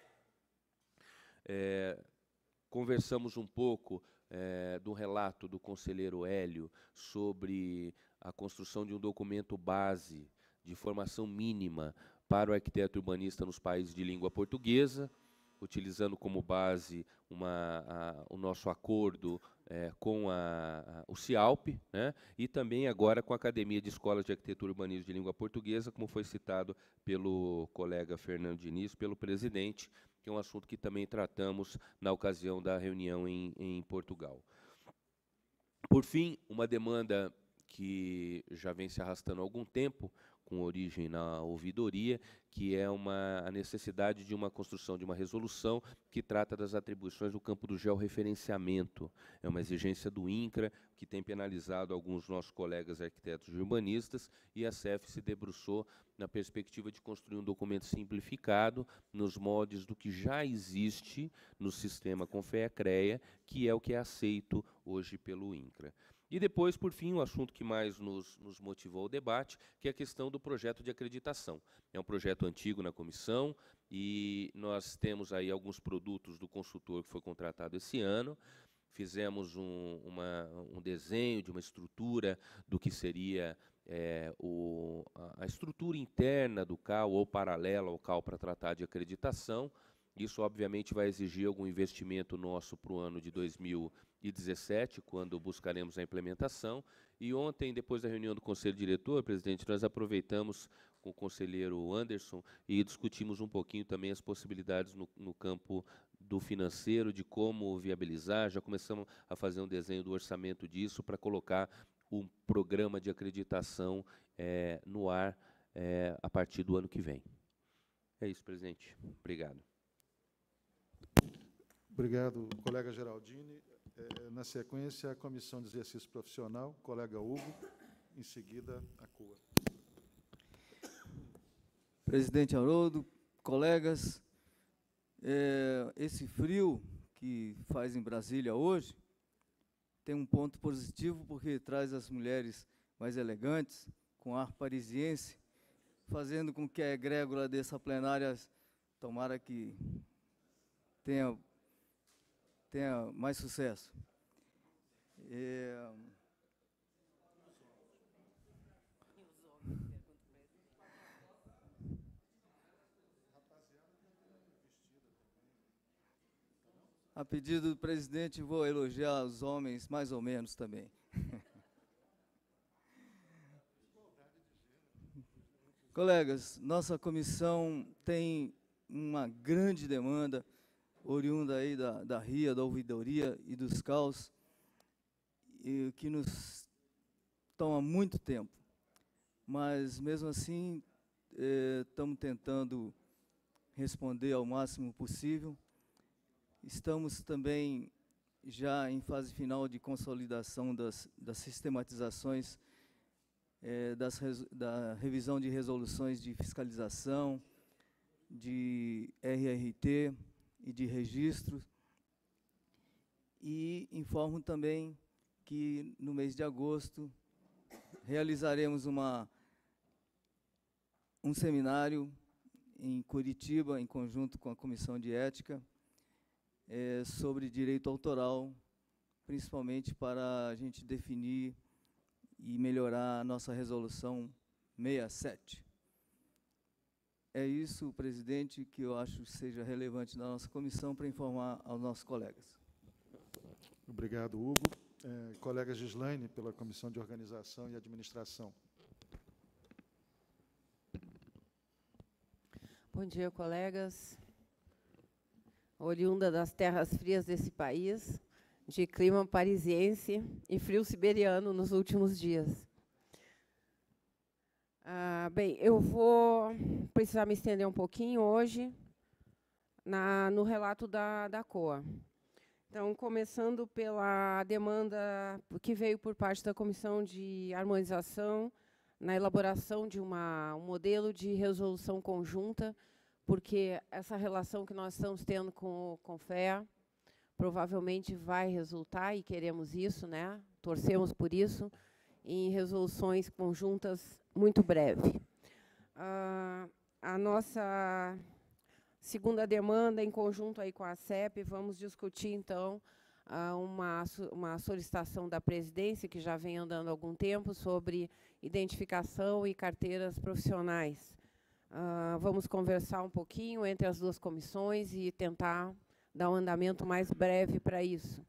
Conversamos um pouco do relato do conselheiro Hélio sobre a construção de um documento base de formação mínima para o arquiteto urbanista nos países de língua portuguesa, utilizando como base o nosso acordo com o CIALP, né, e também agora com a Academia de Escolas de Arquitetura e Urbanismo de Língua Portuguesa, como foi citado pelo colega Fernando Diniz, pelo presidente, que é um assunto que também tratamos na ocasião da reunião em Portugal. Por fim, uma demanda que já vem se arrastando há algum tempo, com origem na ouvidoria, que é a necessidade de uma construção de uma resolução que trata das atribuições no campo do georreferenciamento. É uma exigência do INCRA, que tem penalizado alguns nossos colegas arquitetos e urbanistas, e a CEF se debruçou na perspectiva de construir um documento simplificado, nos moldes do que já existe no sistema Confea-CREA, que é o que é aceito hoje pelo INCRA. E depois, por fim, o assunto que mais nos motivou ao debate, que é a questão do projeto de acreditação. É um projeto antigo na comissão e nós temos aí alguns produtos do consultor que foi contratado esse ano. Fizemos um desenho de uma estrutura do que seria a estrutura interna do CAU ou paralela ao CAU para tratar de acreditação. Isso, obviamente, vai exigir algum investimento nosso para o ano de 2017, quando buscaremos a implementação. E ontem, depois da reunião do Conselho Diretor, presidente, nós aproveitamos com o conselheiro Anderson e discutimos um pouquinho também as possibilidades no campo do financeiro, de como viabilizar. Já começamos a fazer um desenho do orçamento disso para colocar um programa de acreditação no ar a partir do ano que vem. É isso, presidente. Obrigado. Obrigado, colega Geraldini. Na sequência, a Comissão de Exercício Profissional, colega Hugo, em seguida, a CUA. Presidente Haroldo, colegas, esse frio que faz em Brasília hoje tem um ponto positivo, porque traz as mulheres mais elegantes, com ar parisiense, fazendo com que a egrégora dessa plenária, tomara que tenha mais sucesso. A pedido do presidente, vou elogiar os homens mais ou menos também. Colegas, nossa comissão tem uma grande demanda oriunda aí da RIA, da ouvidoria e dos CAUs, que nos toma muito tempo. Mas, mesmo assim, estamos tentando responder ao máximo possível. Estamos também já em fase final de consolidação das sistematizações, da revisão de resoluções de fiscalização, de RRT e de registro. E informo também que, no mês de agosto, realizaremos um seminário em Curitiba, em conjunto com a Comissão de Ética, sobre direito autoral, principalmente para a gente definir e melhorar a nossa resolução 67. É isso, presidente, que eu acho que seja relevante na nossa comissão para informar aos nossos colegas. Obrigado, Hugo. Colega Gislaine, pela Comissão de Organização e Administração. Bom dia, colegas. Oriunda das terras frias desse país, de clima parisiense e frio siberiano nos últimos dias. Bem, eu vou precisar me estender um pouquinho hoje no relato da COA. Então, começando pela demanda que veio por parte da Comissão de Harmonização na elaboração de um modelo de resolução conjunta, porque essa relação que nós estamos tendo com o Confea provavelmente vai resultar, e queremos isso, né? Torcemos por isso, em resoluções conjuntas muito breve. A nossa segunda demanda, em conjunto aí com a CEP, vamos discutir, então, uma solicitação da presidência, que já vem andando há algum tempo, sobre identificação e carteiras profissionais. Vamos conversar um pouquinho entre as duas comissões e tentar dar um andamento mais breve para isso.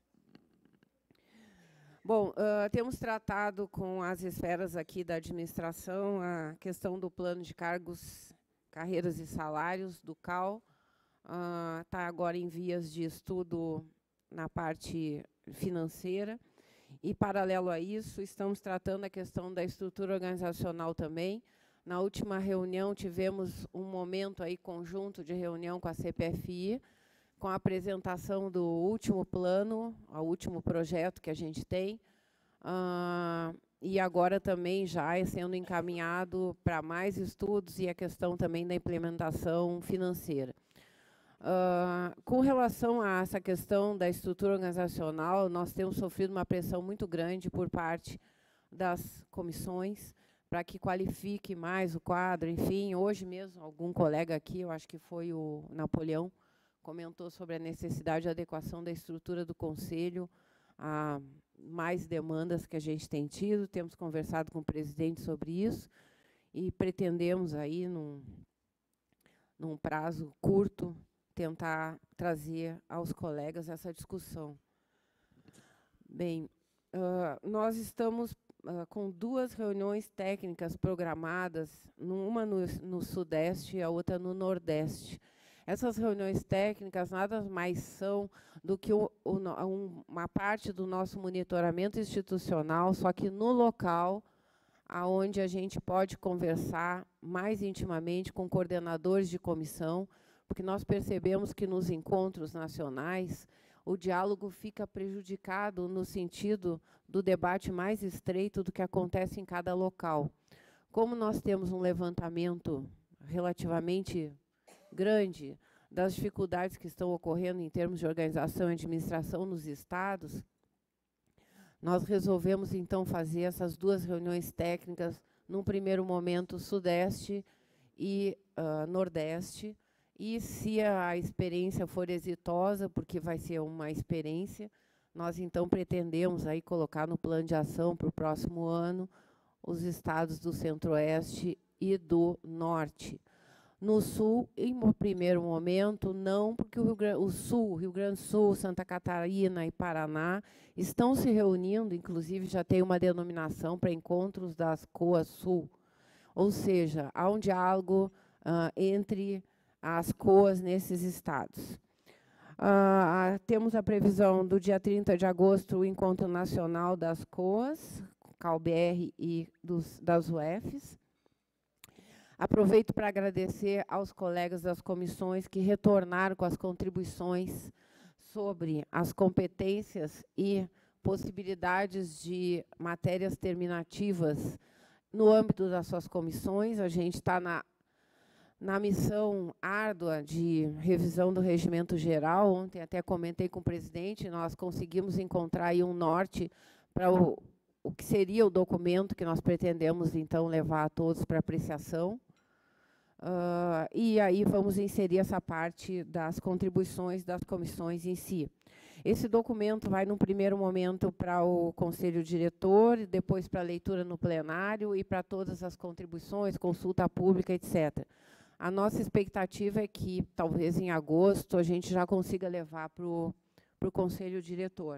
Bom, temos tratado com as esferas aqui da administração a questão do plano de cargos, carreiras e salários do CAU. Está agora em vias de estudo na parte financeira. E, paralelo a isso, estamos tratando a questão da estrutura organizacional também. Na última reunião, tivemos um momento aí conjunto de reunião com a CPFI, com a apresentação do último plano, o último projeto que a gente tem, e agora também já é sendo encaminhado para mais estudos e a questão também da implementação financeira. Com relação a essa questão da estrutura organizacional, nós temos sofrido uma pressão muito grande por parte das comissões para que qualifique mais o quadro. Enfim, hoje mesmo, algum colega aqui, eu acho que foi o Napoleão, comentou sobre a necessidade de adequação da estrutura do Conselho a mais demandas que a gente tem tido. Temos conversado com o presidente sobre isso e pretendemos, aí, num prazo curto, tentar trazer aos colegas essa discussão. Bem, nós estamos com 2 reuniões técnicas programadas, uma no Sudeste e a outra no Nordeste. Essas reuniões técnicas nada mais são do que uma parte do nosso monitoramento institucional, só que no local, aonde a gente pode conversar mais intimamente com coordenadores de comissão, porque nós percebemos que nos encontros nacionais o diálogo fica prejudicado no sentido do debate mais estreito do que acontece em cada local. Como nós temos um levantamento relativamente grande das dificuldades que estão ocorrendo em termos de organização e administração nos estados, nós resolvemos, então, fazer essas 2 reuniões técnicas, num primeiro momento, Sudeste e Nordeste. E, se a experiência for exitosa, porque vai ser uma experiência, nós, então, pretendemos aí colocar no plano de ação para o próximo ano os estados do Centro-Oeste e do Norte. No Sul, em primeiro momento, não, porque o Rio Grande do Sul, Santa Catarina e Paraná estão se reunindo, inclusive já tem uma denominação para encontros das COAS Sul, ou seja, há um diálogo entre as COAS nesses estados. Temos a previsão do dia 30 de agosto, o Encontro Nacional das COAS, CalBR e das UFs. Aproveito para agradecer aos colegas das comissões que retornaram com as contribuições sobre as competências e possibilidades de matérias terminativas no âmbito das suas comissões. A gente está na missão árdua de revisão do regimento geral. Ontem até comentei com o presidente, nós conseguimos encontrar aí um norte para o que seria o documento que nós pretendemos, então, levar a todos para apreciação. E aí vamos inserir essa parte das contribuições das comissões em si. Esse documento vai, num primeiro momento, para o Conselho Diretor, depois para a leitura no plenário e para todas as contribuições, consulta pública, etc. A nossa expectativa é que, talvez em agosto, a gente já consiga levar para o Conselho Diretor.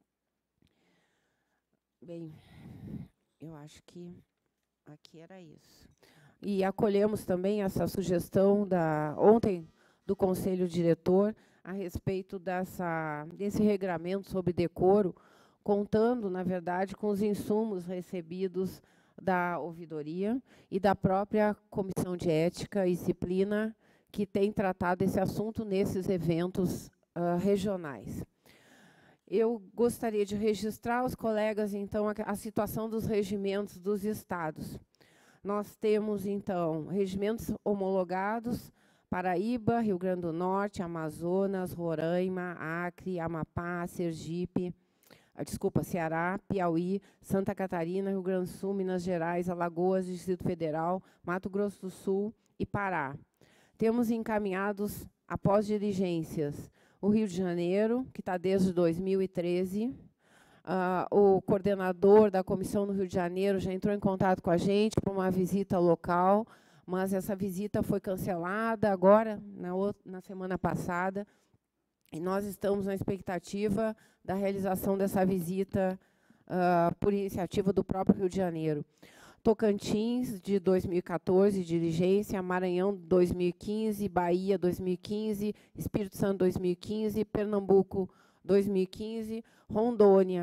Bem, eu acho que aqui era isso. E acolhemos também essa sugestão ontem do Conselho Diretor a respeito desse regramento sobre decoro, contando, na verdade, com os insumos recebidos da ouvidoria e da própria Comissão de Ética e Disciplina, que tem tratado esse assunto nesses eventos regionais. Eu gostaria de registrar aos colegas, então, a situação dos regimentos dos estados. Nós temos, então, regimentos homologados: Paraíba, Rio Grande do Norte, Amazonas, Roraima, Acre, Amapá, Sergipe, Ceará, Piauí, Santa Catarina, Rio Grande do Sul, Minas Gerais, Alagoas, Distrito Federal, Mato Grosso do Sul e Pará. Temos encaminhados, após diligências, o Rio de Janeiro, que está desde 2013. O coordenador da comissão no Rio de Janeiro já entrou em contato com a gente para uma visita local, mas essa visita foi cancelada agora, na semana passada, e nós estamos na expectativa da realização dessa visita por iniciativa do próprio Rio de Janeiro. Tocantins, de 2014, diligência, Maranhão, 2015, Bahia, 2015, Espírito Santo, 2015, Pernambuco, 2015, Rondônia,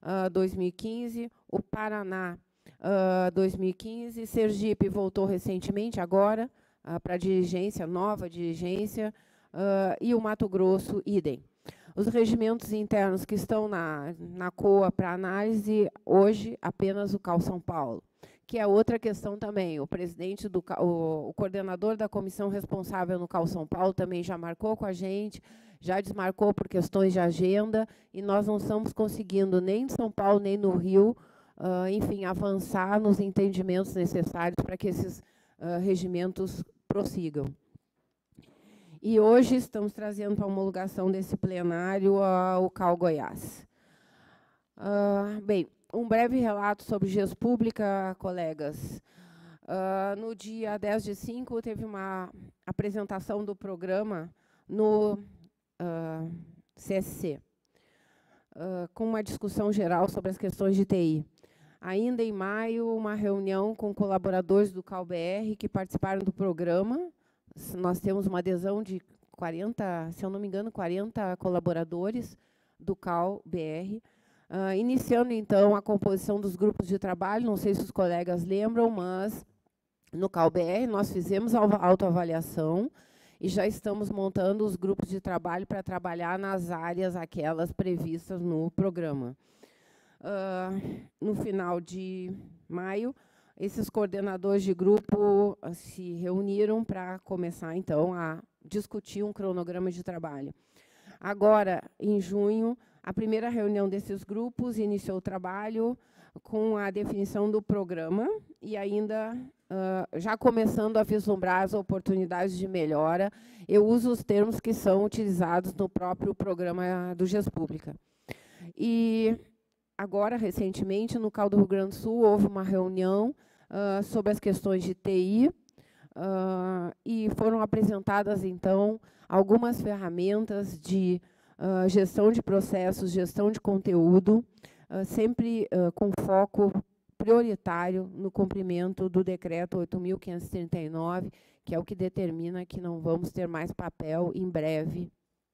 2015, o Paraná, 2015, Sergipe voltou recentemente, agora, para a dirigência, nova dirigência, e o Mato Grosso, idem. Os regimentos internos que estão na COA para análise, hoje, apenas o CAU São Paulo, que é outra questão também. O presidente, o coordenador da comissão responsável no CAU São Paulo também já marcou com a gente, já desmarcou por questões de agenda, e nós não estamos conseguindo, nem em São Paulo, nem no Rio, enfim, avançar nos entendimentos necessários para que esses regimentos prossigam. E hoje estamos trazendo para a homologação desse plenário o CAU Goiás. Bem, um breve relato sobre GES Pública, colegas. No dia 10/5, teve uma apresentação do programa no CSC, com uma discussão geral sobre as questões de TI. Ainda em maio, uma reunião com colaboradores do CAU-BR que participaram do programa. Nós temos uma adesão de 40, se eu não me engano, 40 colaboradores do CAU-BR. Iniciando, então, a composição dos grupos de trabalho, não sei se os colegas lembram, mas no CAU-BR nós fizemos a autoavaliação e já estamos montando os grupos de trabalho para trabalhar nas áreas aquelas previstas no programa. No final de maio, esses coordenadores de grupo se reuniram para começar, então, a discutir um cronograma de trabalho. Agora, em junho, a primeira reunião desses grupos iniciou o trabalho com a definição do programa e ainda já começando a vislumbrar as oportunidades de melhora. Eu uso os termos que são utilizados no próprio programa do GES Pública. E agora, recentemente, no CAU do Rio Grande do Sul, houve uma reunião sobre as questões de TI e foram apresentadas, então, algumas ferramentas de gestão de processos, gestão de conteúdo, sempre com foco prioritário no cumprimento do decreto 8.539, que é o que determina que não vamos ter mais papel em breve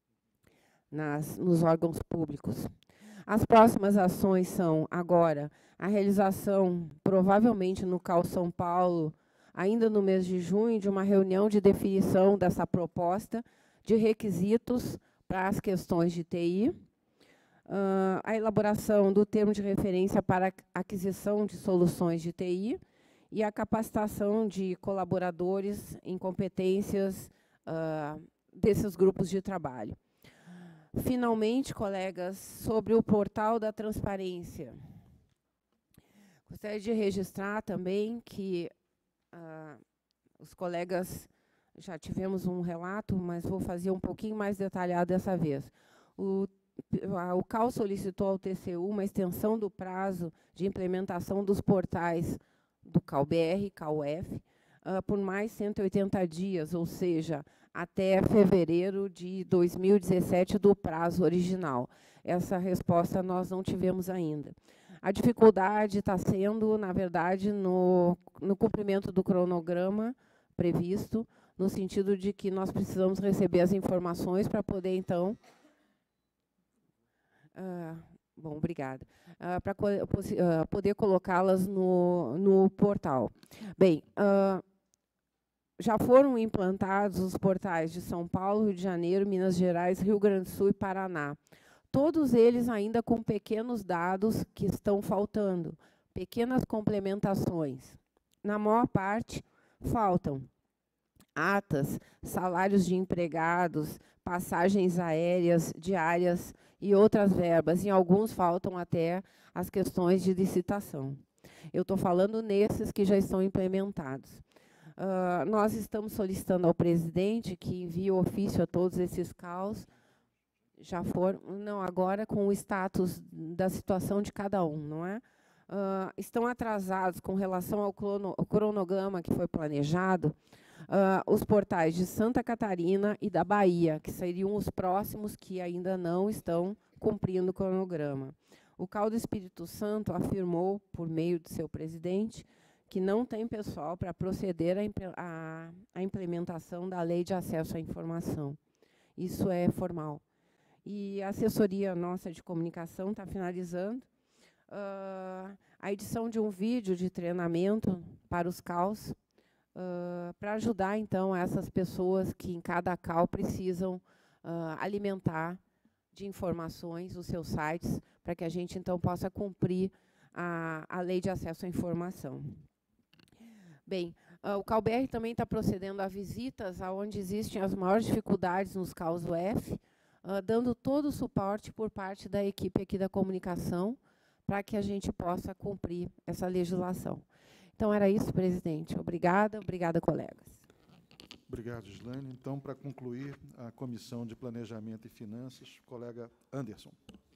nos órgãos públicos. As próximas ações são, agora, a realização, provavelmente no CAU São Paulo, ainda no mês de junho, de uma reunião de definição dessa proposta de requisitos para as questões de TI, a elaboração do termo de referência para aquisição de soluções de TI e a capacitação de colaboradores em competências desses grupos de trabalho. Finalmente, colegas, sobre o portal da transparência. Gostaria de registrar também que os colegas já tivemos um relato, mas vou fazer um pouquinho mais detalhado dessa vez. O CAU solicitou ao TCU uma extensão do prazo de implementação dos portais do CAU-BR e CAU-F por mais 180 dias, ou seja, até fevereiro de 2017 do prazo original. Essa resposta nós não tivemos ainda. A dificuldade está sendo, na verdade, no cumprimento do cronograma previsto, no sentido de que nós precisamos receber as informações para poder, então... bom, obrigada. Para poder colocá-las no portal. Bem, já foram implantados os portais de São Paulo, Rio de Janeiro, Minas Gerais, Rio Grande do Sul e Paraná. Todos eles ainda com pequenos dados que estão faltando, pequenas complementações. Na maior parte, faltam atas, salários de empregados, passagens aéreas, diárias e outras verbas. Em alguns faltam até as questões de licitação. Eu estou falando nesses que já estão implementados. Nós estamos solicitando ao presidente que envie o ofício a todos esses CAUs, já foram, não, agora com o status da situação de cada um, não é? Estão atrasados com relação ao cronograma que foi planejado, os portais de Santa Catarina e da Bahia, que seriam os próximos que ainda não estão cumprindo o cronograma. O CAU do Espírito Santo afirmou, por meio do seu presidente, que não tem pessoal para proceder à implementação da Lei de Acesso à Informação. Isso é formal. E a assessoria nossa de comunicação está finalizando. a edição de um vídeo de treinamento para os CAUs, para ajudar, então, essas pessoas que, em cada CAU, precisam alimentar de informações os seus sites, para que a gente, então, possa cumprir a lei de acesso à informação. Bem, o CAU-BR também está procedendo a visitas aonde existem as maiores dificuldades nos CAUs UF, dando todo o suporte por parte da equipe aqui da comunicação, para que a gente possa cumprir essa legislação. Então, era isso, presidente. Obrigada, colegas. Obrigado, Gislaine. Então, para concluir, a Comissão de Planejamento e Finanças, colega Anderson.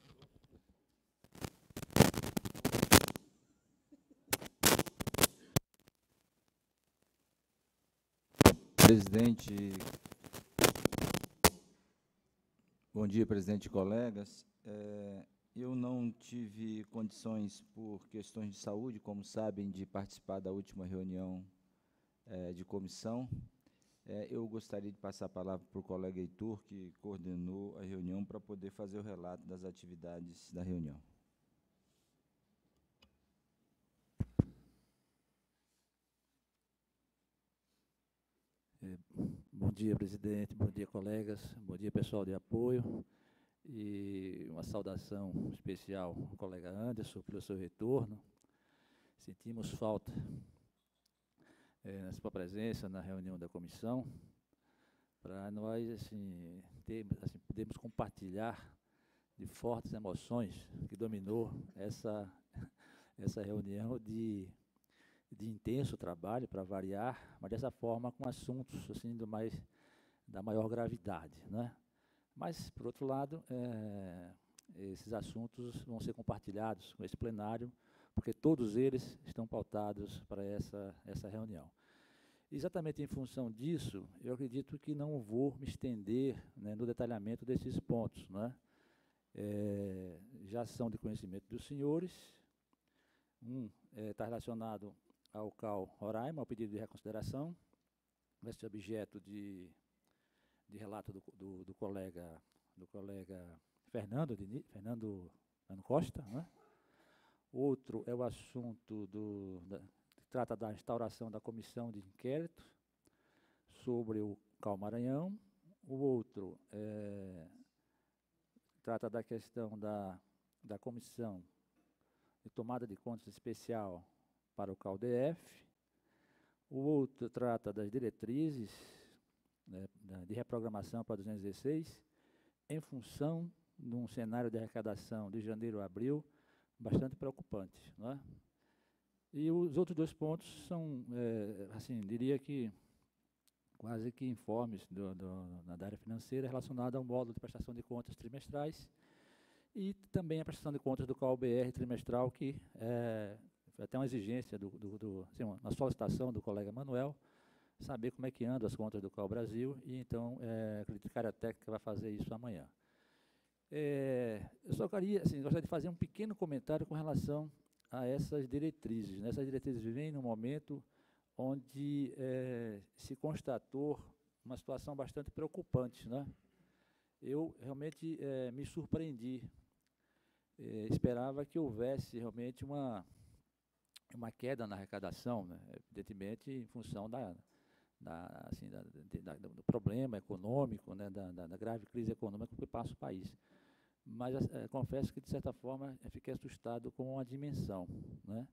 Presidente, bom dia, presidente e colegas. Eu não tive condições, por questões de saúde, como sabem, de participar da última reunião de comissão. Eu gostaria de passar a palavra para o colega Heitor, que coordenou a reunião, para poder fazer o relato das atividades da reunião. Bom dia, presidente, bom dia, colegas, bom dia, pessoal de apoio, e uma saudação especial ao colega Anderson pelo seu retorno. Sentimos falta na sua presença na reunião da comissão, para nós podermos compartilhar de fortes emoções que dominou essa reunião de intenso trabalho, para variar, mas dessa forma com assuntos assim da maior gravidade, né? Mas, por outro lado, esses assuntos vão ser compartilhados com esse plenário, porque todos eles estão pautados para essa reunião. Exatamente em função disso, eu acredito que não vou me estender, né, no detalhamento desses pontos, né? Já são de conhecimento dos senhores. Está relacionado ao CAU Roraima, ao pedido de reconsideração, vai ser objeto de relato do colega Fernando Ano Costa, né? Outro é o assunto que trata da instauração da comissão de inquérito sobre o CAU Maranhão. O outro trata da questão da comissão de tomada de contas especial para o CAU-DF. O outro trata das diretrizes, né, de reprogramação para 2016, em função de um cenário de arrecadação de janeiro a abril bastante preocupante, né? E os outros dois pontos são, assim, diria que quase que informes da área financeira relacionada ao módulo de prestação de contas trimestrais e também a prestação de contas do CAU-BR trimestral, que foi até uma exigência assim, uma solicitação do colega Manuel, saber como é que andam as contas do CAU Brasil, e então acredito que a área técnica vai fazer isso amanhã. Eu só gostaria de fazer um pequeno comentário com relação a essas diretrizes, né? Essas diretrizes vêm num momento onde se constatou uma situação bastante preocupante, né? Eu realmente me surpreendi, esperava que houvesse realmente uma queda na arrecadação, né? Evidentemente em função do problema econômico, né? da grave crise econômica que passa o país. Mas confesso que, de certa forma, fiquei assustado com a dimensão, né?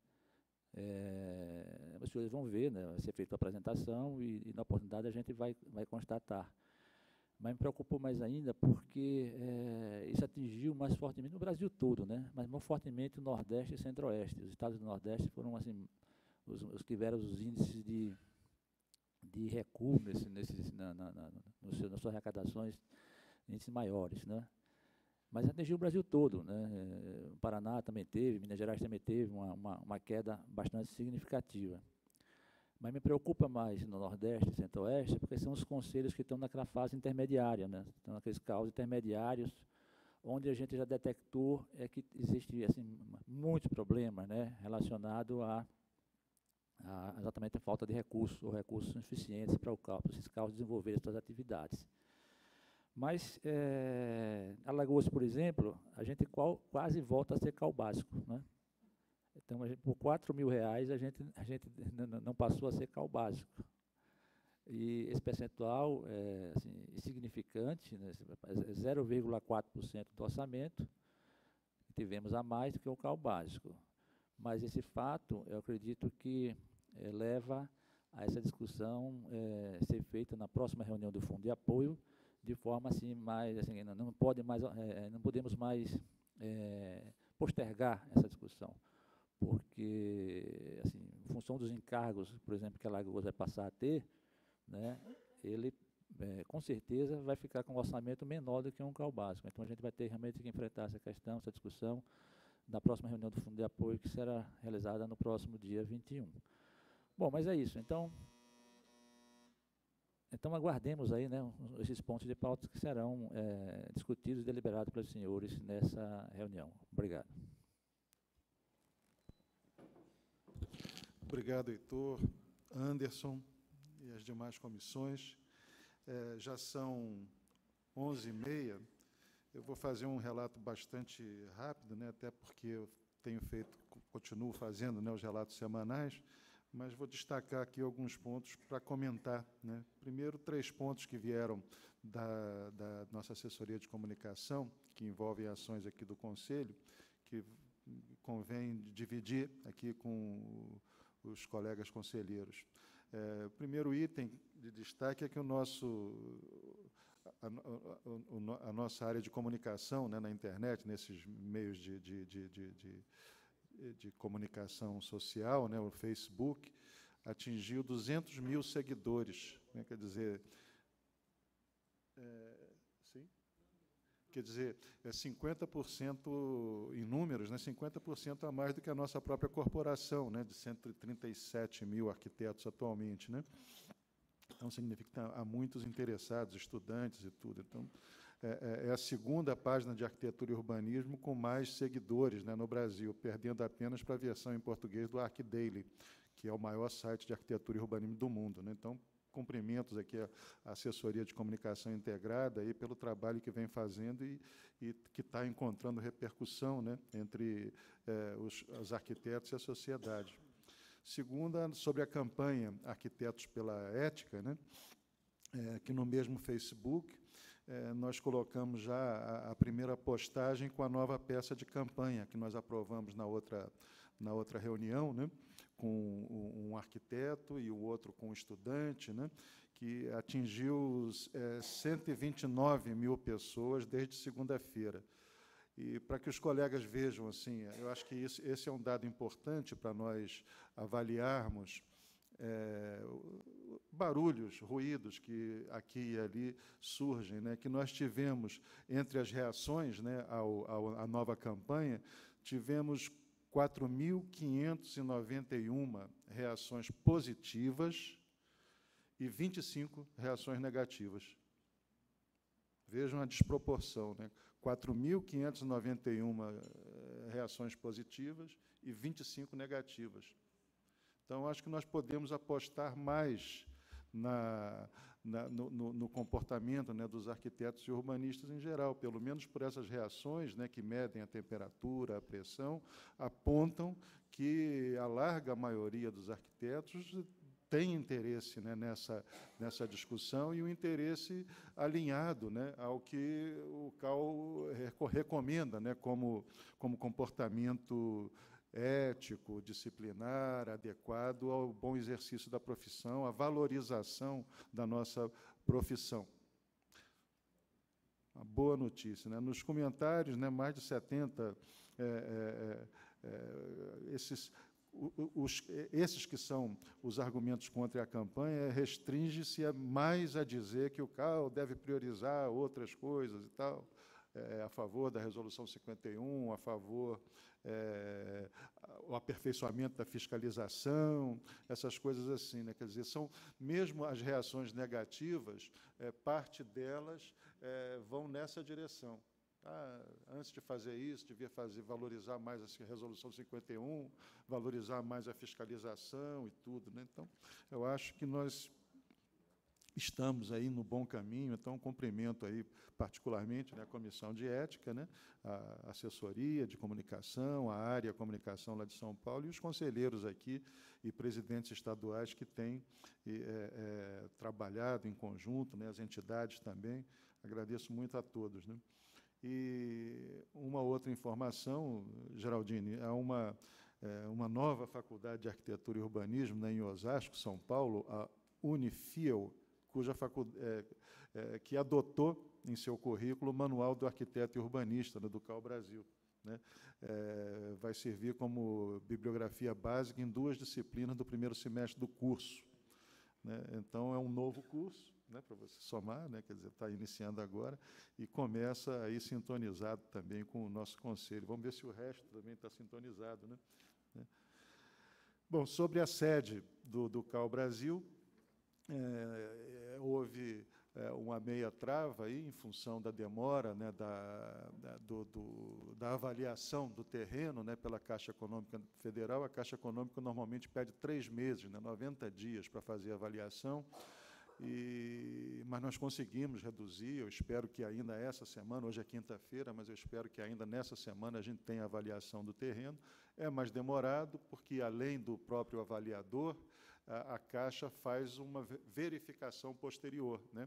Os senhores vão ver, né? Vai ser feita a apresentação e na oportunidade a gente vai constatar. Mas me preocupou mais ainda porque isso atingiu mais fortemente no Brasil todo, né? Mas mais fortemente o Nordeste e Centro-Oeste. Os estados do Nordeste foram assim, os que tiveram os índices de recuo nas suas arrecadações, índices maiores, né? Mas atingiu o Brasil todo, né? O Paraná também teve, Minas Gerais também teve uma queda bastante significativa. Mas me preocupa mais no Nordeste e Centro-Oeste, porque são os conselhos que estão naquela fase intermediária, né? Estão naqueles CAUs intermediários, onde a gente já detectou que existe assim, muitos problemas, né? Relacionados a exatamente a falta de recursos, ou recursos insuficientes para esses CAUs desenvolverem suas atividades. Mas, Alagoas, por exemplo, a gente quase volta a ser CAU básico, né? Então, por R$ 4.000, a gente não passou a ser CAL básico. E esse percentual é assim, insignificante, né, 0,4% do orçamento, tivemos a mais do que o CAL básico. Mas esse fato, eu acredito que leva a essa discussão ser feita na próxima reunião do Fundo de Apoio, de forma assim mais, assim, não podemos mais postergar essa discussão, porque assim, em função dos encargos, por exemplo, que a Alagoas vai passar a ter, né, ele com certeza vai ficar com um orçamento menor do que um CAL básico. Então a gente vai ter realmente que enfrentar essa questão, essa discussão, na próxima reunião do Fundo de Apoio, que será realizada no próximo dia 21. Bom, mas é isso. Então aguardemos aí, né, esses pontos de pauta que serão discutidos e deliberados pelos senhores nessa reunião. Obrigado. Obrigado, Heitor, Anderson e as demais comissões. Já são 11h30. Eu vou fazer um relato bastante rápido, né, até porque eu continuo fazendo, né, os relatos semanais, mas vou destacar aqui alguns pontos para comentar, né. Primeiro, 3 pontos que vieram da nossa assessoria de comunicação, que envolvem ações aqui do Conselho, que convém dividir aqui com os colegas conselheiros. O primeiro item de destaque é que a nossa área de comunicação, né, na internet, nesses meios de comunicação social, né, o Facebook, atingiu 200 mil seguidores. Né, quer dizer, 50% em números, né, 50% a mais do que a nossa própria corporação, né, de 137 mil arquitetos atualmente, né? Então, significa que há muitos interessados, estudantes e tudo. Então, é a segunda página de arquitetura e urbanismo com mais seguidores, né, no Brasil, perdendo apenas para a versão em português do ArcDaily, que é o maior site de arquitetura e urbanismo do mundo, né? Então, cumprimentos aqui a assessoria de comunicação integrada aí pelo trabalho que vem fazendo e que está encontrando repercussão, né, entre os arquitetos e a sociedade. Segunda, sobre a campanha Arquitetos pela Ética, né, que no mesmo Facebook nós colocamos já a primeira postagem com a nova peça de campanha que nós aprovamos na outra reunião, né, com um arquiteto e o outro com um estudante, né, que atingiu 129 mil pessoas desde segunda-feira. E para que os colegas vejam, assim, eu acho que esse é um dado importante para nós avaliarmos barulhos, ruídos que aqui e ali surgem, né, que nós tivemos entre as reações, né, à nova campanha, tivemos 4.591 reações positivas e 25 reações negativas. Vejam a desproporção, né? 4.591 reações positivas e 25 negativas. Então, acho que nós podemos apostar mais no comportamento, né, dos arquitetos e urbanistas em geral, pelo menos por essas reações, né, que medem a temperatura, a pressão, apontam que a larga maioria dos arquitetos tem interesse, né, nessa discussão e um interesse alinhado, né, ao que o CAL recomenda, né, como comportamento ético, disciplinar, adequado ao bom exercício da profissão, à valorização da nossa profissão. Uma boa notícia, né? Nos comentários, né, mais de 70, esses que são os argumentos contra a campanha, restringe-se mais a dizer que o CAL deve priorizar outras coisas e tal, a favor da Resolução 51, a favor o aperfeiçoamento da fiscalização, essas coisas assim, né? Quer dizer, são mesmo as reações negativas, parte delas vão nessa direção. Antes de fazer isso, devia valorizar mais a Resolução 51, valorizar mais a fiscalização e tudo, né? Então, eu acho que nós estamos aí no bom caminho, então cumprimento aí particularmente, né, a Comissão de Ética, né, a assessoria de comunicação, a área comunicação lá de São Paulo e os conselheiros aqui e presidentes estaduais que têm trabalhado em conjunto, né, as entidades também. Agradeço muito a todos, né. E uma outra informação, Geraldine, há uma nova faculdade de arquitetura e urbanismo, né, em Osasco, São Paulo, a Unifiel, cuja que adotou em seu currículo o Manual do Arquiteto e Urbanista, né, do CAU Brasil, né? Vai servir como bibliografia básica em 2 disciplinas do primeiro semestre do curso, né? Então, é um novo curso, né, para você somar, né, quer dizer, está iniciando agora, e começa aí sintonizado também com o nosso conselho. Vamos ver se o resto também está sintonizado, né? Bom, sobre a sede do CAU Brasil, houve uma meia trava aí, em função da demora, né, da avaliação do terreno, né, pela Caixa Econômica Federal. A Caixa Econômica normalmente pede 3 meses, né, 90 dias para fazer a avaliação, mas nós conseguimos reduzir. Eu espero que ainda essa semana, hoje é quinta-feira, mas eu espero que ainda nessa semana a gente tenha a avaliação do terreno. É mais demorado, porque, além do próprio avaliador, a Caixa faz uma verificação posterior, né?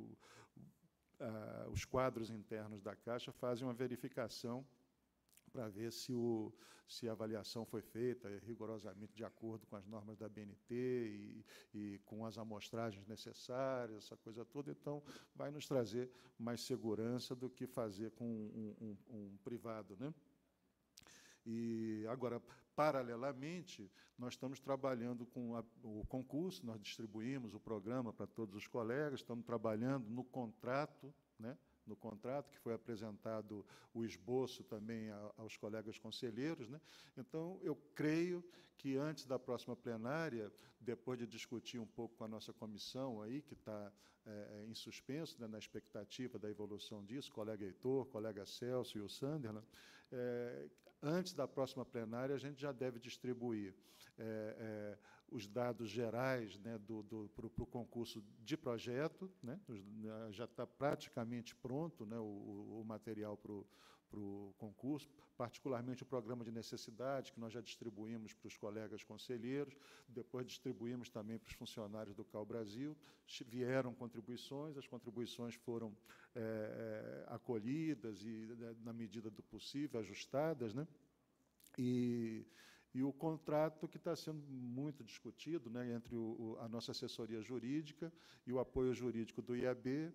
Os quadros internos da Caixa fazem uma verificação para ver se a avaliação foi feita rigorosamente de acordo com as normas da BNT e com as amostragens necessárias, essa coisa toda. Então, vai nos trazer mais segurança do que fazer com um privado, né? E, agora, paralelamente, nós estamos trabalhando com o concurso, nós distribuímos o programa para todos os colegas, estamos trabalhando no contrato, né, no contrato, que foi apresentado o esboço também aos colegas conselheiros, né? Então, eu creio que antes da próxima plenária, depois de discutir um pouco com a nossa comissão aí, que está em suspenso, né, na expectativa da evolução disso, colega Heitor, colega Celso e o Sanderlan, antes da próxima plenária, a gente já deve distribuir os dados gerais, né, para o concurso de projeto, né? Já está praticamente pronto, né, o material para o concurso, particularmente o programa de necessidade, que nós já distribuímos para os colegas conselheiros, depois distribuímos também para os funcionários do CAU Brasil. Vieram contribuições, as contribuições foram acolhidas e, na medida do possível, ajustadas, né? E o contrato que está sendo muito discutido, né, entre a nossa assessoria jurídica e o apoio jurídico do IAB,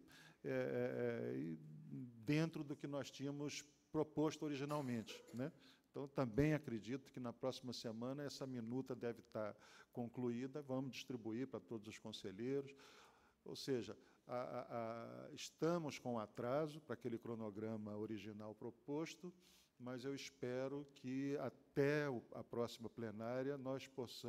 dentro do que nós tínhamos proposto originalmente, né? Então, também acredito que na próxima semana essa minuta deve estar concluída, vamos distribuir para todos os conselheiros. Ou seja, estamos com atraso para aquele cronograma original proposto, mas eu espero que até a próxima plenária nós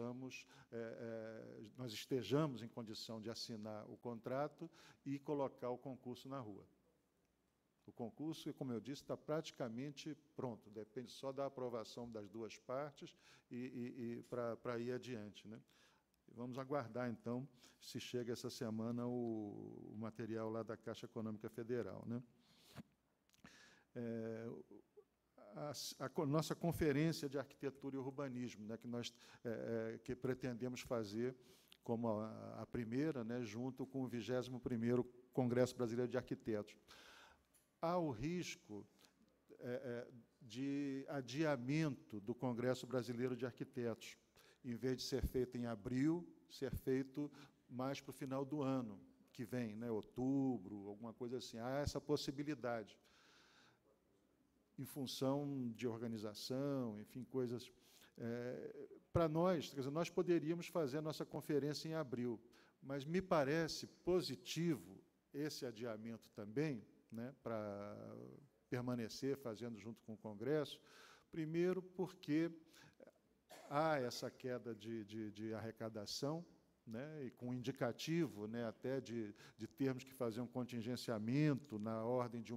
estejamos em condição de assinar o contrato e colocar o concurso na rua. O concurso, como eu disse, está praticamente pronto, depende só da aprovação das duas partes e para ir adiante, né? Vamos aguardar, então, se chega essa semana o material lá da Caixa Econômica Federal, né? A nossa conferência de arquitetura e urbanismo, né, que nós que pretendemos fazer como a primeira, né, junto com o 21º Congresso Brasileiro de Arquitetos. Há o risco de adiamento do Congresso Brasileiro de Arquitetos, em vez de ser feito em abril, ser feito mais para o final do ano que vem, né, outubro, alguma coisa assim. Há essa possibilidade, em função de organização, enfim, coisas. Para nós, quer dizer, nós poderíamos fazer a nossa conferência em abril, mas me parece positivo esse adiamento também, né, para permanecer fazendo junto com o Congresso, primeiro porque há essa queda de arrecadação, né, e com indicativo, né, até de termos que fazer um contingenciamento na ordem de R$ 1,5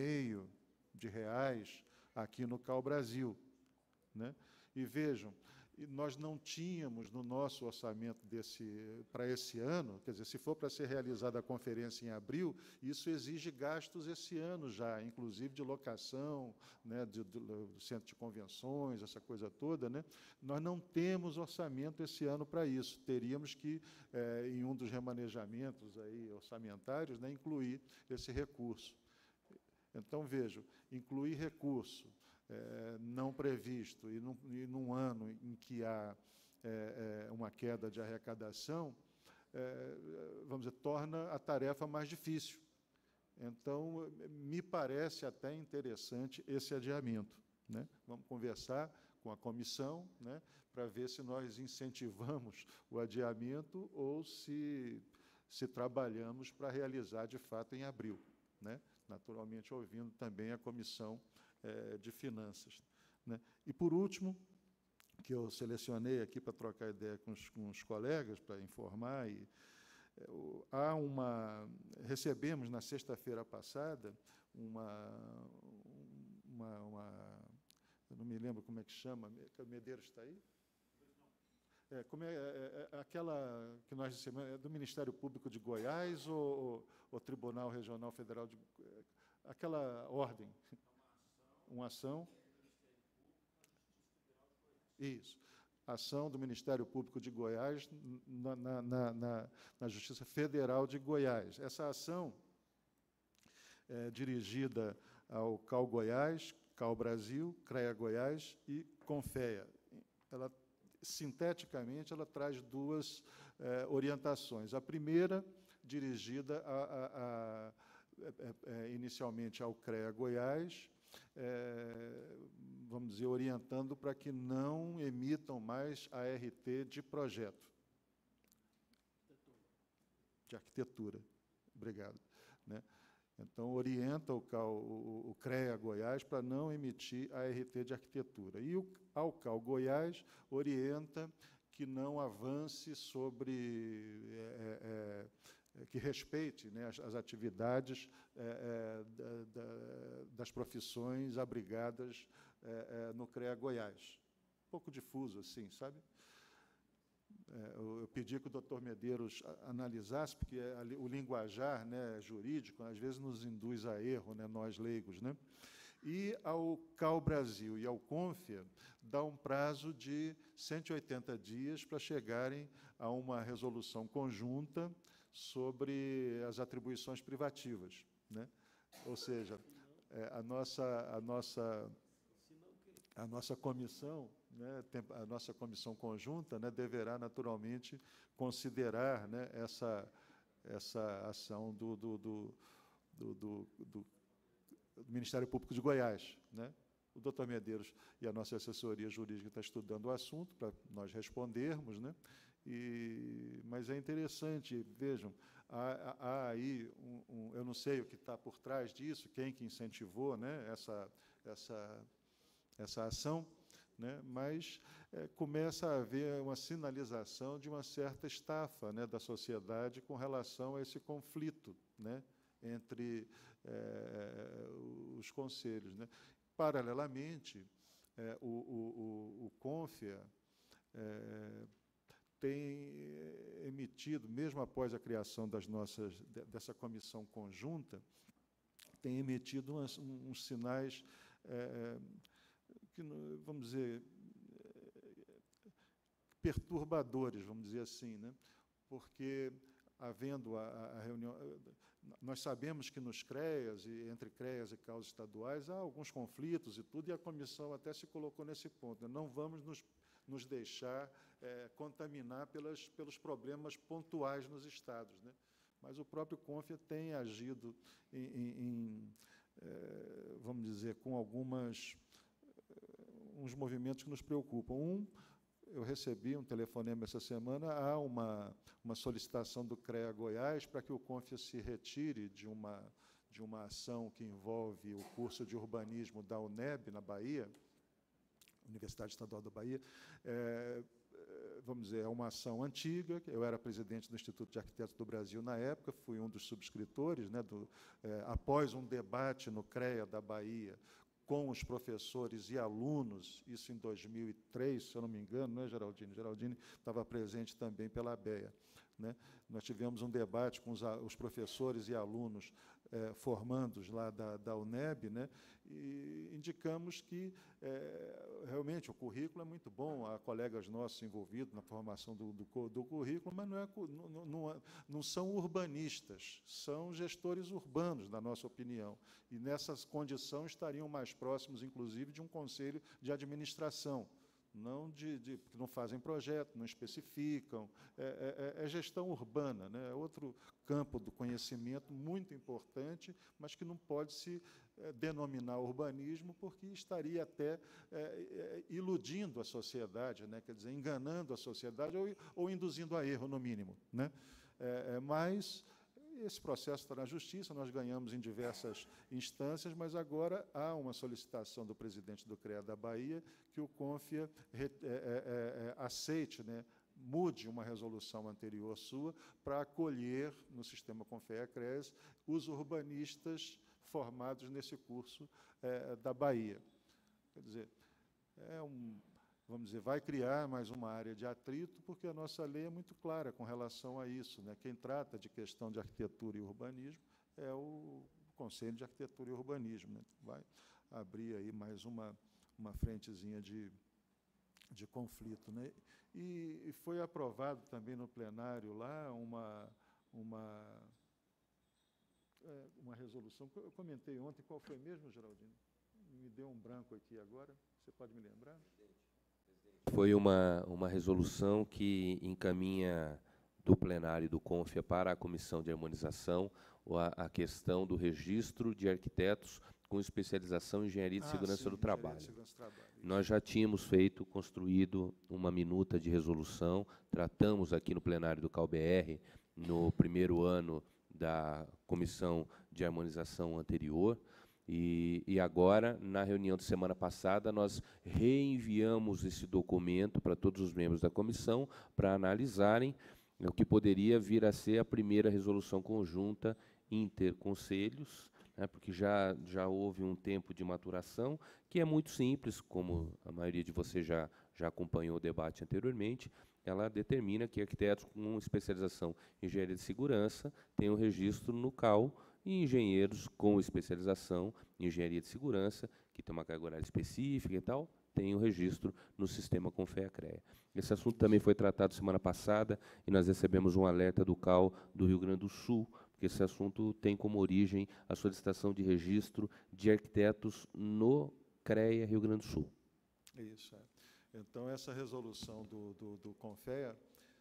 milhão aqui no CAU Brasil, né? E vejam, e nós não tínhamos no nosso orçamento para esse ano, quer dizer, se for para ser realizada a conferência em abril, isso exige gastos esse ano já, inclusive de locação, né, do centro de convenções, essa coisa toda, né? Nós não temos orçamento esse ano para isso. Teríamos que, em um dos remanejamentos aí orçamentários, né, incluir esse recurso. Então, vejo, incluir recurso não previsto e num ano em que há uma queda de arrecadação, vamos dizer, torna a tarefa mais difícil. Então, me parece até interessante esse adiamento, né? Vamos conversar com a comissão, né, para ver se nós incentivamos o adiamento ou se trabalhamos para realizar, de fato, em abril, né? Naturalmente, ouvindo também a comissão de Finanças, né? E, por último, que eu selecionei aqui para trocar ideia com os colegas, para informar, recebemos, na sexta-feira passada, eu não me lembro como é que chama, Medeiros está aí? Aquela que nós recebemos, é do Ministério Público de Goiás ou Tribunal Regional Federal de... Aquela ordem. Uma ação. Isso. Ação do Ministério Público de Goiás na Justiça Federal de Goiás. Essa ação é dirigida ao CAU Goiás, CAU Brasil, CREA Goiás e CONFEA. Sinteticamente, ela traz duas orientações. A primeira, dirigida inicialmente ao CREA Goiás, vamos dizer, orientando para que não emitam mais ART de projeto. De arquitetura. Obrigado. Né? Então, orienta o CREA Goiás para não emitir ART de arquitetura. E ao CAU Goiás orienta que não avance sobre... que respeite, né, as atividades das profissões abrigadas no CREA Goiás. Um pouco difuso, assim, sabe? Eu pedi que o doutor Medeiros analisasse, porque o linguajar, né, jurídico, às vezes, nos induz a erro, né, nós leigos, né? E ao CAU Brasil e ao CONFEA dá um prazo de 180 dias para chegarem a uma resolução conjunta sobre as atribuições privativas, né? Ou seja, a nossa comissão, né, a nossa comissão conjunta, né, deverá naturalmente considerar, né, essa ação do Ministério Público de Goiás, né? O doutor Medeiros e a nossa assessoria jurídica está estudando o assunto para nós respondermos, né? Mas é interessante, vejam, há aí eu não sei o que está por trás disso, quem que incentivou, né, essa ação, né, mas começa a haver uma sinalização de uma certa estafa, né, da sociedade com relação a esse conflito, né, entre os conselhos, né. Paralelamente, o CONFEA tem emitido, mesmo após a criação dessa comissão conjunta, tem emitido uns sinais que, vamos dizer, perturbadores, vamos dizer assim, né? Porque, havendo a reunião... Nós sabemos que nos CREAs, e entre CREAs e CAUs estaduais, há alguns conflitos e tudo, e a comissão até se colocou nesse ponto, né? Não vamos nos deixar contaminar pelos problemas pontuais nos estados, né? Mas o próprio CONFEA tem agido vamos dizer, com uns movimentos que nos preocupam. Eu recebi um telefonema essa semana, há uma solicitação do CREA Goiás para que o CONFEA se retire de uma ação que envolve o curso de urbanismo da UNEB, na Bahia, Universidade Estadual da Bahia. Vamos dizer, é uma ação antiga. Eu era presidente do Instituto de Arquitetos do Brasil na época, fui um dos subscritores, né, após um debate no CREA da Bahia com os professores e alunos, isso em 2003, se eu não me engano, não é, Geraldine? Geraldine estava presente também pela ABEA, né? Nós tivemos um debate com os professores e alunos formandos lá da UNEB, né? E indicamos que realmente o currículo é muito bom, há colegas nossos envolvidos na formação do currículo, mas não são urbanistas, são gestores urbanos, na nossa opinião, e nessas condições estariam mais próximos, inclusive, de um conselho de administração, não porque não fazem projeto, não especificam, é gestão urbana, né? É outro campo do conhecimento muito importante, mas que não pode se denominar urbanismo, porque estaria até iludindo a sociedade, né? Quer dizer, enganando a sociedade ou induzindo a erro, no mínimo, né? Mas esse processo está na Justiça, nós ganhamos em diversas instâncias, mas agora há uma solicitação do presidente do CREA da Bahia que o CONFIA aceite, né, mude uma resolução anterior sua para acolher no sistema CONFEA-CRES os urbanistas formados nesse curso da Bahia. Quer dizer, vamos dizer, vai criar mais uma área de atrito, porque a nossa lei é muito clara com relação a isso, né? Quem trata de questão de arquitetura e urbanismo é o Conselho de Arquitetura e Urbanismo, né? Vai abrir aí mais uma frentezinha de conflito, né? E foi aprovado também no plenário lá uma resolução, eu comentei ontem, qual foi mesmo, Geraldine? Me deu um branco aqui agora, você pode me lembrar? Foi uma resolução que encaminha do plenário do CONFIA para a Comissão de Harmonização a questão do registro de arquitetos com especialização em Engenharia de Segurança do Trabalho. Nós já tínhamos construído uma minuta de resolução, tratamos aqui no plenário do CAU-BR, no primeiro ano da Comissão de Harmonização anterior, e agora, na reunião de semana passada, nós reenviamos esse documento para todos os membros da comissão para analisarem o que poderia vir a ser a primeira resolução conjunta interconselhos, né, porque já houve um tempo de maturação, que é muito simples, como a maioria de vocês já acompanhou o debate anteriormente. Ela determina que arquitetos com especialização em engenharia de segurança tenham registro no CAU, e engenheiros com especialização em engenharia de segurança, que tem uma carga horária específica e tal, tem o registro no sistema CONFEA-CREA. Esse assunto também foi tratado semana passada, e nós recebemos um alerta do CAU do Rio Grande do Sul, porque esse assunto tem como origem a solicitação de registro de arquitetos no CREA Rio Grande do Sul. Isso, Então, essa resolução do CONFEA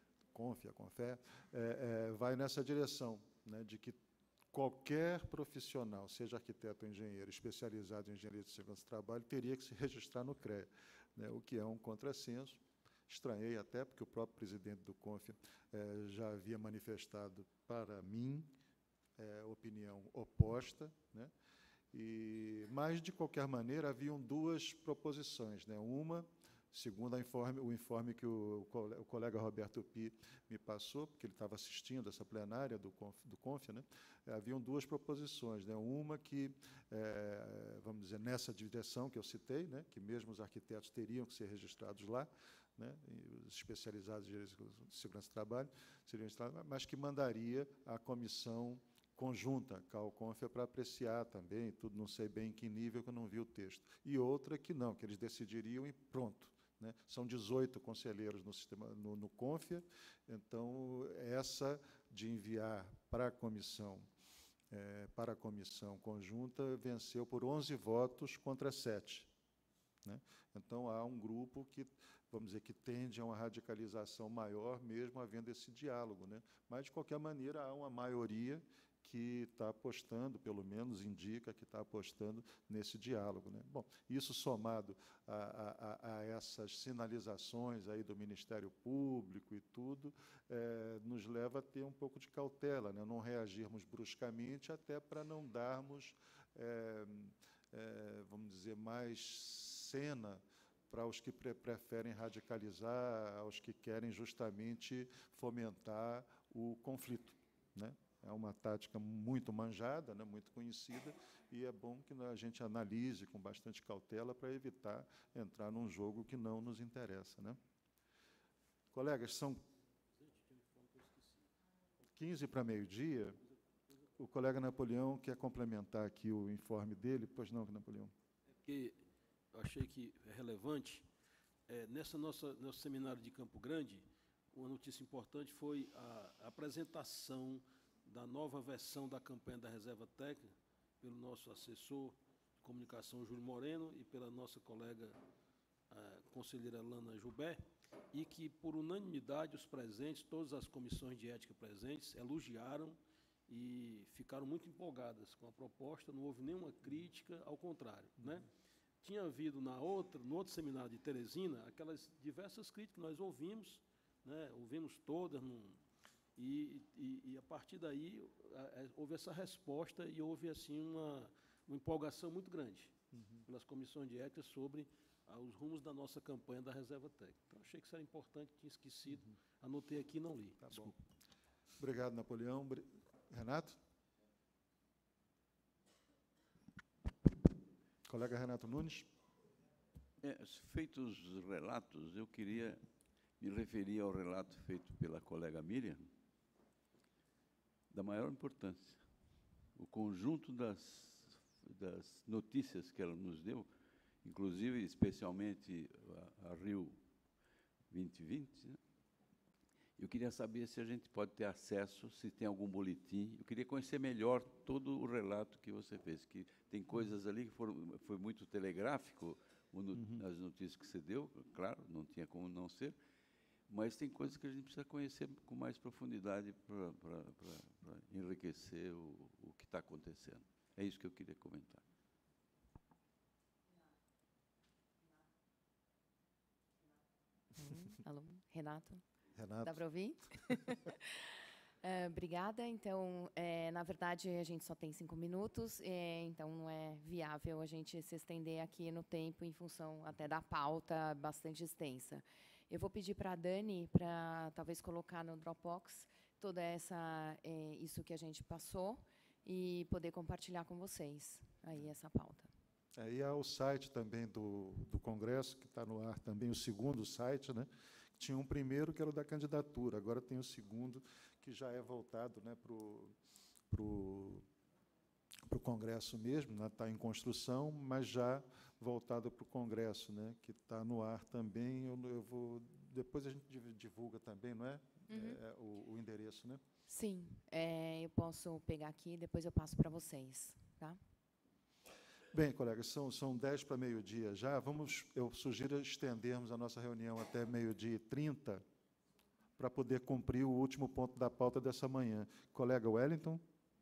vai nessa direção, né, de que qualquer profissional, seja arquiteto ou engenheiro, especializado em engenharia de segurança do trabalho, teria que se registrar no CREA, né, o que é um contrassenso. Estranhei até, porque o próprio presidente do CONFIA já havia manifestado para mim opinião oposta, né, mas, de qualquer maneira, haviam duas proposições, né, uma, segundo o informe que o colega Roberto Pi me passou, porque ele estava assistindo essa plenária do CONFIA, né? Haviam duas proposições, né? Uma que, vamos dizer, nessa direção que eu citei, né? Que mesmo os arquitetos teriam que ser registrados lá, né? Os especializados em segurança do trabalho, seriam registrados, mas que mandaria a comissão conjunta, CAU-CONFIA, para apreciar também, tudo, não sei bem em que nível, que eu não vi o texto. E outra que não, que eles decidiriam e pronto, né? São 18 conselheiros no CONFIA, então essa de enviar para a comissão conjunta venceu por 11 votos contra 7. Né? Então há um grupo que, vamos dizer, que tende a uma radicalização maior, mesmo havendo esse diálogo, né? Mas, de qualquer maneira, há uma maioria que está apostando, pelo menos indica que está apostando nesse diálogo, né? Bom, isso somado a essas sinalizações aí do Ministério Público e tudo, nos leva a ter um pouco de cautela, né? Não reagirmos bruscamente, até para não darmos, vamos dizer, mais cena para os que preferem radicalizar, aos que querem justamente fomentar o conflito, né? É uma tática muito manjada, né, muito conhecida, e é bom que a gente analise com bastante cautela para evitar entrar num jogo que não nos interessa, né? Colegas, são 15 para meio-dia. O colega Napoleão quer complementar aqui o informe dele. Pois não, Napoleão? Que eu achei que é relevante. Nosso seminário de Campo Grande, uma notícia importante foi a apresentação da nova versão da campanha da Reserva Técnica pelo nosso assessor de comunicação, Júlio Moreno, e pela nossa colega conselheira Lana Jubé, e que, por unanimidade, os presentes, todas as comissões de ética presentes, elogiaram e ficaram muito empolgadas com a proposta, não houve nenhuma crítica, ao contrário, né? Tinha havido no outro seminário de Teresina, aquelas diversas críticas que nós ouvimos, né? Ouvimos todas, e a partir daí houve essa resposta e houve assim uma empolgação muito grande pelas comissões de ética sobre os rumos da nossa campanha da Reserva Técnica. Então, achei que isso era importante, tinha esquecido, anotei aqui e não li. Tá bom. Obrigado, Napoleão. Renato? Colega Renato Nunes. Feitos os relatos, eu queria me referir ao relato feito pela colega Miriam, da maior importância. O conjunto das notícias que ela nos deu, inclusive, especialmente a Rio 2020, né? Eu queria saber se a gente pode ter acesso, se tem algum boletim. Eu queria conhecer melhor todo o relato que você fez, que tem coisas ali que foi muito telegráfico, as notícias que você deu, claro, não tinha como não ser, mas tem coisas que a gente precisa conhecer com mais profundidade para enriquecer o que está acontecendo. É isso que eu queria comentar. Alô, Renato? Renato. Dá para ouvir? Obrigada. Então, na verdade, a gente só tem 5 minutos, então não é viável a gente se estender aqui no tempo em função até da pauta bastante extensa. Eu vou pedir para a Dani para talvez colocar no Dropbox toda isso que a gente passou e poder compartilhar com vocês aí essa pauta. E há o site também do Congresso, que está no ar também, o segundo site, né? Tinha um primeiro que era o da candidatura, agora tem o segundo, que já é voltado, né, para o Congresso mesmo, né, está em construção, mas já voltado para o Congresso, né, que está no ar também. Eu vou, depois a gente divulga também, não é? O endereço, né? Sim, eu posso pegar aqui e depois eu passo para vocês, tá? Bem, colegas, são 10 para meio-dia já. Eu sugiro estendermos a nossa reunião até 12h30 para poder cumprir o último ponto da pauta dessa manhã. Colega Wellington?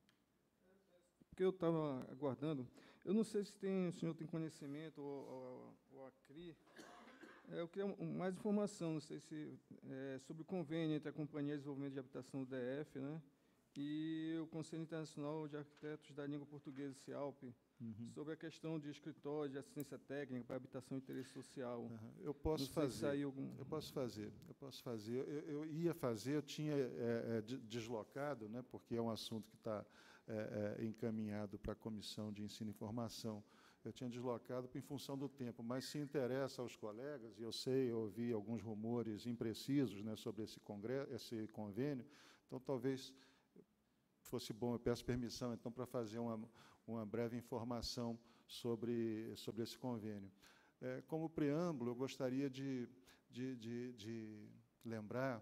Porque eu estava aguardando, eu não sei se o senhor tem conhecimento, ou a CRI, eu queria mais informação, não sei se sobre o convênio entre a Companhia de Desenvolvimento de Habitação do DF, né, e o Conselho Internacional de Arquitetos da Língua Portuguesa, CIALP, sobre a questão de escritório de assistência técnica para habitação e interesse social. Eu posso fazer. Eu posso fazer. Eu ia fazer, eu tinha deslocado, né, porque é um assunto que está encaminhado para a Comissão de Ensino e Formação. Eu tinha deslocado em função do tempo, mas se interessa aos colegas, e eu ouvi alguns rumores imprecisos, né, sobre esse convênio, então talvez fosse bom, eu peço permissão, então, para fazer uma breve informação sobre esse convênio. Como preâmbulo, eu gostaria de lembrar,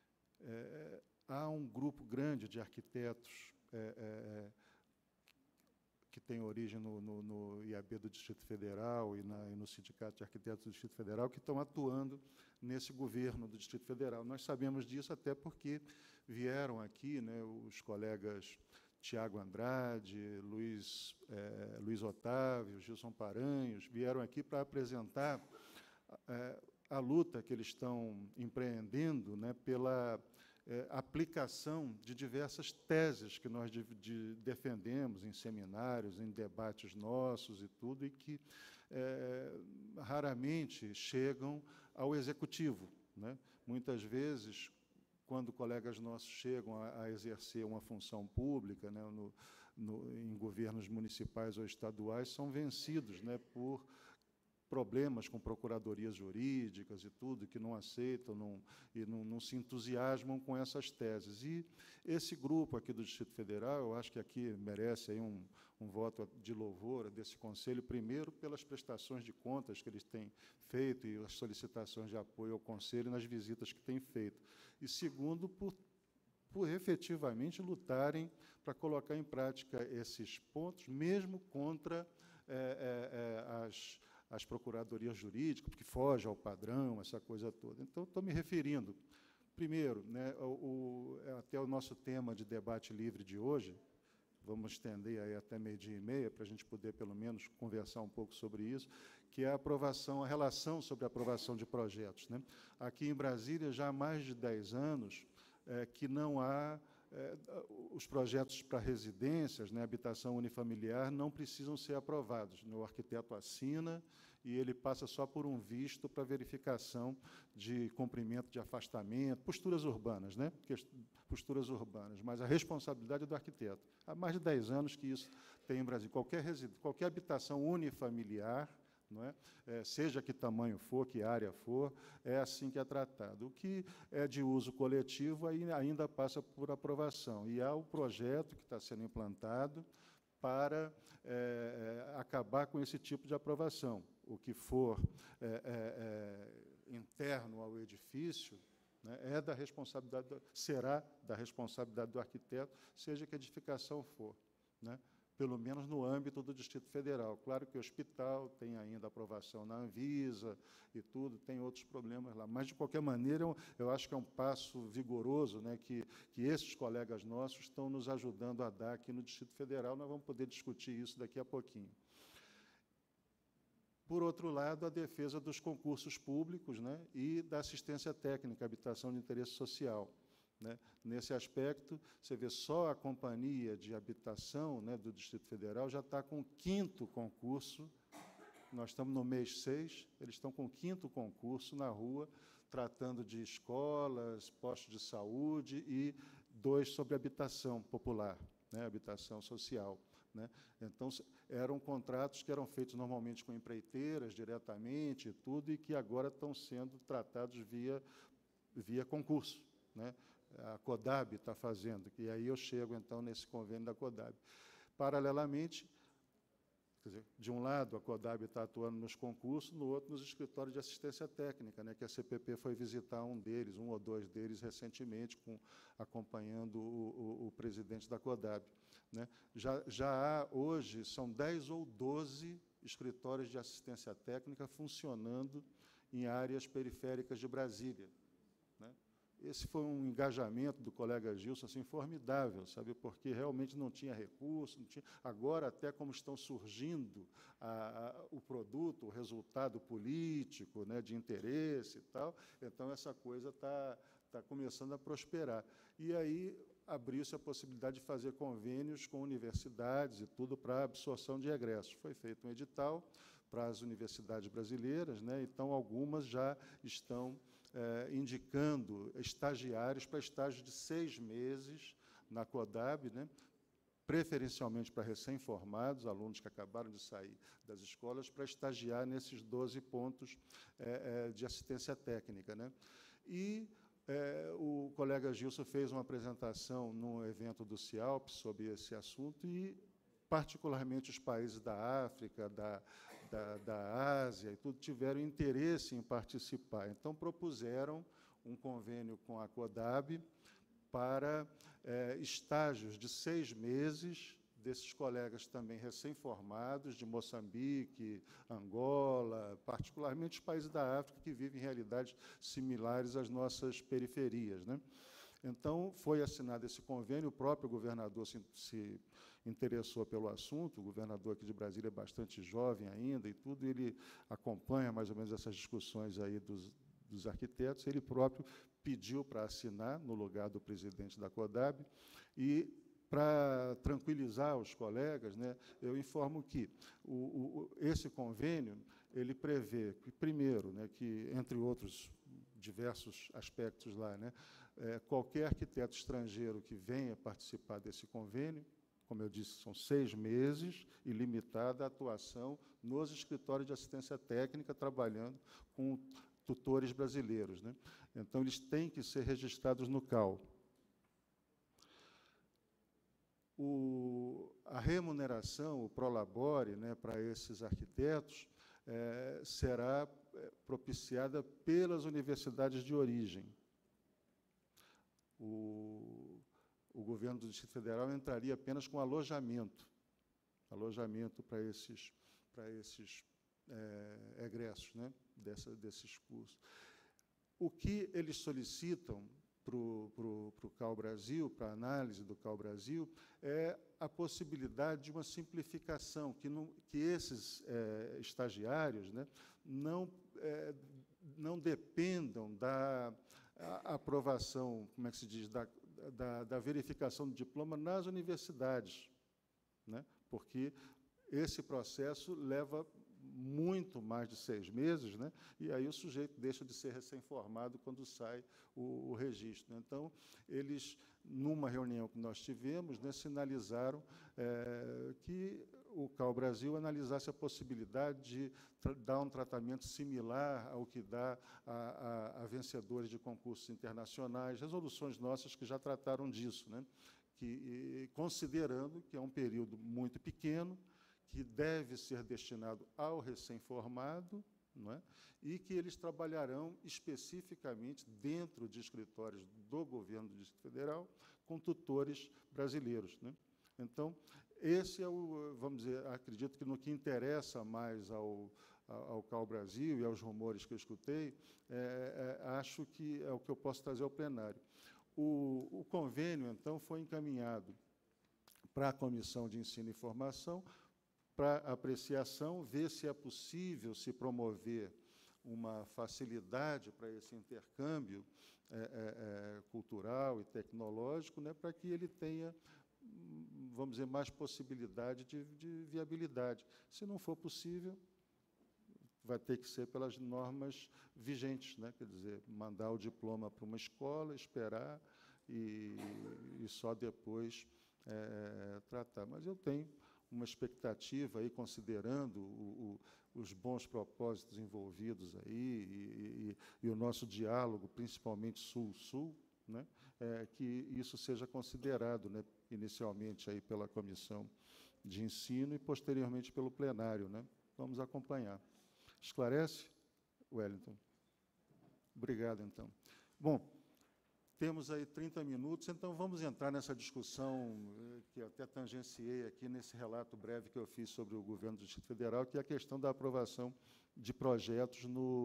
há um grupo grande de arquitetos que tem origem no IAB do Distrito Federal e no Sindicato de Arquitetos do Distrito Federal, que estão atuando nesse governo do Distrito Federal. Nós sabemos disso até porque vieram aqui, né, os colegas Tiago Andrade, Luiz Otávio, Gilson Paranhos, vieram aqui para apresentar a luta que eles estão empreendendo, né, pela aplicação de diversas teses que nós defendemos em seminários, em debates nossos e tudo, e que raramente chegam ao executivo, né? Muitas vezes quando colegas nossos chegam a exercer uma função pública, né, em governos municipais ou estaduais, são vencidos, né, por problemas com procuradorias jurídicas e tudo, que não aceitam não se entusiasmam com essas teses. E esse grupo aqui do Distrito Federal, eu acho que aqui merece aí um voto de louvor desse Conselho, primeiro, pelas prestações de contas que eles têm feito e as solicitações de apoio ao Conselho nas visitas que têm feito. E, segundo, por efetivamente lutarem para colocar em prática esses pontos, mesmo contra as procuradorias jurídicas, porque foge ao padrão, essa coisa toda. Então, estou me referindo, primeiro, né, até o nosso tema de debate livre de hoje, vamos estender aí até 12h30, para a gente poder, pelo menos, conversar um pouco sobre isso, que é a relação sobre a aprovação de projetos, né? Aqui em Brasília, já há mais de 10 anos, que não há... os projetos para residências, né, habitação unifamiliar, não precisam ser aprovados. O arquiteto assina e ele passa só por um visto para verificação de cumprimento de afastamento, posturas urbanas, né, posturas urbanas, mas a responsabilidade é do arquiteto. Há mais de 10 anos que isso tem em Brasil. Qualquer habitação unifamiliar, não é? Seja que tamanho for, que área for, é assim que é tratado. O que é de uso coletivo ainda passa por aprovação. E há o projeto que está sendo implantado para acabar com esse tipo de aprovação. O que for interno ao edifício, né, será da responsabilidade do arquiteto, seja que edificação for, né? Pelo menos no âmbito do Distrito Federal. Claro que o hospital tem ainda aprovação na Anvisa e tudo, tem outros problemas lá. Mas, de qualquer maneira, eu acho que é um passo vigoroso, né, que esses colegas nossos estão nos ajudando a dar aqui no Distrito Federal. Nós vamos poder discutir isso daqui a pouquinho. Por outro lado, a defesa dos concursos públicos, né, e da assistência técnica, habitação de interesse social. Né? Nesse aspecto, você vê só a Companhia de Habitação, né, do Distrito Federal já está com o 5º concurso, nós estamos no mês 6, eles estão com o 5º concurso na rua, tratando de escolas, postos de saúde e 2 sobre habitação popular, né, habitação social. Né? Então, eram contratos que eram feitos normalmente com empreiteiras, diretamente, e tudo, e que agora estão sendo tratados via concurso. Né? A CODAB está fazendo, e aí eu chego, então, nesse convênio da CODAB. Paralelamente, quer dizer, de um lado, a CODAB está atuando nos concursos, no outro, nos escritórios de assistência técnica, né, que a CPP foi visitar um ou 2 deles, recentemente, acompanhando o presidente da CODAB. Né. Já há, hoje, são 10 ou 12 escritórios de assistência técnica funcionando em áreas periféricas de Brasília. Né. Esse foi um engajamento do colega Gilson assim, formidável, sabe, porque realmente não tinha recurso, não tinha. Agora, até como estão surgindo o produto, o resultado político, né, de interesse e tal, então essa coisa está começando a prosperar. E aí abriu-se a possibilidade de fazer convênios com universidades e tudo para absorção de egressos. Foi feito um edital para as universidades brasileiras, né, então algumas já estão indicando estagiários para estágio de 6 meses na CODAB, né, preferencialmente para recém-formados, alunos que acabaram de sair das escolas, para estagiar nesses 12 pontos de assistência técnica. Né. E o colega Gilson fez uma apresentação num evento do CIALP sobre esse assunto e, particularmente, os países da África, da Ásia, e tudo, tiveram interesse em participar. Então, propuseram um convênio com a CODAB para estágios de 6 meses desses colegas também recém-formados, de Moçambique, Angola, particularmente os países da África, que vivem realidades similares às nossas periferias. Né? Então, foi assinado esse convênio, o próprio governador se interessou pelo assunto, o governador aqui de Brasília é bastante jovem ainda e tudo, ele acompanha mais ou menos essas discussões aí dos arquitetos, ele próprio pediu para assinar no lugar do presidente da CODAB e, para tranquilizar os colegas, né, eu informo que esse convênio ele prevê, primeiro, né, que, entre outros diversos aspectos lá, né, qualquer arquiteto estrangeiro que venha participar desse convênio, como eu disse, são 6 meses e limitada a atuação nos escritórios de assistência técnica, trabalhando com tutores brasileiros, né? Então, eles têm que ser registrados no CAL. A remuneração, o prolabore, né, para esses arquitetos, será propiciada pelas universidades de origem. O governo do Distrito Federal entraria apenas com alojamento para esses egressos, né, desses cursos. O que eles solicitam para o CAL Brasil, para a análise do CAL Brasil, é a possibilidade de uma simplificação, que esses estagiários, né, não dependam da aprovação, como é que se diz, da verificação do diploma nas universidades, né, porque esse processo leva muito mais de 6 meses, né, e aí o sujeito deixa de ser recém-formado quando sai o registro. Então, eles, numa reunião que nós tivemos, né, sinalizaram que o CAL Brasil analisasse a possibilidade de dar um tratamento similar ao que dá a vencedores de concursos internacionais, resoluções nossas que já trataram disso, né, considerando que é um período muito pequeno, que deve ser destinado ao recém-formado, não é? E que eles trabalharão especificamente dentro de escritórios do governo do Distrito Federal com tutores brasileiros, né? Então, esse é vamos dizer, acredito que no que interessa mais ao CAL Brasil e aos rumores que eu escutei, acho que é o que eu posso trazer ao plenário. O convênio, então, foi encaminhado para a Comissão de Ensino e Formação, para apreciação, ver se é possível se promover uma facilidade para esse intercâmbio cultural e tecnológico, né, para que ele tenha, vamos dizer, mais possibilidade de viabilidade. Se não for possível, vai ter que ser pelas normas vigentes, né, quer dizer, mandar o diploma para uma escola, esperar e só depois tratar. Mas eu tenho uma expectativa, aí, considerando os bons propósitos envolvidos aí e o nosso diálogo, principalmente Sul-Sul, né, que isso seja considerado, né, inicialmente aí pela Comissão de Ensino e, posteriormente, pelo plenário, né? Vamos acompanhar. Esclarece, Wellington? Obrigado, então. Bom, temos aí 30 minutos, então vamos entrar nessa discussão que eu até tangenciei aqui nesse relato breve que eu fiz sobre o governo do Distrito Federal, que é a questão da aprovação de projetos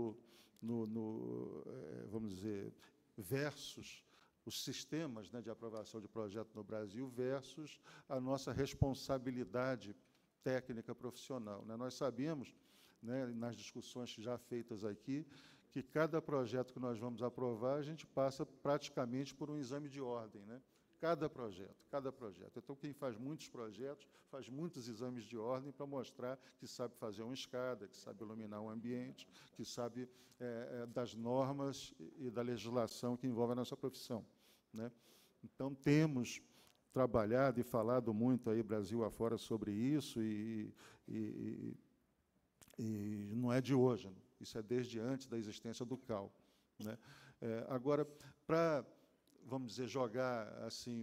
vamos dizer, versus os sistemas, né, de aprovação de projeto no Brasil versus a nossa responsabilidade técnica profissional, né? Nós sabemos, né, nas discussões já feitas aqui, que cada projeto que nós vamos aprovar, a gente passa praticamente por um exame de ordem, né? Cada projeto. Então, quem faz muitos projetos, faz muitos exames de ordem para mostrar que sabe fazer uma escada, que sabe iluminar um ambiente, que sabe das normas e da legislação que envolve a nossa profissão, né? Então, temos trabalhado e falado muito aí, Brasil afora, sobre isso, e não é de hoje, né? Isso é desde antes da existência do CAL, né? Agora, para, vamos dizer, jogar assim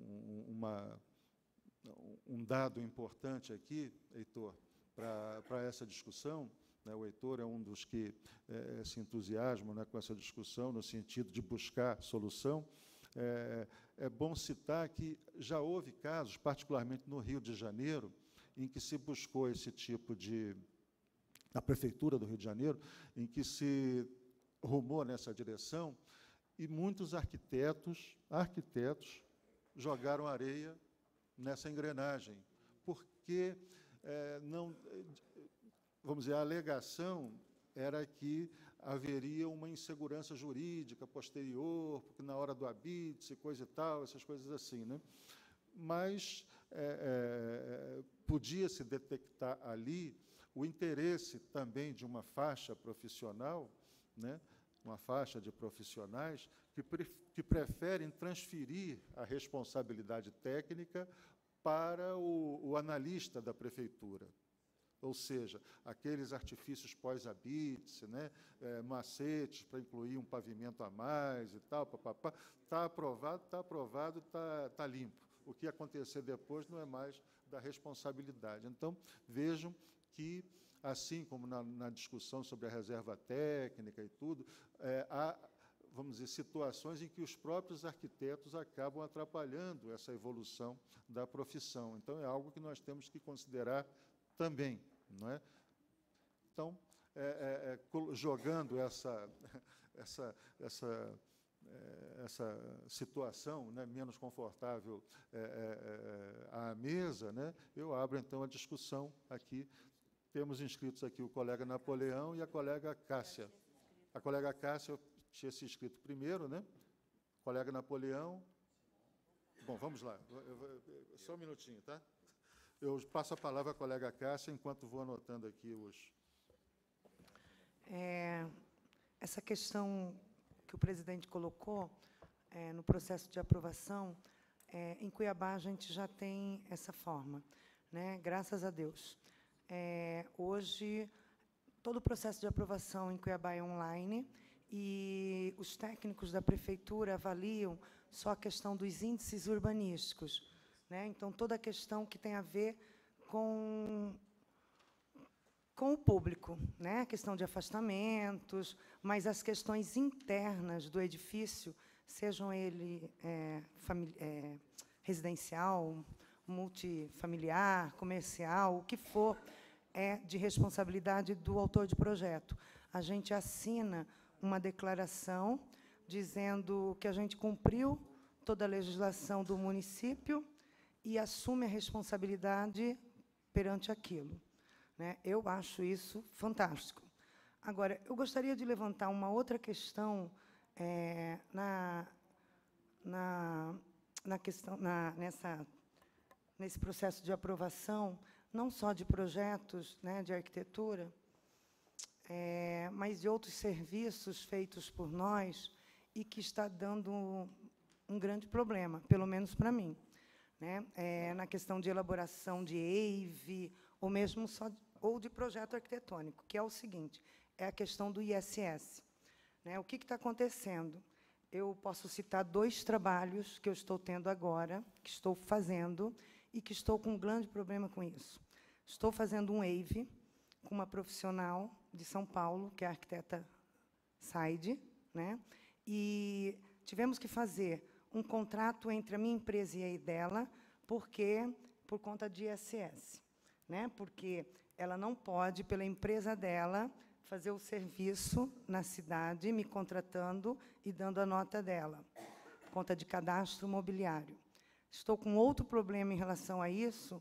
um dado importante aqui, Heitor, para essa discussão, né? O Heitor é um dos que se entusiasmam, né, com essa discussão, no sentido de buscar solução. É bom citar que já houve casos, particularmente no Rio de Janeiro, em que se buscou esse tipo de... na Prefeitura do Rio de Janeiro, em que se rumou nessa direção, e muitos arquitetos jogaram areia nessa engrenagem, porque vamos dizer, a alegação era que haveria uma insegurança jurídica posterior, porque na hora do habite, coisa e tal, essas coisas assim, né? Mas podia-se detectar ali o interesse também de uma faixa profissional, né, uma faixa de profissionais que preferem transferir a responsabilidade técnica para o analista da prefeitura. Ou seja, aqueles artifícios pós-habite, né, macetes para incluir um pavimento a mais e tal, está aprovado, está limpo. O que acontecer depois não é mais da responsabilidade. Então, vejam que, assim como na discussão sobre a reserva técnica e tudo, há, vamos dizer, situações em que os próprios arquitetos acabam atrapalhando essa evolução da profissão. Então, é algo que nós temos que considerar também. Não é? Então, jogando essa situação, né, menos confortável à mesa, né, eu abro, então, a discussão aqui. Temos inscritos aqui o colega Napoleão e a colega Cássia. A colega Cássia tinha se inscrito primeiro, né? Colega Napoleão. Bom, vamos lá. Só um minutinho, tá? Eu passo a palavra à colega Cássia, enquanto vou anotando aqui os... Essa questão que o presidente colocou no processo de aprovação, em Cuiabá a gente já tem essa forma, né? Graças a Deus. Hoje, todo o processo de aprovação em Cuiabá é online e os técnicos da prefeitura avaliam só a questão dos índices urbanísticos. Né? Então, toda a questão que tem a ver com o público, né? A questão de afastamentos, mas as questões internas do edifício, sejam ele residencial, multifamiliar, comercial, o que for, é de responsabilidade do autor de projeto. A gente assina uma declaração dizendo que a gente cumpriu toda a legislação do município e assume a responsabilidade perante aquilo. Né? Eu acho isso fantástico. Agora, eu gostaria de levantar uma outra questão nesse processo de aprovação, não só de projetos, né, de arquitetura, mas de outros serviços feitos por nós e que está dando um grande problema, pelo menos para mim. Né? Na questão de elaboração de EIV, ou mesmo ou de projeto arquitetônico, que é o seguinte, é a questão do ISS. Né? O que está acontecendo? Eu posso citar 2 trabalhos que eu estou tendo agora, que estou fazendo, e que estou com um grande problema com isso. Estou fazendo um EIV com uma profissional de São Paulo, que é a arquiteta Saide, né? E tivemos que fazer um contrato entre a minha empresa e a dela, por conta de ISS. Né? Porque ela não pode, pela empresa dela, fazer o serviço na cidade, me contratando e dando a nota dela, conta de cadastro mobiliário. Estou com outro problema em relação a isso,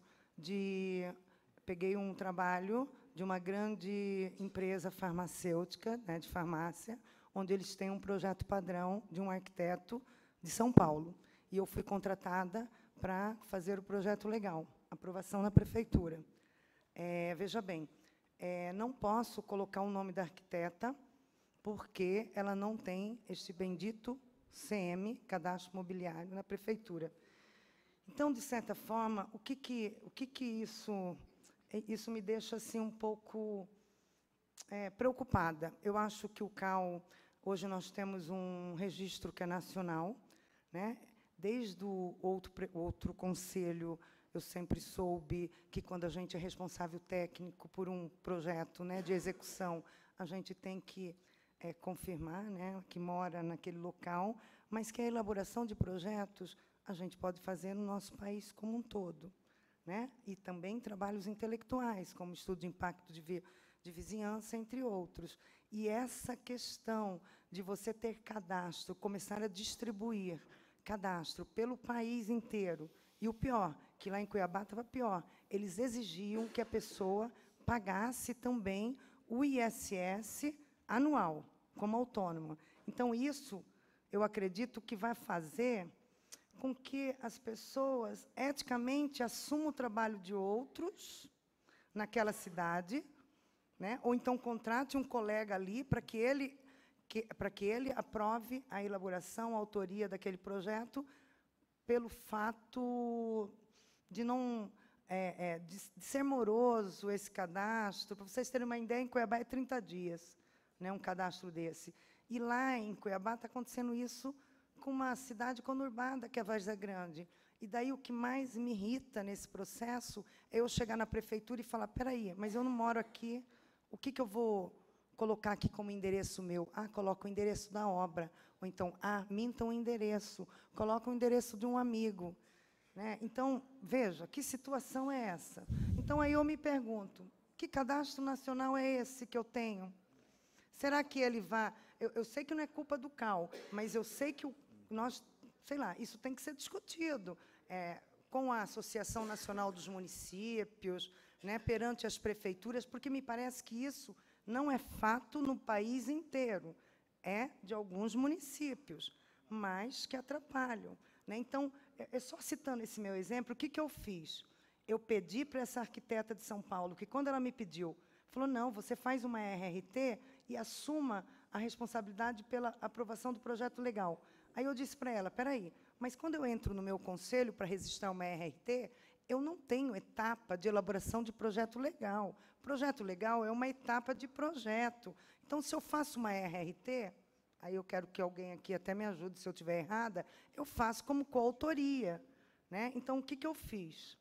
peguei um trabalho de uma grande empresa farmacêutica, né, de farmácia, onde eles têm um projeto padrão de um arquiteto de São Paulo. E eu fui contratada para fazer o projeto legal, aprovação na prefeitura. Veja bem, não posso colocar o nome da arquiteta, porque ela não tem este bendito CM, Cadastro Mobiliário, na prefeitura. Então, de certa forma, o que isso me deixa assim, um pouco preocupada. Eu acho que o CAU, hoje nós temos um registro que é nacional, né? Desde o outro conselho, eu sempre soube que, quando a gente é responsável técnico por um projeto, né, de execução, a gente tem que confirmar, né, que mora naquele local, mas que a elaboração de projetos a gente pode fazer no nosso país como um todo. Né? E também trabalhos intelectuais, como estudo de impacto de vizinhança, entre outros. E essa questão de você ter cadastro, começar a distribuir cadastro pelo país inteiro, e o pior, que lá em Cuiabá estava pior, eles exigiam que a pessoa pagasse também o ISS anual, como autônoma. Então, isso, eu acredito que vai fazer com que as pessoas eticamente assumam o trabalho de outros naquela cidade, né? Ou então contrate um colega ali para que ele para que ele aprove a elaboração, a autoria daquele projeto, pelo fato de não de ser moroso esse cadastro. Para vocês terem uma ideia, em Cuiabá é 30 dias, né, um cadastro desse. E lá em Cuiabá está acontecendo isso com uma cidade conurbada, que é a Várzea Grande. E daí o que mais me irrita nesse processo é eu chegar na prefeitura e falar, espera aí, mas eu não moro aqui, o que eu vou colocar aqui como endereço meu? Ah, coloca o endereço da obra. Ou então, minta um endereço, coloca o endereço de um amigo. Né? Então, veja, que situação é essa? Então, aí eu me pergunto, que cadastro nacional é esse que eu tenho? Será que ele vai... Eu sei que não é culpa do CAL, mas eu sei que nós, sei lá, isso tem que ser discutido com a Associação Nacional dos Municípios, né, perante as prefeituras, porque me parece que isso não é fato no país inteiro, é de alguns municípios, mas que atrapalham. Né? Então, só citando esse meu exemplo, o que eu fiz? Eu pedi para essa arquiteta de São Paulo, que, quando ela me pediu, falou, não, você faz uma RRT e assuma a responsabilidade pela aprovação do projeto legal. Aí eu disse para ela, espera aí, mas quando eu entro no meu conselho para registrar uma RRT, eu não tenho etapa de elaboração de projeto legal. Projeto legal é uma etapa de projeto. Então, se eu faço uma RRT, aí eu quero que alguém aqui até me ajude se eu estiver errada, eu faço como coautoria. Né? Então, o que eu fiz?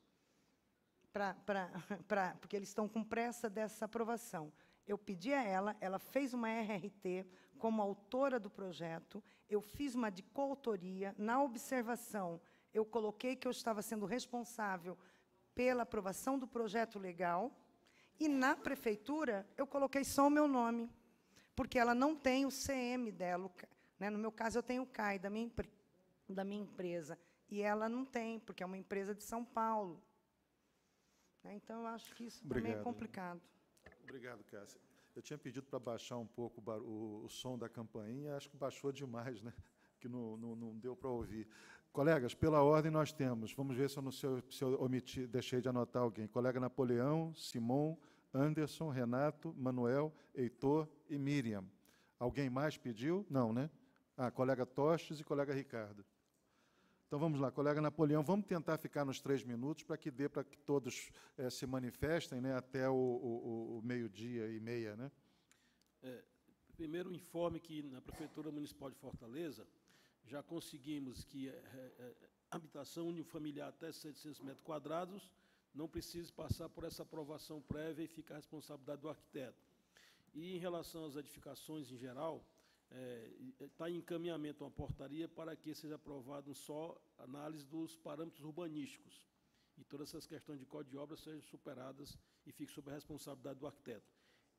Porque eles estão com pressa dessa aprovação. Eu pedi a ela fez uma RRT como autora do projeto, eu fiz uma de coautoria, na observação, eu coloquei que eu estava sendo responsável pela aprovação do projeto legal, e, na prefeitura, eu coloquei só o meu nome, porque ela não tem o CM dela. Né? No meu caso, eu tenho o CAI da minha empresa, e ela não tem, porque é uma empresa de São Paulo. Né? Então, eu acho que isso também é complicado. Obrigado, Cássia. Eu tinha pedido para baixar um pouco o som da campainha, acho que baixou demais, né? Que não deu para ouvir. Colegas, pela ordem nós temos, vamos ver se eu omiti, deixei de anotar alguém. Colega Napoleão, Simon, Anderson, Renato, Manuel, Heitor e Miriam. Alguém mais pediu? Não, né? Colega Tostes e colega Ricardo. Então, vamos lá, colega Napoleão, vamos tentar ficar nos 3 minutos para que dê para que todos se manifestem, né, até o meio-dia e meia. Né? Primeiro, informe que na Prefeitura Municipal de Fortaleza já conseguimos que habitação unifamiliar até 700 metros quadrados não precise passar por essa aprovação prévia e fica a responsabilidade do arquiteto. E, em relação às edificações em geral, está em encaminhamento uma portaria para que seja aprovado só análise dos parâmetros urbanísticos e todas essas questões de código de obras sejam superadas e fiquem sob a responsabilidade do arquiteto.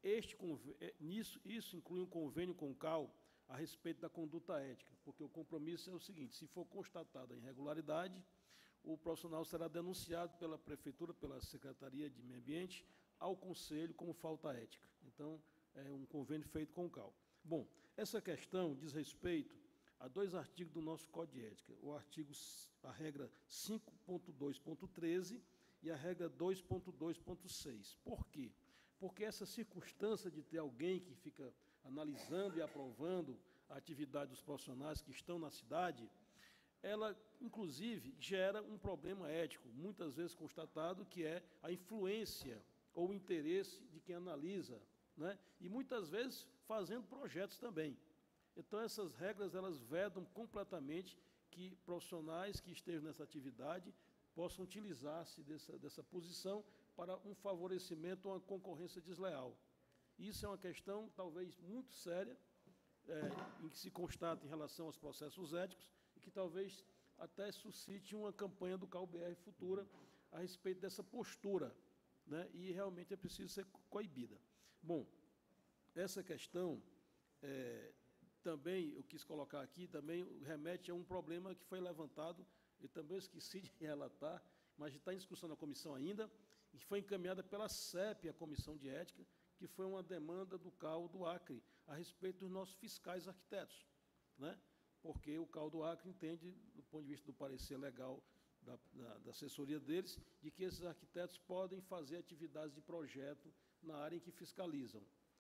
Isso inclui um convênio com o CAL a respeito da conduta ética, porque o compromisso é o seguinte, se for constatada a irregularidade, o profissional será denunciado pela Prefeitura, pela Secretaria de Meio Ambiente, ao Conselho como falta ética. Então, é um convênio feito com o CAL. Bom, essa questão diz respeito a 2 artigos do nosso Código de Ética, a regra 5.2.13 e a regra 2.2.6. Por quê? Porque essa circunstância de ter alguém que fica analisando e aprovando a atividade dos profissionais que estão na cidade, ela, inclusive, gera um problema ético, muitas vezes constatado, que é a influência ou o interesse de quem analisa, né? E, muitas vezes, fazendo projetos também. Então, essas regras, elas vedam completamente que profissionais que estejam nessa atividade possam utilizar-se dessa posição para um favorecimento ou uma concorrência desleal. Isso é uma questão, talvez, muito séria, em que se constata em relação aos processos éticos e que talvez até suscite uma campanha do CAL-BR futura a respeito dessa postura, né? E realmente é preciso ser coibida. Bom, essa questão, também, eu quis colocar aqui, também remete a um problema que foi levantado, eu também esqueci de relatar, mas está em discussão na comissão ainda, e que foi encaminhada pela CEP, a Comissão de Ética, que foi uma demanda do CAU do Acre, a respeito dos nossos fiscais arquitetos, né? Porque o CAU do Acre entende, do ponto de vista do parecer legal da assessoria deles, de que esses arquitetos podem fazer atividades de projeto na área em que fiscalizam.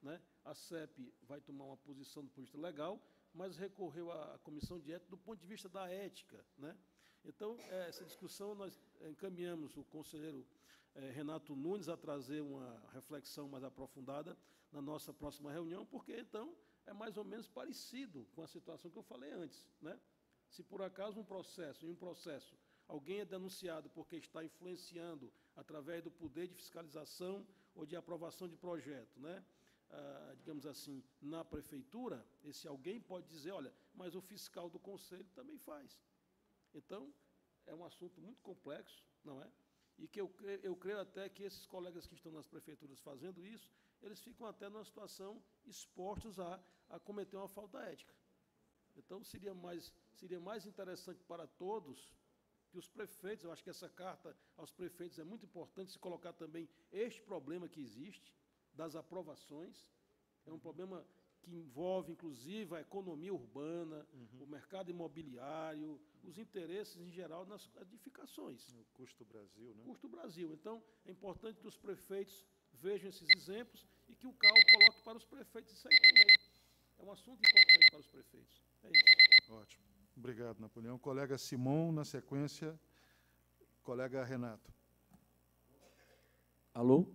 né? A CEP vai tomar uma posição do ponto de vista legal, mas recorreu à comissão de ética do ponto de vista da ética, né? Então, essa discussão nós encaminhamos o conselheiro Renato Nunes a trazer uma reflexão mais aprofundada na nossa próxima reunião, porque, então, é mais ou menos parecido com a situação que eu falei antes, né? Se, por acaso, em um processo, alguém é denunciado porque está influenciando, através do poder de fiscalização ou de aprovação de projeto, né? Digamos assim, na prefeitura, esse alguém pode dizer, olha, mas o fiscal do conselho também faz. Então, é um assunto muito complexo, não é? E que eu creio até que esses colegas que estão nas prefeituras fazendo isso, eles ficam até numa situação expostos a cometer uma falta ética. Então, seria mais interessante para todos que os prefeitos, eu acho que essa carta aos prefeitos é muito importante, se colocar também este problema que existe, das aprovações. É um problema que envolve, inclusive, a economia urbana, o mercado imobiliário, os interesses, em geral, nas edificações. O custo Brasil, né? Custo Brasil. Então, é importante que os prefeitos vejam esses exemplos e que o CAU coloque para os prefeitos isso aí também. É um assunto importante para os prefeitos. É isso. Ótimo. Obrigado, Napoleão. Colega Simon, na sequência, colega Renato. Alô?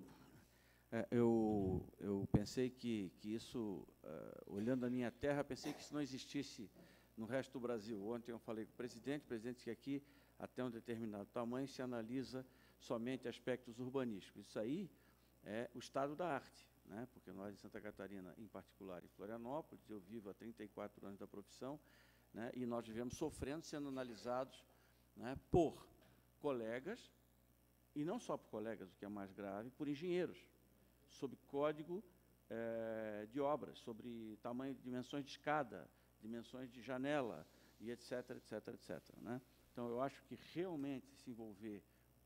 Eu pensei que isso, olhando a minha terra, pensei que isso não existisse no resto do Brasil. Ontem eu falei com o presidente disse que aqui, até um determinado tamanho, se analisa somente aspectos urbanísticos. Isso aí é o estado da arte, né? Porque nós, em Santa Catarina, em particular, em Florianópolis, eu vivo há 34 anos da profissão, né? E nós vivemos sofrendo, sendo analisados, né, por colegas, e não só por colegas, o que é mais grave, por engenheiros, sobre código de obras, sobre tamanho, dimensões de escada, dimensões de janela, e etc., etc., etc., né? Então, eu acho que realmente se envolver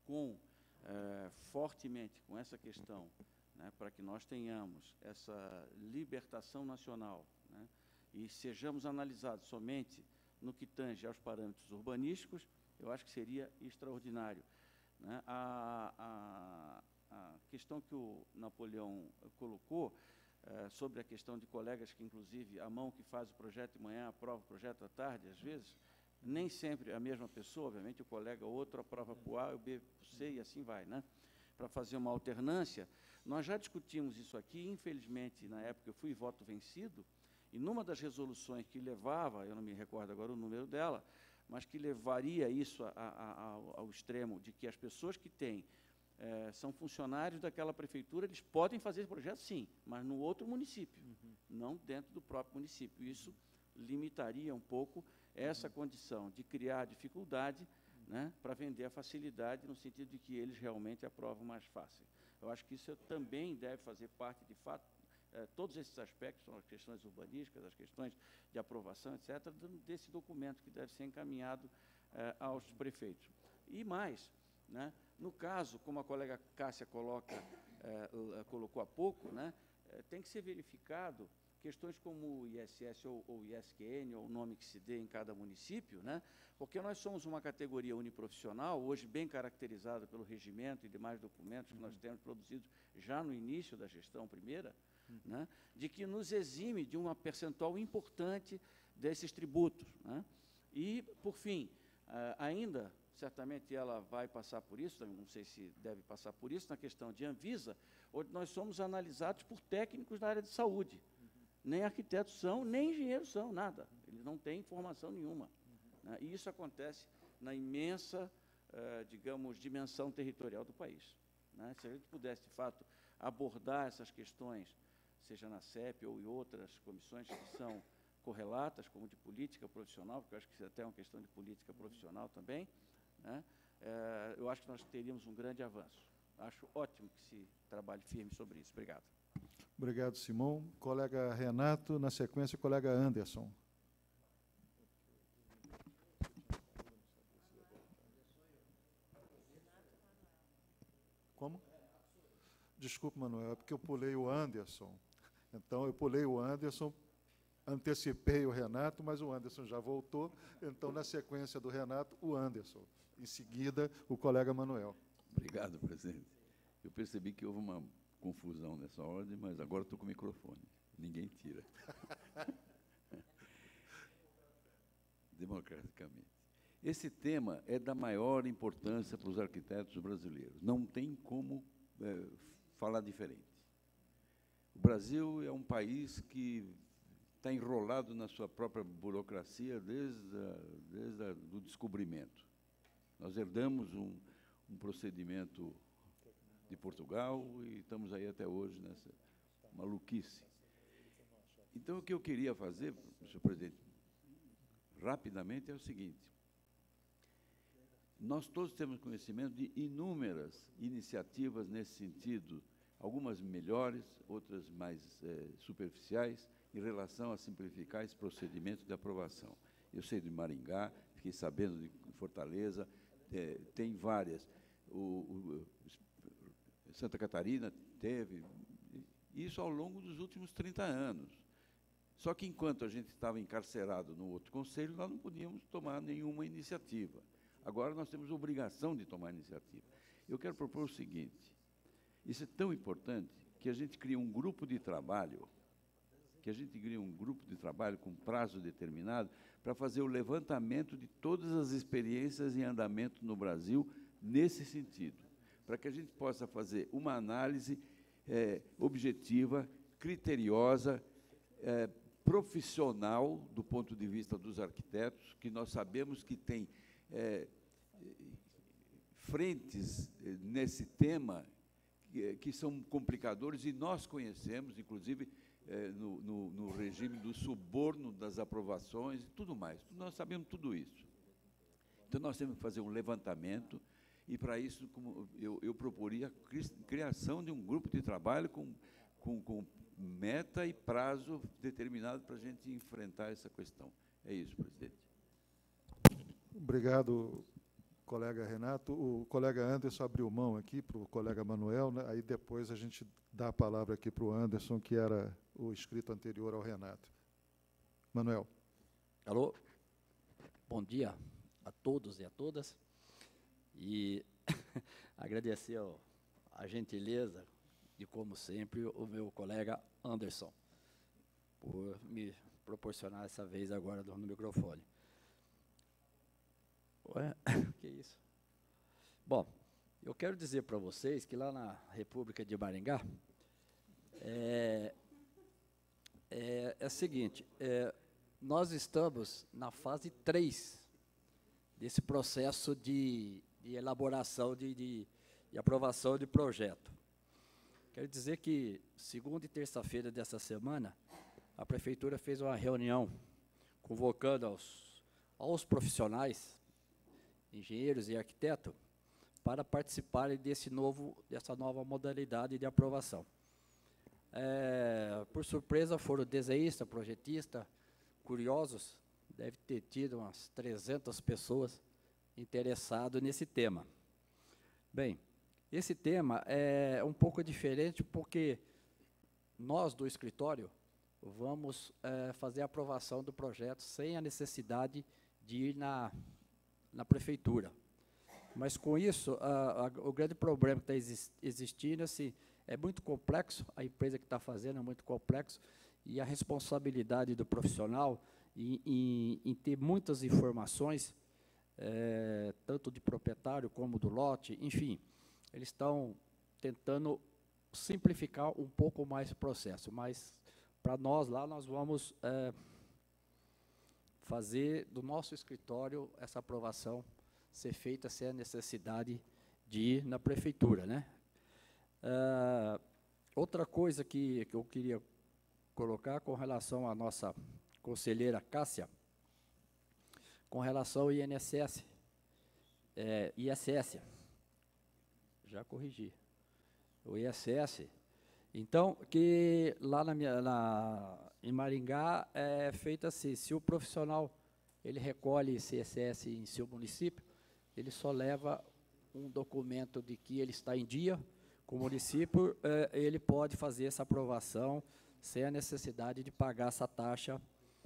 fortemente com essa questão, né, para que nós tenhamos essa libertação nacional, né, e sejamos analisados somente no que tange aos parâmetros urbanísticos, eu acho que seria extraordinário, né? A questão que o Napoleão colocou, sobre a questão de colegas que, inclusive, a mão que faz o projeto de manhã aprova o projeto à tarde, às vezes, nem sempre a mesma pessoa, obviamente, o colega outro aprova para o A, o B para o C, e assim vai, né? Para fazer uma alternância. Nós já discutimos isso aqui, infelizmente, na época eu fui voto vencido, e numa das resoluções que levava, eu não me recordo agora o número dela, mas que levaria isso ao extremo de que as pessoas que têm são funcionários daquela prefeitura, eles podem fazer esse projeto, sim, mas no outro município, não dentro do próprio município. Isso limitaria um pouco essa condição de criar dificuldade, né, para vender a facilidade, no sentido de que eles realmente aprovam mais fácil. Eu acho que isso também deve fazer parte, de fato, todos esses aspectos, as questões urbanísticas, as questões de aprovação, etc., desse documento que deve ser encaminhado aos prefeitos. E mais, né, no caso, como a colega Cássia colocou há pouco, né, tem que ser verificado questões como o ISS ou ISQN, ou o nome que se dê em cada município, né, porque nós somos uma categoria uniprofissional, hoje bem caracterizada pelo regimento e demais documentos que nós temos produzidos já no início da gestão primeira, né, de que nos exime de uma percentual importante desses tributos, né. E, por fim, ainda, certamente ela vai passar por isso, não sei se deve passar por isso, na questão de Anvisa, onde nós somos analisados por técnicos da área de saúde. Nem arquitetos são, nem engenheiros são, nada. Eles não têm formação nenhuma, né? E isso acontece na imensa, digamos, dimensão territorial do país, né? Se a gente pudesse, de fato, abordar essas questões, seja na CEP ou em outras comissões que são correlatas, como de política profissional, porque eu acho que isso é até uma questão de política profissional também, né? Eu acho que nós teríamos um grande avanço. Acho ótimo que se trabalhe firme sobre isso. Obrigado. Obrigado, Simão. Colega Renato, na sequência, colega Anderson. Como? Desculpe, Manuel, é porque eu pulei o Anderson. Então, eu pulei o Anderson, antecipei o Renato, mas o Anderson já voltou. Então, na sequência do Renato, o Anderson. Em seguida, o colega Manuel. Obrigado, presidente. Eu percebi que houve uma confusão nessa ordem, mas agora estou com o microfone. Ninguém tira. Democraticamente. Esse tema é da maior importância para os arquitetos brasileiros. Não tem como falar diferente. O Brasil é um país que está enrolado na sua própria burocracia desde o descobrimento. Nós herdamos um procedimento de Portugal e estamos aí até hoje nessa maluquice. Então, o que eu queria fazer, senhor presidente, rapidamente, é o seguinte. Nós todos temos conhecimento de inúmeras iniciativas nesse sentido, algumas melhores, outras mais superficiais, em relação a simplificar esse procedimento de aprovação. Eu sei de Maringá, fiquei sabendo de Fortaleza, tem várias. Santa Catarina teve, isso ao longo dos últimos 30 anos. Só que, enquanto a gente estava encarcerado no outro conselho, nós não podíamos tomar nenhuma iniciativa. Agora, nós temos obrigação de tomar iniciativa. Eu quero propor o seguinte, isso é tão importante que a gente cria um grupo de trabalho, com prazo determinado, para fazer o levantamento de todas as experiências em andamento no Brasil nesse sentido, para que a gente possa fazer uma análise objetiva, criteriosa, profissional, do ponto de vista dos arquitetos, que nós sabemos que tem frentes nesse tema que são complicadores, e nós conhecemos, inclusive, no regime do suborno das aprovações e tudo mais. Nós sabemos tudo isso. Então, nós temos que fazer um levantamento, e, para isso, como eu proporia a criação de um grupo de trabalho com meta e prazo determinado para a gente enfrentar essa questão. É isso, presidente. Obrigado, colega Renato. O colega Anderson abriu mão aqui para o colega Manuel, né? Aí depois a gente dá a palavra aqui para o Anderson, que era o inscrito anterior ao Renato. Manuel. Alô? Bom dia a todos e a todas. E agradecer a gentileza de, como sempre, o meu colega Anderson, por me proporcionar essa vez agora no microfone. Ué, que isso? Bom, eu quero dizer para vocês que lá na República de Maringá, é o seguinte, nós estamos na fase 3 desse processo de elaboração, de aprovação de projeto. Quero dizer que, segunda e terça-feira dessa semana, a Prefeitura fez uma reunião convocando aos profissionais, engenheiros e arquitetos, para participarem dessa nova modalidade de aprovação. Por surpresa, foram desenhistas, projetistas, curiosos, deve ter tido umas 300 pessoas interessadas nesse tema. Bem, esse tema é um pouco diferente porque nós, do escritório, vamos fazer a aprovação do projeto sem a necessidade de ir na prefeitura. Mas, com isso, o grande problema que está existindo assim, é muito complexo, a empresa que está fazendo é muito complexo, e a responsabilidade do profissional em ter muitas informações, tanto de proprietário como do lote, enfim, eles estão tentando simplificar um pouco mais o processo, mas, para nós, lá, nós vamos fazer do nosso escritório essa aprovação ser feita sem a necessidade de ir na prefeitura, né? Outra coisa que eu queria colocar com relação à nossa conselheira Cássia, com relação ao ISS, já corrigi, o ISS. Então, que lá em Maringá é feito assim, se o profissional ele recolhe esse ISS em seu município, ele só leva um documento de que ele está em dia com o município, ele pode fazer essa aprovação sem a necessidade de pagar essa taxa,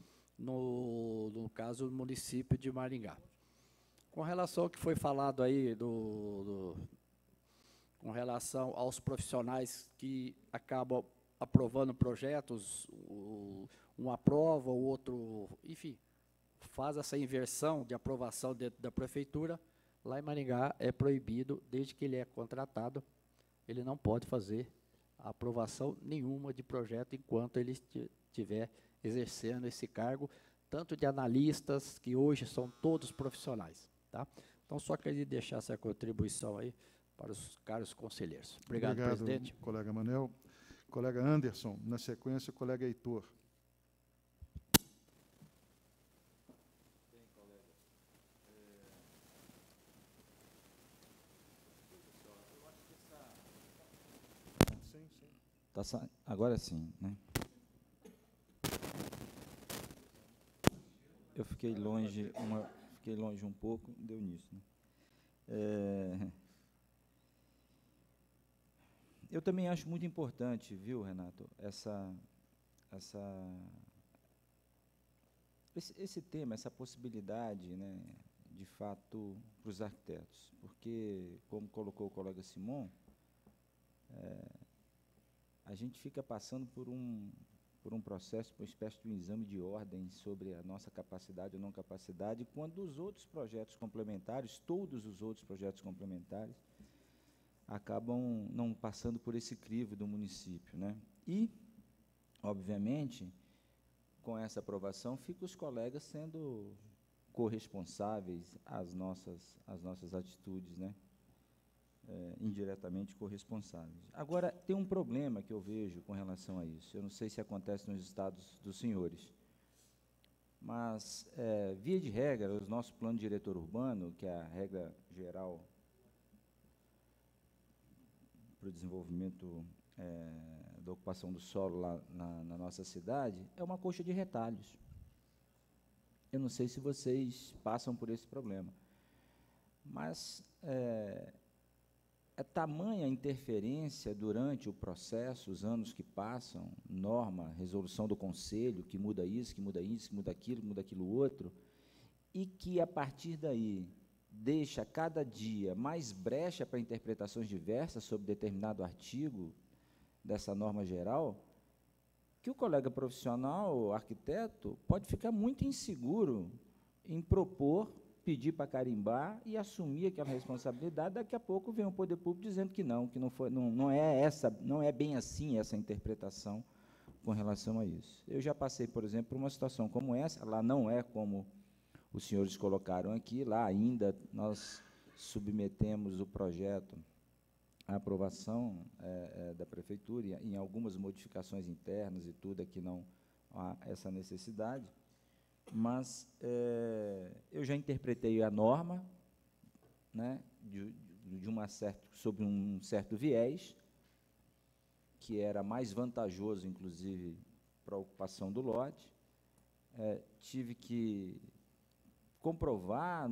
no caso, do município de Maringá. Com relação ao que foi falado aí com relação aos profissionais que acabam aprovando projetos, um aprova, o outro, enfim, faz essa inversão de aprovação dentro da prefeitura. Lá em Maringá é proibido, desde que ele é contratado, ele não pode fazer a aprovação nenhuma de projeto enquanto ele estiver exercendo esse cargo, tanto de analistas, que hoje são todos profissionais. Tá? Então, só queria deixar essa contribuição aí para os caros conselheiros. Obrigado, presidente. Colega Manel. Colega Anderson, na sequência, o colega Heitor. Agora sim, né? Eu fiquei longe um pouco, deu nisso. Né? Eu também acho muito importante, viu, Renato, esse tema, essa possibilidade, né, de fato, para os arquitetos, porque, como colocou o colega Simon, a gente fica passando por um processo, por uma espécie de um exame de ordem sobre a nossa capacidade ou não capacidade, quando os outros projetos complementares, todos os outros projetos complementares, acabam não passando por esse crivo do município, né? E, obviamente, com essa aprovação, ficam os colegas sendo corresponsáveis às nossas atitudes, né? Indiretamente corresponsáveis. Agora, tem um problema que eu vejo com relação a isso. Eu não sei se acontece nos estados dos senhores, mas, via de regra, o nosso plano diretor urbano, que é a regra geral para o desenvolvimento da ocupação do solo lá na nossa cidade, é uma coxa de retalhos. Eu não sei se vocês passam por esse problema, mas é tamanha a interferência durante o processo, os anos que passam, norma, resolução do conselho, que muda isso, que muda isso, que muda aquilo outro, e que, a partir daí, deixa cada dia mais brecha para interpretações diversas sobre determinado artigo dessa norma geral, que o colega profissional, o arquiteto, pode ficar muito inseguro em propor, pedir para carimbar e assumir aquela responsabilidade. Daqui a pouco vem o poder público dizendo que não foi, não é bem assim essa interpretação com relação a isso. Eu já passei, por exemplo, por uma situação como essa. Lá não é como os senhores colocaram aqui, lá ainda nós submetemos o projeto à aprovação da prefeitura, em algumas modificações internas e tudo, aqui não há essa necessidade, mas eu já interpretei a norma, né, sob um certo viés, que era mais vantajoso, inclusive, para a ocupação do lote. Tive que comprovar,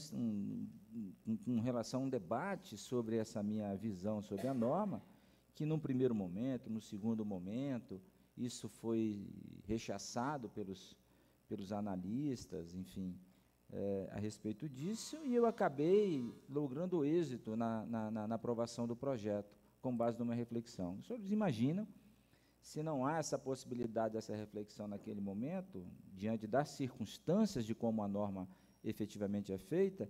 com relação a um debate sobre essa minha visão sobre a norma, que, num primeiro momento, no segundo momento, isso foi rechaçado pelos analistas, enfim, a respeito disso, e eu acabei logrando êxito na aprovação do projeto, com base numa reflexão. Os senhores imaginam, se não há essa possibilidade dessa reflexão naquele momento, diante das circunstâncias de como a norma efetivamente é feita,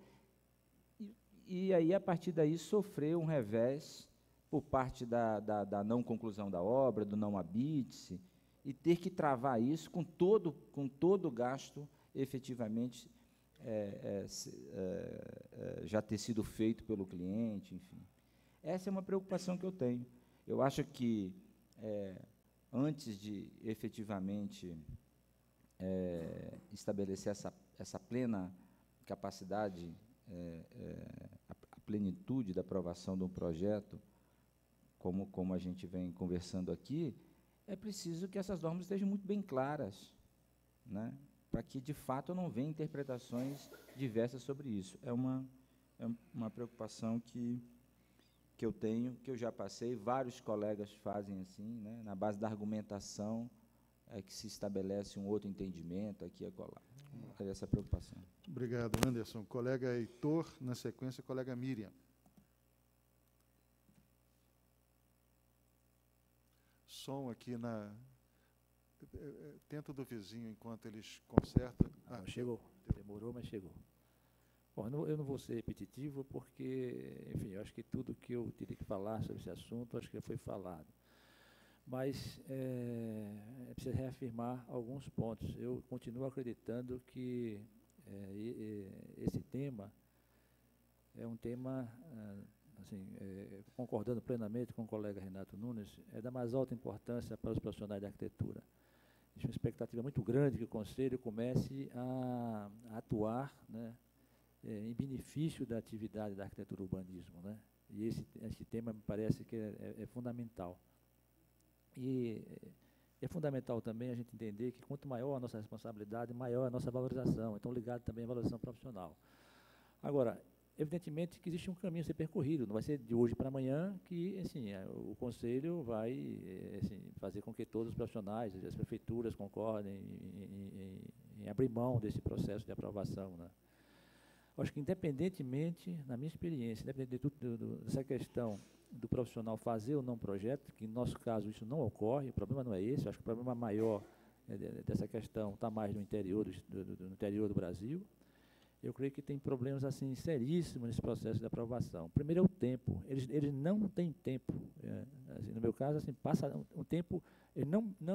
e aí, a partir daí, sofrer um revés por parte da não conclusão da obra, do não habite-se, e ter que travar isso com todo o gasto efetivamente já ter sido feito pelo cliente, enfim. Essa é uma preocupação que eu tenho. Eu acho que, antes de efetivamente estabelecer essa plena capacidade, a plenitude da aprovação de um projeto, como a gente vem conversando aqui, é preciso que essas normas estejam muito bem claras, né, para que, de fato, não venham interpretações diversas sobre isso. É uma preocupação que eu tenho, que eu já passei, vários colegas fazem assim, né, na base da argumentação, que se estabelece um outro entendimento aqui e acolá. É essa a preocupação. Obrigado, Anderson. Colega Heitor, na sequência, colega Miriam. som aqui na... Tenta do vizinho enquanto eles consertam. Ah, chegou. Demorou, mas chegou. Bom, eu não vou ser repetitivo, porque, enfim, eu acho que tudo que eu teria que falar sobre esse assunto, acho que já foi falado. Mas é preciso reafirmar alguns pontos. Eu continuo acreditando que esse tema é um tema, assim, concordando plenamente com o colega Renato Nunes, é da mais alta importância para os profissionais da arquitetura. Existe uma expectativa muito grande que o Conselho comece a atuar, né, em benefício da atividade da arquitetura e urbanismo, né? E esse tema me parece que é fundamental. E é fundamental também a gente entender que quanto maior a nossa responsabilidade, maior a nossa valorização. Então, ligado também à valorização profissional. Agora, evidentemente que existe um caminho a ser percorrido. Não vai ser de hoje para amanhã que, assim, o Conselho vai, assim, fazer com que todos os profissionais, as prefeituras concordem em abrir mão desse processo de aprovação, né? Eu acho que, independentemente, na minha experiência, independente dessa questão do profissional fazer ou não projeto, que, no nosso caso, isso não ocorre, o problema não é esse, eu acho que o problema maior dessa questão está mais no interior do Brasil. Eu creio que tem problemas, assim, seríssimos nesse processo de aprovação. Primeiro é o tempo. Eles não têm tempo. Assim, no meu caso, assim, passa um tempo, eles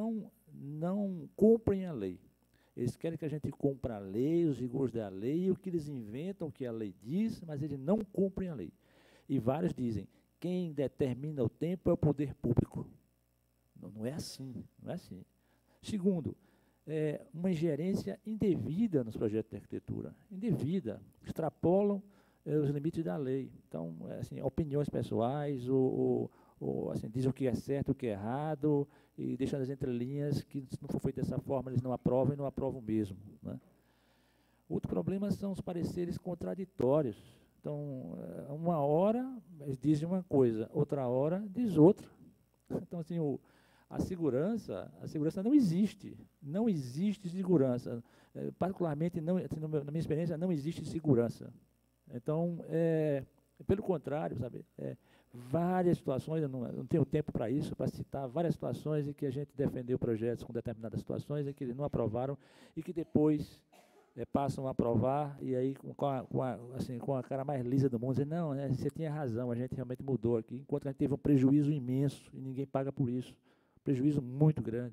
não cumprem a lei. Eles querem que a gente cumpra a lei, os rigores da lei, o que eles inventam, o que a lei diz, mas eles não cumprem a lei. E vários dizem, quem determina o tempo é o poder público. Não é assim, não é assim. Segundo, uma ingerência indevida nos projetos de arquitetura, indevida, extrapolam os limites da lei. Então, assim, opiniões pessoais, ou assim, dizem o que é certo, o que é errado, e deixando as entrelinhas que, se não for feito dessa forma, eles não aprovam e não aprovam mesmo, né? Outro problema são os pareceres contraditórios. Então, uma hora eles dizem uma coisa, outra hora diz outra. Então, assim, a segurança não existe. Não existe segurança. Particularmente, não, assim, na minha experiência, não existe segurança. Então, pelo contrário, sabe, várias situações, eu não tenho tempo para isso, para citar várias situações em que a gente defendeu projetos com determinadas situações em que eles não aprovaram e que depois passam a aprovar e aí com a cara mais lisa do mundo, dizem, não, você tinha razão, a gente realmente mudou aqui, enquanto a gente teve um prejuízo imenso e ninguém paga por isso, prejuízo muito grande.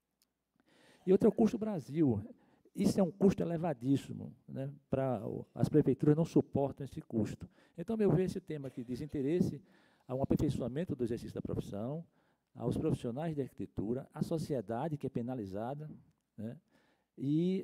E outro é o custo Brasil. Isso é um custo elevadíssimo, né? As prefeituras não suportam esse custo. Então, a meu ver, esse tema aqui diz interesse a um aperfeiçoamento do exercício da profissão, aos profissionais de arquitetura, à sociedade que é penalizada, né? E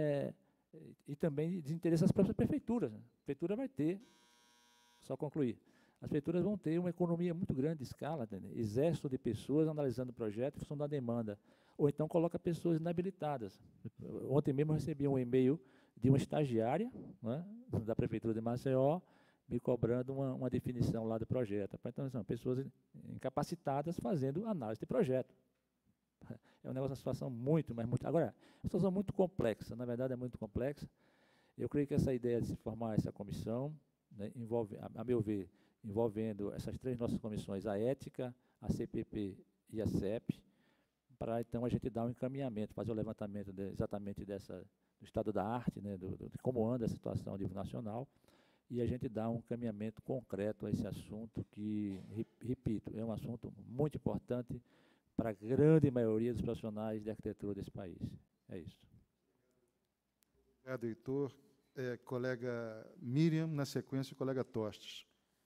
também desinteresse às próprias prefeituras. A prefeitura vai ter, só concluir, as prefeituras vão ter uma economia muito grande de escala, entendeu? Exército de pessoas analisando o projeto em função da demanda. Ou então coloca pessoas inabilitadas. Ontem mesmo eu recebi um e-mail de uma estagiária, né, da Prefeitura de Maceió, me cobrando uma definição lá do projeto. Então, são pessoas incapacitadas fazendo análise de projeto. É um negócio, uma situação muito, mas muito... Agora, uma situação muito complexa, na verdade é muito complexa. Eu creio que essa ideia de se formar essa comissão, né, envolve, a meu ver, envolvendo essas três nossas comissões, a ética, a CPP e a CEP, para então a gente dar um encaminhamento, fazer o levantamento exatamente do estado da arte, né, de como anda a situação a nível nacional, e a gente dar um encaminhamento concreto a esse assunto que, repito, é um assunto muito importante para a grande maioria dos profissionais de arquitetura desse país. É isso. Obrigado, Heitor. Colega Miriam, na sequência, o colega Tostes.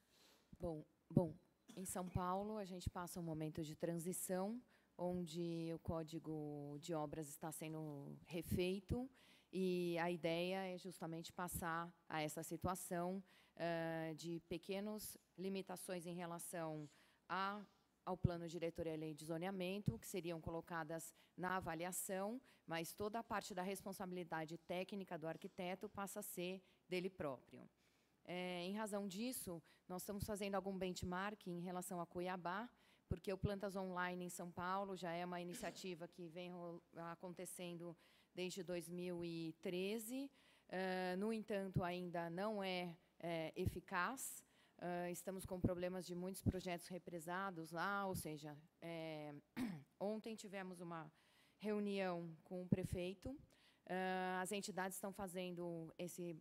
Bom, em São Paulo, a gente passa um momento de transição, onde o Código de Obras está sendo refeito, e a ideia é justamente passar a essa situação de pequenas limitações em relação ao plano diretor e à lei de zoneamento, que seriam colocadas na avaliação, mas toda a parte da responsabilidade técnica do arquiteto passa a ser dele próprio. Em razão disso, nós estamos fazendo algum benchmark em relação a Cuiabá, porque o Plantas Online em São Paulo já é uma iniciativa que vem acontecendo desde 2013. No entanto, ainda não é eficaz. estamos com problemas de muitos projetos represados lá, ou seja, ontem tivemos uma reunião com o prefeito. As entidades estão fazendo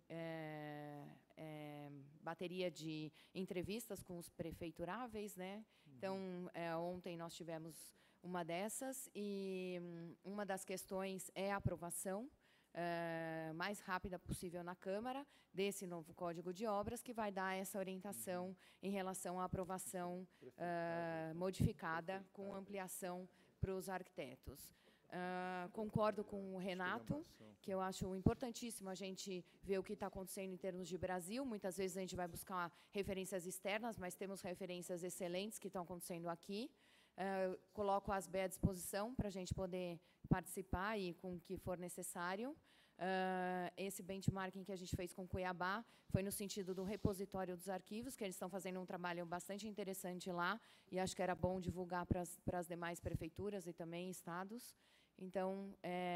bateria de entrevistas com os prefeituráveis, né? Então, ontem nós tivemos uma dessas, e uma das questões é a aprovação mais rápida possível na Câmara desse novo Código de Obras, que vai dar essa orientação em relação à aprovação modificada com ampliação para os arquitetos. Concordo com o Renato, que eu acho importantíssimo a gente ver o que está acontecendo em termos de Brasil. Muitas vezes a gente vai buscar referências externas, mas temos referências excelentes que estão acontecendo aqui. Coloco a ASBE à disposição para a gente poder participar e com o que for necessário. Esse benchmarking que a gente fez com Cuiabá foi no sentido do repositório dos arquivos, que eles estão fazendo um trabalho bastante interessante lá, e acho que era bom divulgar para as demais prefeituras e também estados. Então,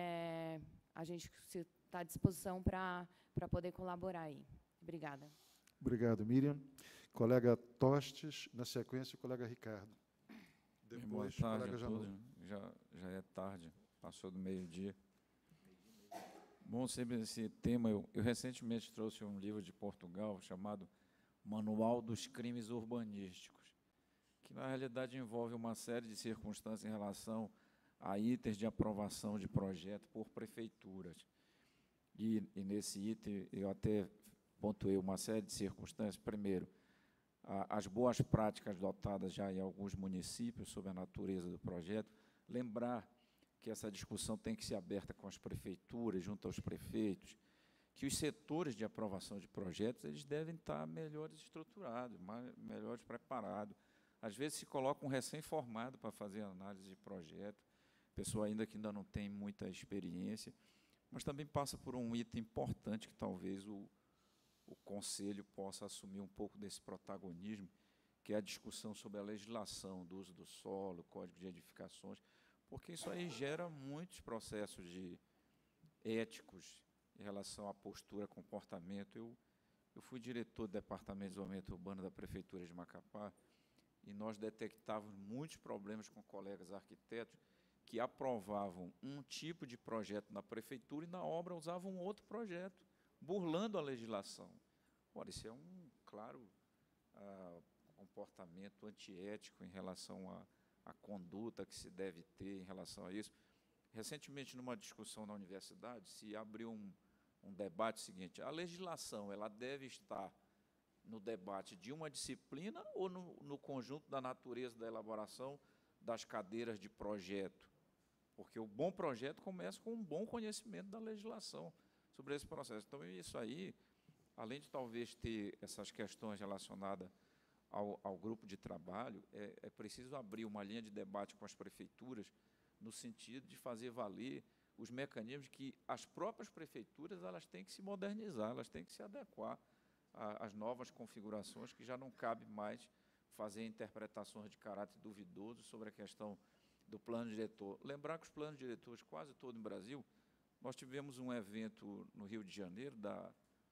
a gente está à disposição para poder colaborar aí. Obrigada. Obrigado, Miriam. Colega Tostes, na sequência, o colega Ricardo. Depois, boa tarde a todos. Já é tarde, passou do meio-dia. Bom, sempre esse tema, eu recentemente trouxe um livro de Portugal chamado Manual dos Crimes Urbanísticos, que na realidade envolve uma série de circunstâncias em relação a itens de aprovação de projeto por prefeituras. E nesse item eu até pontuei uma série de circunstâncias. Primeiro, as boas práticas adotadas já em alguns municípios sobre a natureza do projeto. Lembrar que essa discussão tem que ser aberta com as prefeituras, junto aos prefeitos, que os setores de aprovação de projetos eles devem estar melhores estruturados, melhores preparados. Às vezes se coloca um recém-formado para fazer análise de projeto, pessoa ainda que ainda não tem muita experiência, mas também passa por um item importante que talvez o Conselho possa assumir um pouco desse protagonismo, que é a discussão sobre a legislação do uso do solo, código de edificações, porque isso aí gera muitos processos éticos em relação à postura, comportamento. Eu fui diretor do Departamento de Desenvolvimento Urbano da Prefeitura de Macapá, e nós detectávamos muitos problemas com colegas arquitetos que aprovavam um tipo de projeto na prefeitura e na obra usavam um outro projeto, burlando a legislação. Ora, isso é um claro comportamento antiético em relação à conduta que se deve ter em relação a isso. Recentemente, numa discussão na universidade, se abriu um debate seguinte: a legislação ela deve estar no debate de uma disciplina ou no conjunto da natureza da elaboração das cadeiras de projeto? Porque o bom projeto começa com um bom conhecimento da legislação sobre esse processo. Então, isso aí, além de talvez ter essas questões relacionadas ao grupo de trabalho, é preciso abrir uma linha de debate com as prefeituras no sentido de fazer valer os mecanismos que as próprias prefeituras elas têm que se modernizar, elas têm que se adequar às novas configurações, que já não cabe mais fazer interpretações de caráter duvidoso sobre a questão do plano diretor. Lembrar que os planos diretores, quase todo no Brasil, nós tivemos um evento no Rio de Janeiro, da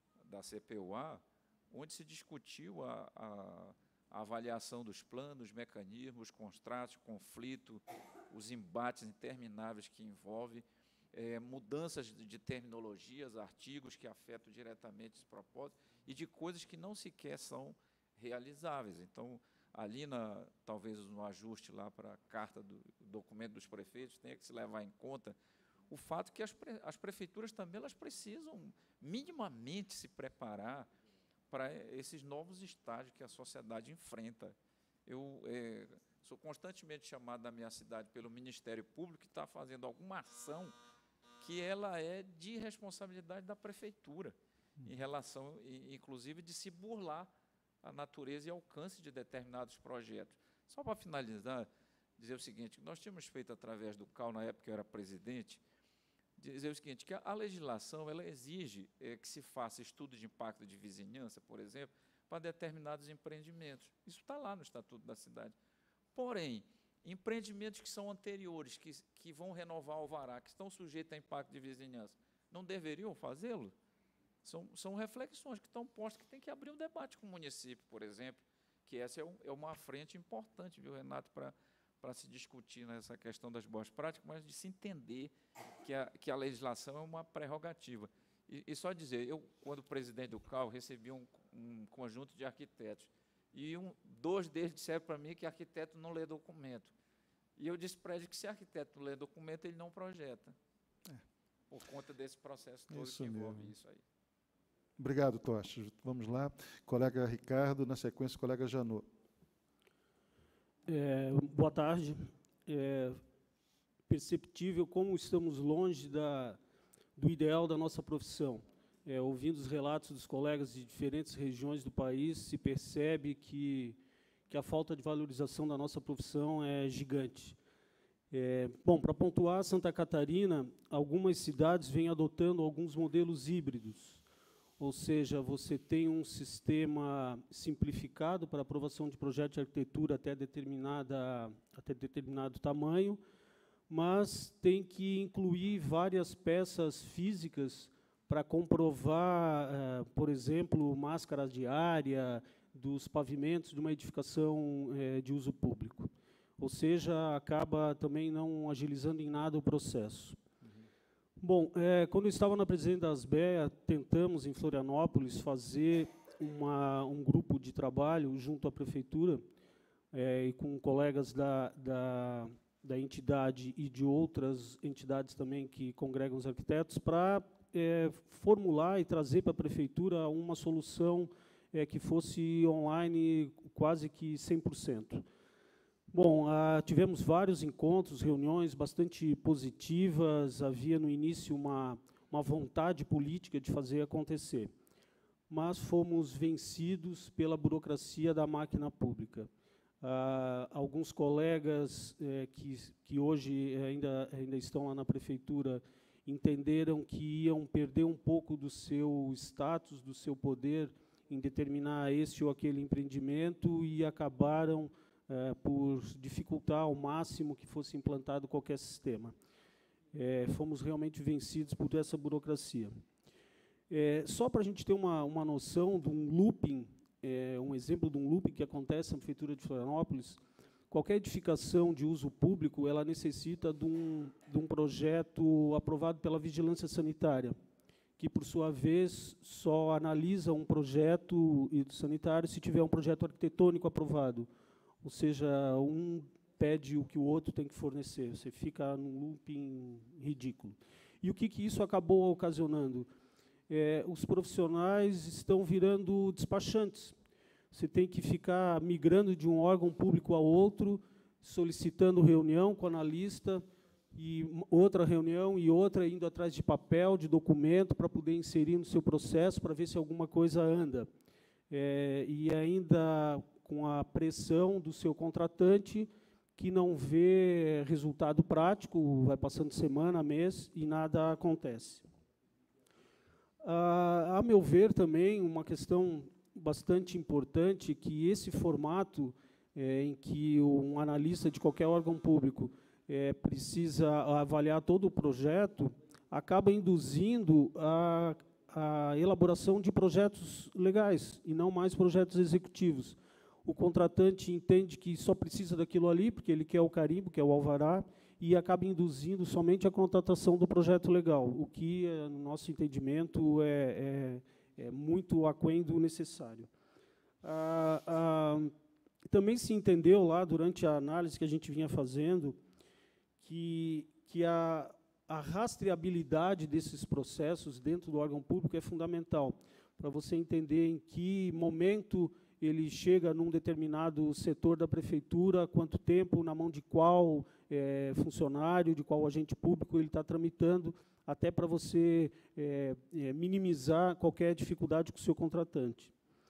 CPUA, onde se discutiu a avaliação dos planos, os mecanismos, os contratos, conflito, os embates intermináveis que envolvem, mudanças de terminologias, artigos que afetam diretamente esse propósito e de coisas que não sequer são realizáveis. Então, ali, talvez no ajuste lá para a carta do documento dos prefeitos, tenha que se levar em conta o fato que as prefeituras também elas precisam minimamente se preparar para esses novos estágios que a sociedade enfrenta. Eu sou constantemente chamado da minha cidade pelo Ministério Público, que está fazendo alguma ação que ela é de responsabilidade da prefeitura, em relação, inclusive, de se burlar a natureza e alcance de determinados projetos. Só para finalizar, dizer o seguinte: nós tínhamos feito através do CAL, na época que eu era presidente, dizer o seguinte, que a legislação ela exige que se faça estudo de impacto de vizinhança, por exemplo, para determinados empreendimentos. Isso está lá no Estatuto da Cidade. Porém, empreendimentos que são anteriores, que vão renovar o alvará, que estão sujeitos a impacto de vizinhança, não deveriam fazê-lo? São reflexões que estão postas, que tem que abrir um debate com o município, por exemplo, que essa é uma frente importante, viu, Renato, para se discutir nessa questão das boas práticas, mas de se entender que a legislação é uma prerrogativa. E só dizer, eu, quando presidente do CAU, recebi um conjunto de arquitetos, e dois deles disseram para mim que arquiteto não lê documento. E eu disse para eles que se arquiteto não lê documento, ele não projeta. Por conta desse processo todo que envolve isso aí. Obrigado, Tocha. Vamos lá. Colega Ricardo, na sequência, colega Janot. Boa tarde. É perceptível como estamos longe do ideal da nossa profissão. Ouvindo os relatos dos colegas de diferentes regiões do país, se percebe que a falta de valorização da nossa profissão é gigante. Bom, para pontuar, Santa Catarina, algumas cidades vêm adotando alguns modelos híbridos, ou seja, você tem um sistema simplificado para aprovação de projeto de arquitetura até determinado tamanho, mas tem que incluir várias peças físicas para comprovar, por exemplo, máscara diária dos pavimentos de uma edificação de uso público. Ou seja, acaba também não agilizando em nada o processo. Bom, quando eu estava na presidência da ASBEA, tentamos, em Florianópolis, fazer um grupo de trabalho junto à prefeitura e com colegas da entidade e de outras entidades também que congregam os arquitetos, para formular e trazer para a prefeitura uma solução que fosse online quase que 100%. Bom, tivemos vários encontros, reuniões bastante positivas, havia no início uma vontade política de fazer acontecer, mas fomos vencidos pela burocracia da máquina pública. Alguns colegas que hoje ainda estão lá na prefeitura entenderam que iam perder um pouco do seu status, do seu poder em determinar esse ou aquele empreendimento e acabaram por dificultar ao máximo que fosse implantado qualquer sistema. Fomos realmente vencidos por essa burocracia. Só para a gente ter uma noção de um looping, um exemplo de um looping que acontece na Prefeitura de Florianópolis, qualquer edificação de uso público, ela necessita de um projeto aprovado pela Vigilância Sanitária, que, por sua vez, só analisa um projeto sanitário se tiver um projeto arquitetônico aprovado. Ou seja, um pede o que o outro tem que fornecer. Você fica num looping ridículo. E o que isso acabou ocasionando? Os profissionais estão virando despachantes. Você tem que ficar migrando de um órgão público a outro, solicitando reunião com o analista, e outra reunião e outra, indo atrás de papel, de documento, para poder inserir no seu processo, para ver se alguma coisa anda. E ainda com a pressão do seu contratante, que não vê resultado prático, vai passando semana, mês, e nada acontece. A meu ver, também, uma questão bastante importante, que esse formato em que um analista de qualquer órgão público precisa avaliar todo o projeto, acaba induzindo a elaboração de projetos legais, e não mais projetos executivos. O contratante entende que só precisa daquilo ali, porque ele quer o carimbo, quer o alvará, e acaba induzindo somente a contratação do projeto legal, o que, no nosso entendimento, é muito aquém do necessário. Também se entendeu lá, durante a análise que a gente vinha fazendo, que a rastreabilidade desses processos dentro do órgão público é fundamental, para você entender em que momento ele chega num determinado setor da prefeitura, quanto tempo, na mão de qual funcionário, de qual agente público ele está tramitando, até para você minimizar qualquer dificuldade com o seu contratante.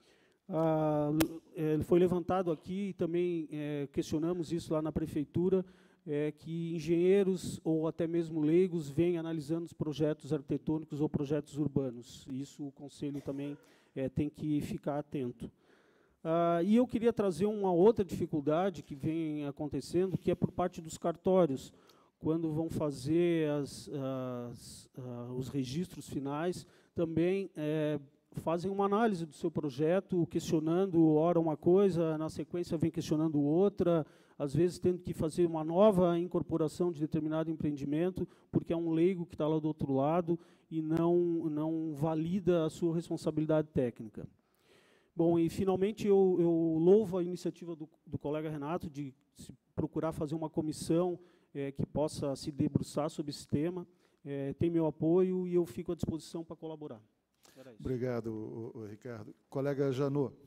Foi levantado aqui, e também questionamos isso lá na prefeitura, que engenheiros ou até mesmo leigos vêm analisando os projetos arquitetônicos ou projetos urbanos. Isso o Conselho também tem que ficar atento. E eu queria trazer uma outra dificuldade que vem acontecendo, que é por parte dos cartórios, quando vão fazer os registros finais, também fazem uma análise do seu projeto, questionando, ora uma coisa, na sequência vem questionando outra, às vezes tendo que fazer uma nova incorporação de determinado empreendimento, porque é um leigo que está lá do outro lado e não valida a sua responsabilidade técnica. Bom, e finalmente eu louvo a iniciativa do colega Renato de procurar fazer uma comissão que possa se debruçar sobre esse tema. Tem meu apoio e eu fico à disposição para colaborar. Obrigado, Ricardo. Colega Janot.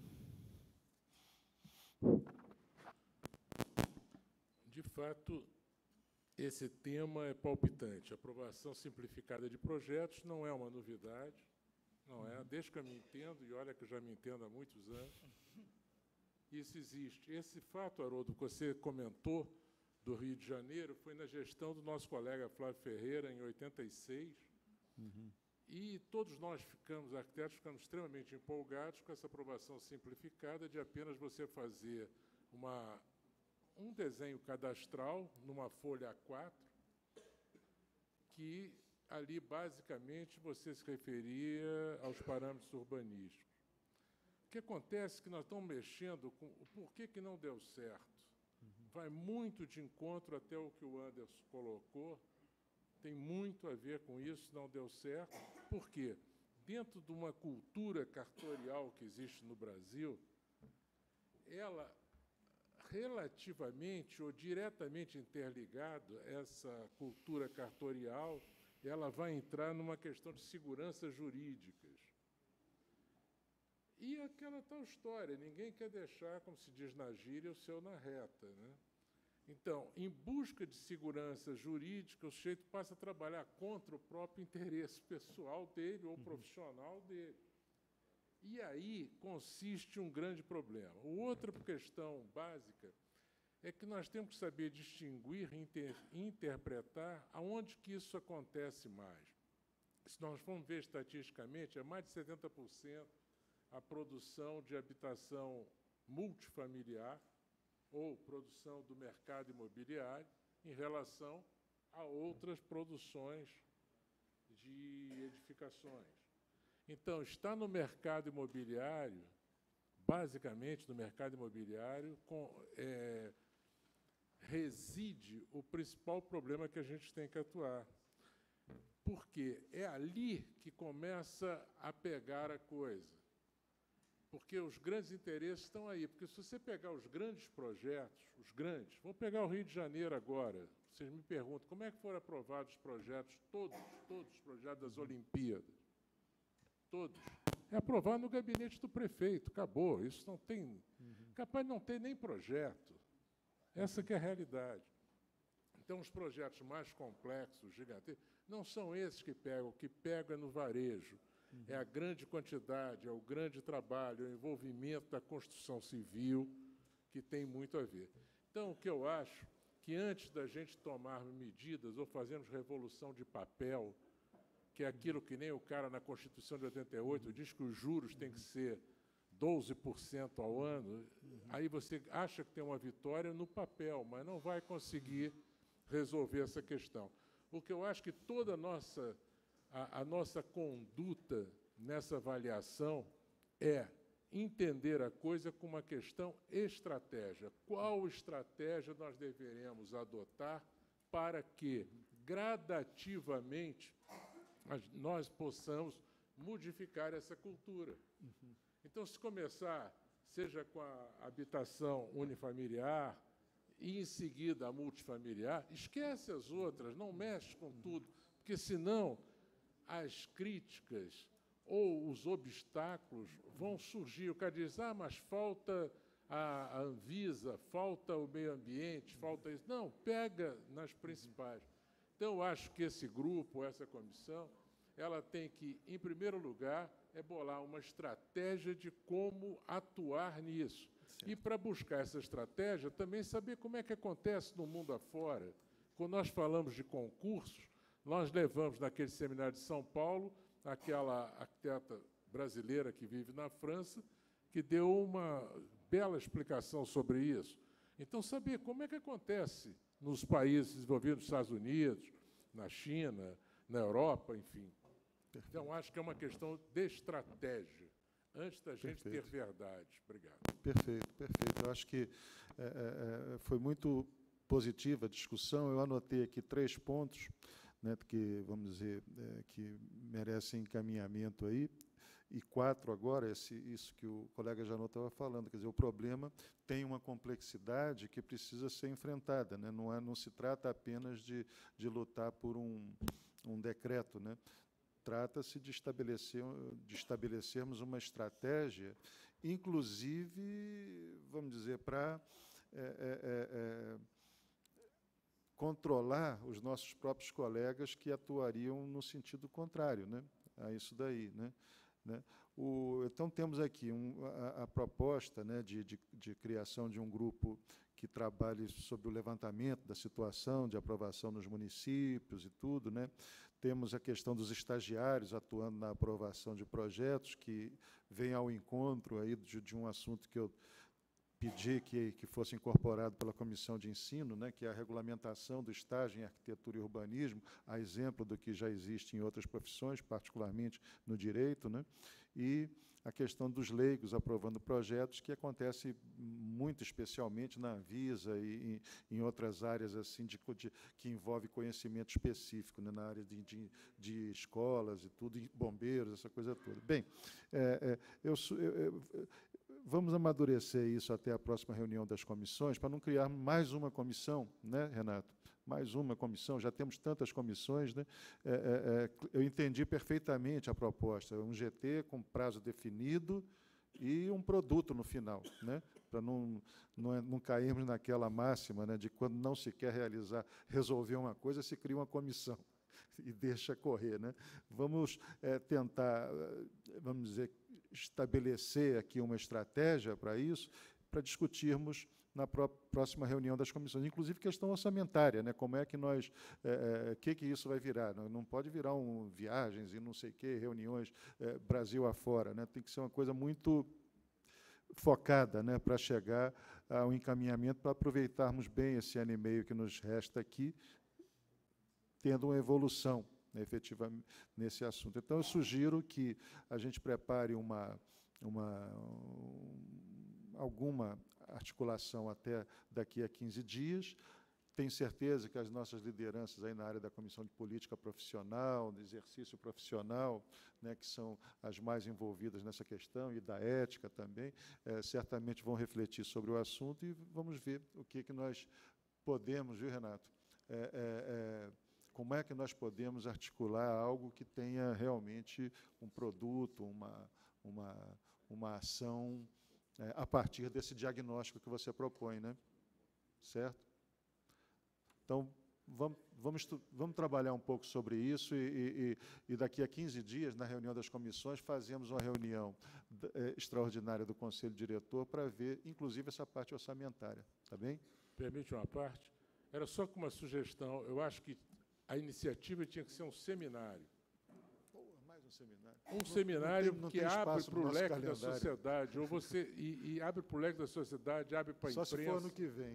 De fato, esse tema é palpitante. A aprovação simplificada de projetos não é uma novidade, não é, desde que eu me entendo, e olha que eu já me entendo há muitos anos, isso existe. Esse fato, Haroldo, que você comentou, do Rio de Janeiro, foi na gestão do nosso colega Flávio Ferreira, em 86, e todos nós arquitetos, ficamos extremamente empolgados com essa aprovação simplificada de apenas você fazer um desenho cadastral numa folha A4, que ali, basicamente, você se referia aos parâmetros urbanísticos. O que acontece é que nós estamos mexendo com o porquê que não deu certo. Vai muito de encontro até o que o Anderson colocou, tem muito a ver com isso, não deu certo. Por quê? Dentro de uma cultura cartorial que existe no Brasil, ela relativamente ou diretamente interligado, essa cultura cartorial, ela vai entrar numa questão de segurança jurídicas. E aquela tal história, ninguém quer deixar, como se diz na gíria, o seu na reta, né? Então, em busca de segurança jurídica, o sujeito passa a trabalhar contra o próprio interesse pessoal dele ou profissional dele. E aí consiste um grande problema. Outra questão básica é que nós temos que saber distinguir e interpretar aonde que isso acontece mais. Se nós formos ver estatisticamente, é mais de 70% a produção de habitação multifamiliar ou produção do mercado imobiliário em relação a outras produções de edificações. Então, está no mercado imobiliário, basicamente no mercado imobiliário, reside o principal problema que a gente tem que atuar. Porque é ali que começa a pegar a coisa. Porque os grandes interesses estão aí. Porque se você pegar os grandes projetos, vou pegar o Rio de Janeiro agora, vocês me perguntam, como é que foram aprovados os projetos, todos os projetos das Olimpíadas? Todos. É aprovado no gabinete do prefeito, acabou. Isso não tem... Capaz de não ter nem projeto. Essa que é a realidade. Então, os projetos mais complexos, gigantescos, não são esses que pegam. O que pega é no varejo. É a grande quantidade, é o grande trabalho, é o envolvimento da construção civil, que tem muito a ver. Então, o que eu acho que antes da gente tomar medidas ou fazermos revolução de papel, que é aquilo que nem o cara na Constituição de 88 diz que os juros têm que ser 12% ao ano, aí você acha que tem uma vitória no papel, mas não vai conseguir resolver essa questão. Porque eu acho que toda a nossa conduta nessa avaliação é entender a coisa como uma questão estratégia. Qual estratégia nós deveremos adotar para que, gradativamente, nós possamos modificar essa cultura? Então, se começar, seja com a habitação unifamiliar, e, em seguida, a multifamiliar, esquece as outras, não mexe com tudo, porque, senão, as críticas ou os obstáculos vão surgir. O cara diz, mas falta a Anvisa, falta o meio ambiente, falta isso. Não, pega nas principais. Então, eu acho que esse grupo, essa comissão, ela tem que, em primeiro lugar, bolar uma estratégia de como atuar nisso. Certo. E, para buscar essa estratégia, também saber como é que acontece no mundo afora. Quando nós falamos de concursos, nós levamos naquele seminário de São Paulo aquela arquiteta brasileira que vive na França, que deu uma bela explicação sobre isso. Então, saber como é que acontece nos países desenvolvidos, nos Estados Unidos, na China, na Europa, enfim. Então, acho que é uma questão de estratégia, antes da gente ter verdade. Obrigado. Perfeito, perfeito. Eu acho que foi muito positiva a discussão. Eu anotei aqui 3 pontos, né, que, vamos dizer, que merecem encaminhamento aí, e 4 agora, isso que o colega Janot estava falando, quer dizer, o problema tem uma complexidade que precisa ser enfrentada, né? Não se trata apenas de lutar por um decreto, né? Trata-se de estabelecermos uma estratégia, inclusive, vamos dizer, para controlar os nossos próprios colegas que atuariam no sentido contrário, né, a isso daí, né? Então, temos aqui a proposta, né, de criação de um grupo que trabalhe sobre o levantamento da situação de aprovação nos municípios e tudo, né? Temos a questão dos estagiários atuando na aprovação de projetos, que vem ao encontro aí de um assunto que eu pedi que fosse incorporado pela Comissão de Ensino, né, que é a regulamentação do estágio em arquitetura e urbanismo, a exemplo do que já existe em outras profissões, particularmente no direito, né, e a questão dos leigos aprovando projetos, que acontece muito especialmente na Anvisa e em outras áreas assim que envolve conhecimento específico, né, na área de escolas e tudo, e bombeiros, essa coisa toda. Bem, vamos amadurecer isso até a próxima reunião das comissões, para não criar mais uma comissão, né, Renato? Mais uma comissão, já temos tantas comissões, né? Eu entendi perfeitamente a proposta, um GT com prazo definido e um produto no final, né? Para não cairmos naquela máxima, né, de quando não se quer resolver uma coisa, se cria uma comissão e deixa correr, né? Vamos tentar, vamos dizer, estabelecer aqui uma estratégia para isso, para discutirmos na próxima reunião das comissões, inclusive questão orçamentária, né? Como é que nós, que isso vai virar? Não pode virar viagens e não sei o quê, reuniões Brasil afora, né? Tem que ser uma coisa muito focada, né, para chegar ao encaminhamento, para aproveitarmos bem esse ano e meio que nos resta aqui, tendo uma evolução, né, efetivamente nesse assunto. Então, eu sugiro que a gente prepare alguma articulação até daqui a 15 dias. Tenho certeza que as nossas lideranças aí na área da Comissão de Política Profissional, de exercício profissional, né, que são as mais envolvidas nessa questão, e da ética também, certamente vão refletir sobre o assunto e vamos ver o que nós podemos, viu, Renato? Como é que nós podemos articular algo que tenha realmente um produto, uma ação a partir desse diagnóstico que você propõe, né? Certo? Então, vamos trabalhar um pouco sobre isso e daqui a 15 dias, na reunião das comissões, fazemos uma reunião extraordinária do Conselho Diretor para ver, inclusive, essa parte orçamentária. Tá bem? Permite uma parte? Era só com uma sugestão. Eu acho que a iniciativa tinha que ser um seminário. Mais um seminário. Um seminário que abre para o leque da calendário. sociedade, ou você e abre para o leque da sociedade, abre para a imprensa. Só se for ano que vem.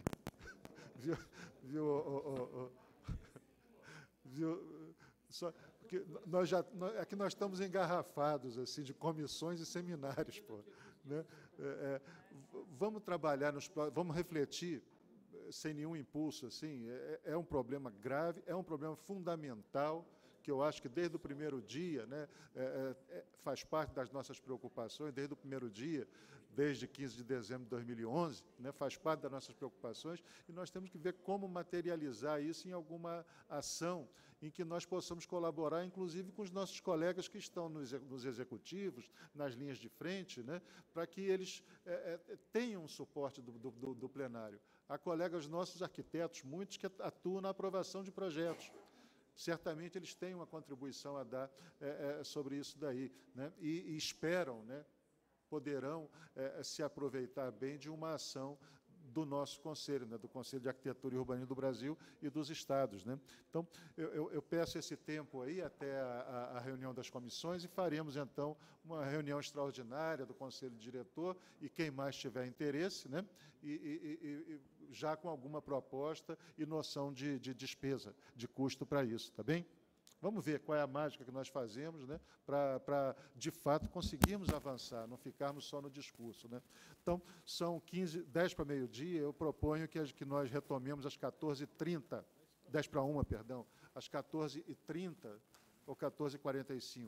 Viu? Só, porque aqui nós estamos engarrafados assim, de comissões e seminários. Pô, né? Vamos trabalhar, vamos refletir sem nenhum impulso. Assim, é um problema grave, é um problema fundamental, que eu acho que desde o primeiro dia, né, faz parte das nossas preocupações, desde o primeiro dia, desde 15 de dezembro de 2011, né, faz parte das nossas preocupações, e nós temos que ver como materializar isso em alguma ação em que nós possamos colaborar, inclusive com os nossos colegas que estão nos executivos, nas linhas de frente, né, para que eles tenham suporte do plenário. Há colegas nossos arquitetos, muitos que atuam na aprovação de projetos. Certamente eles têm uma contribuição a dar sobre isso daí, né? E esperam, né, poderão se aproveitar bem de uma ação do nosso Conselho, né, do Conselho de Arquitetura e Urbanismo do Brasil e dos Estados, né? Então, eu peço esse tempo aí até a reunião das comissões e faremos, então, uma reunião extraordinária do Conselho Diretor e quem mais tiver interesse, né, e já com alguma proposta e noção de despesa, de custo para isso, tá bem? Vamos ver qual é a mágica que nós fazemos, né, para, de fato, conseguirmos avançar, não ficarmos só no discurso, né. Então, são 10 para meio-dia, eu proponho que nós retomemos às 14h30, 10 para 1, perdão, às 14h30 ou 14h45.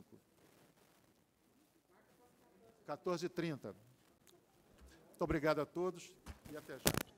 14h30. Muito obrigado a todos e até já.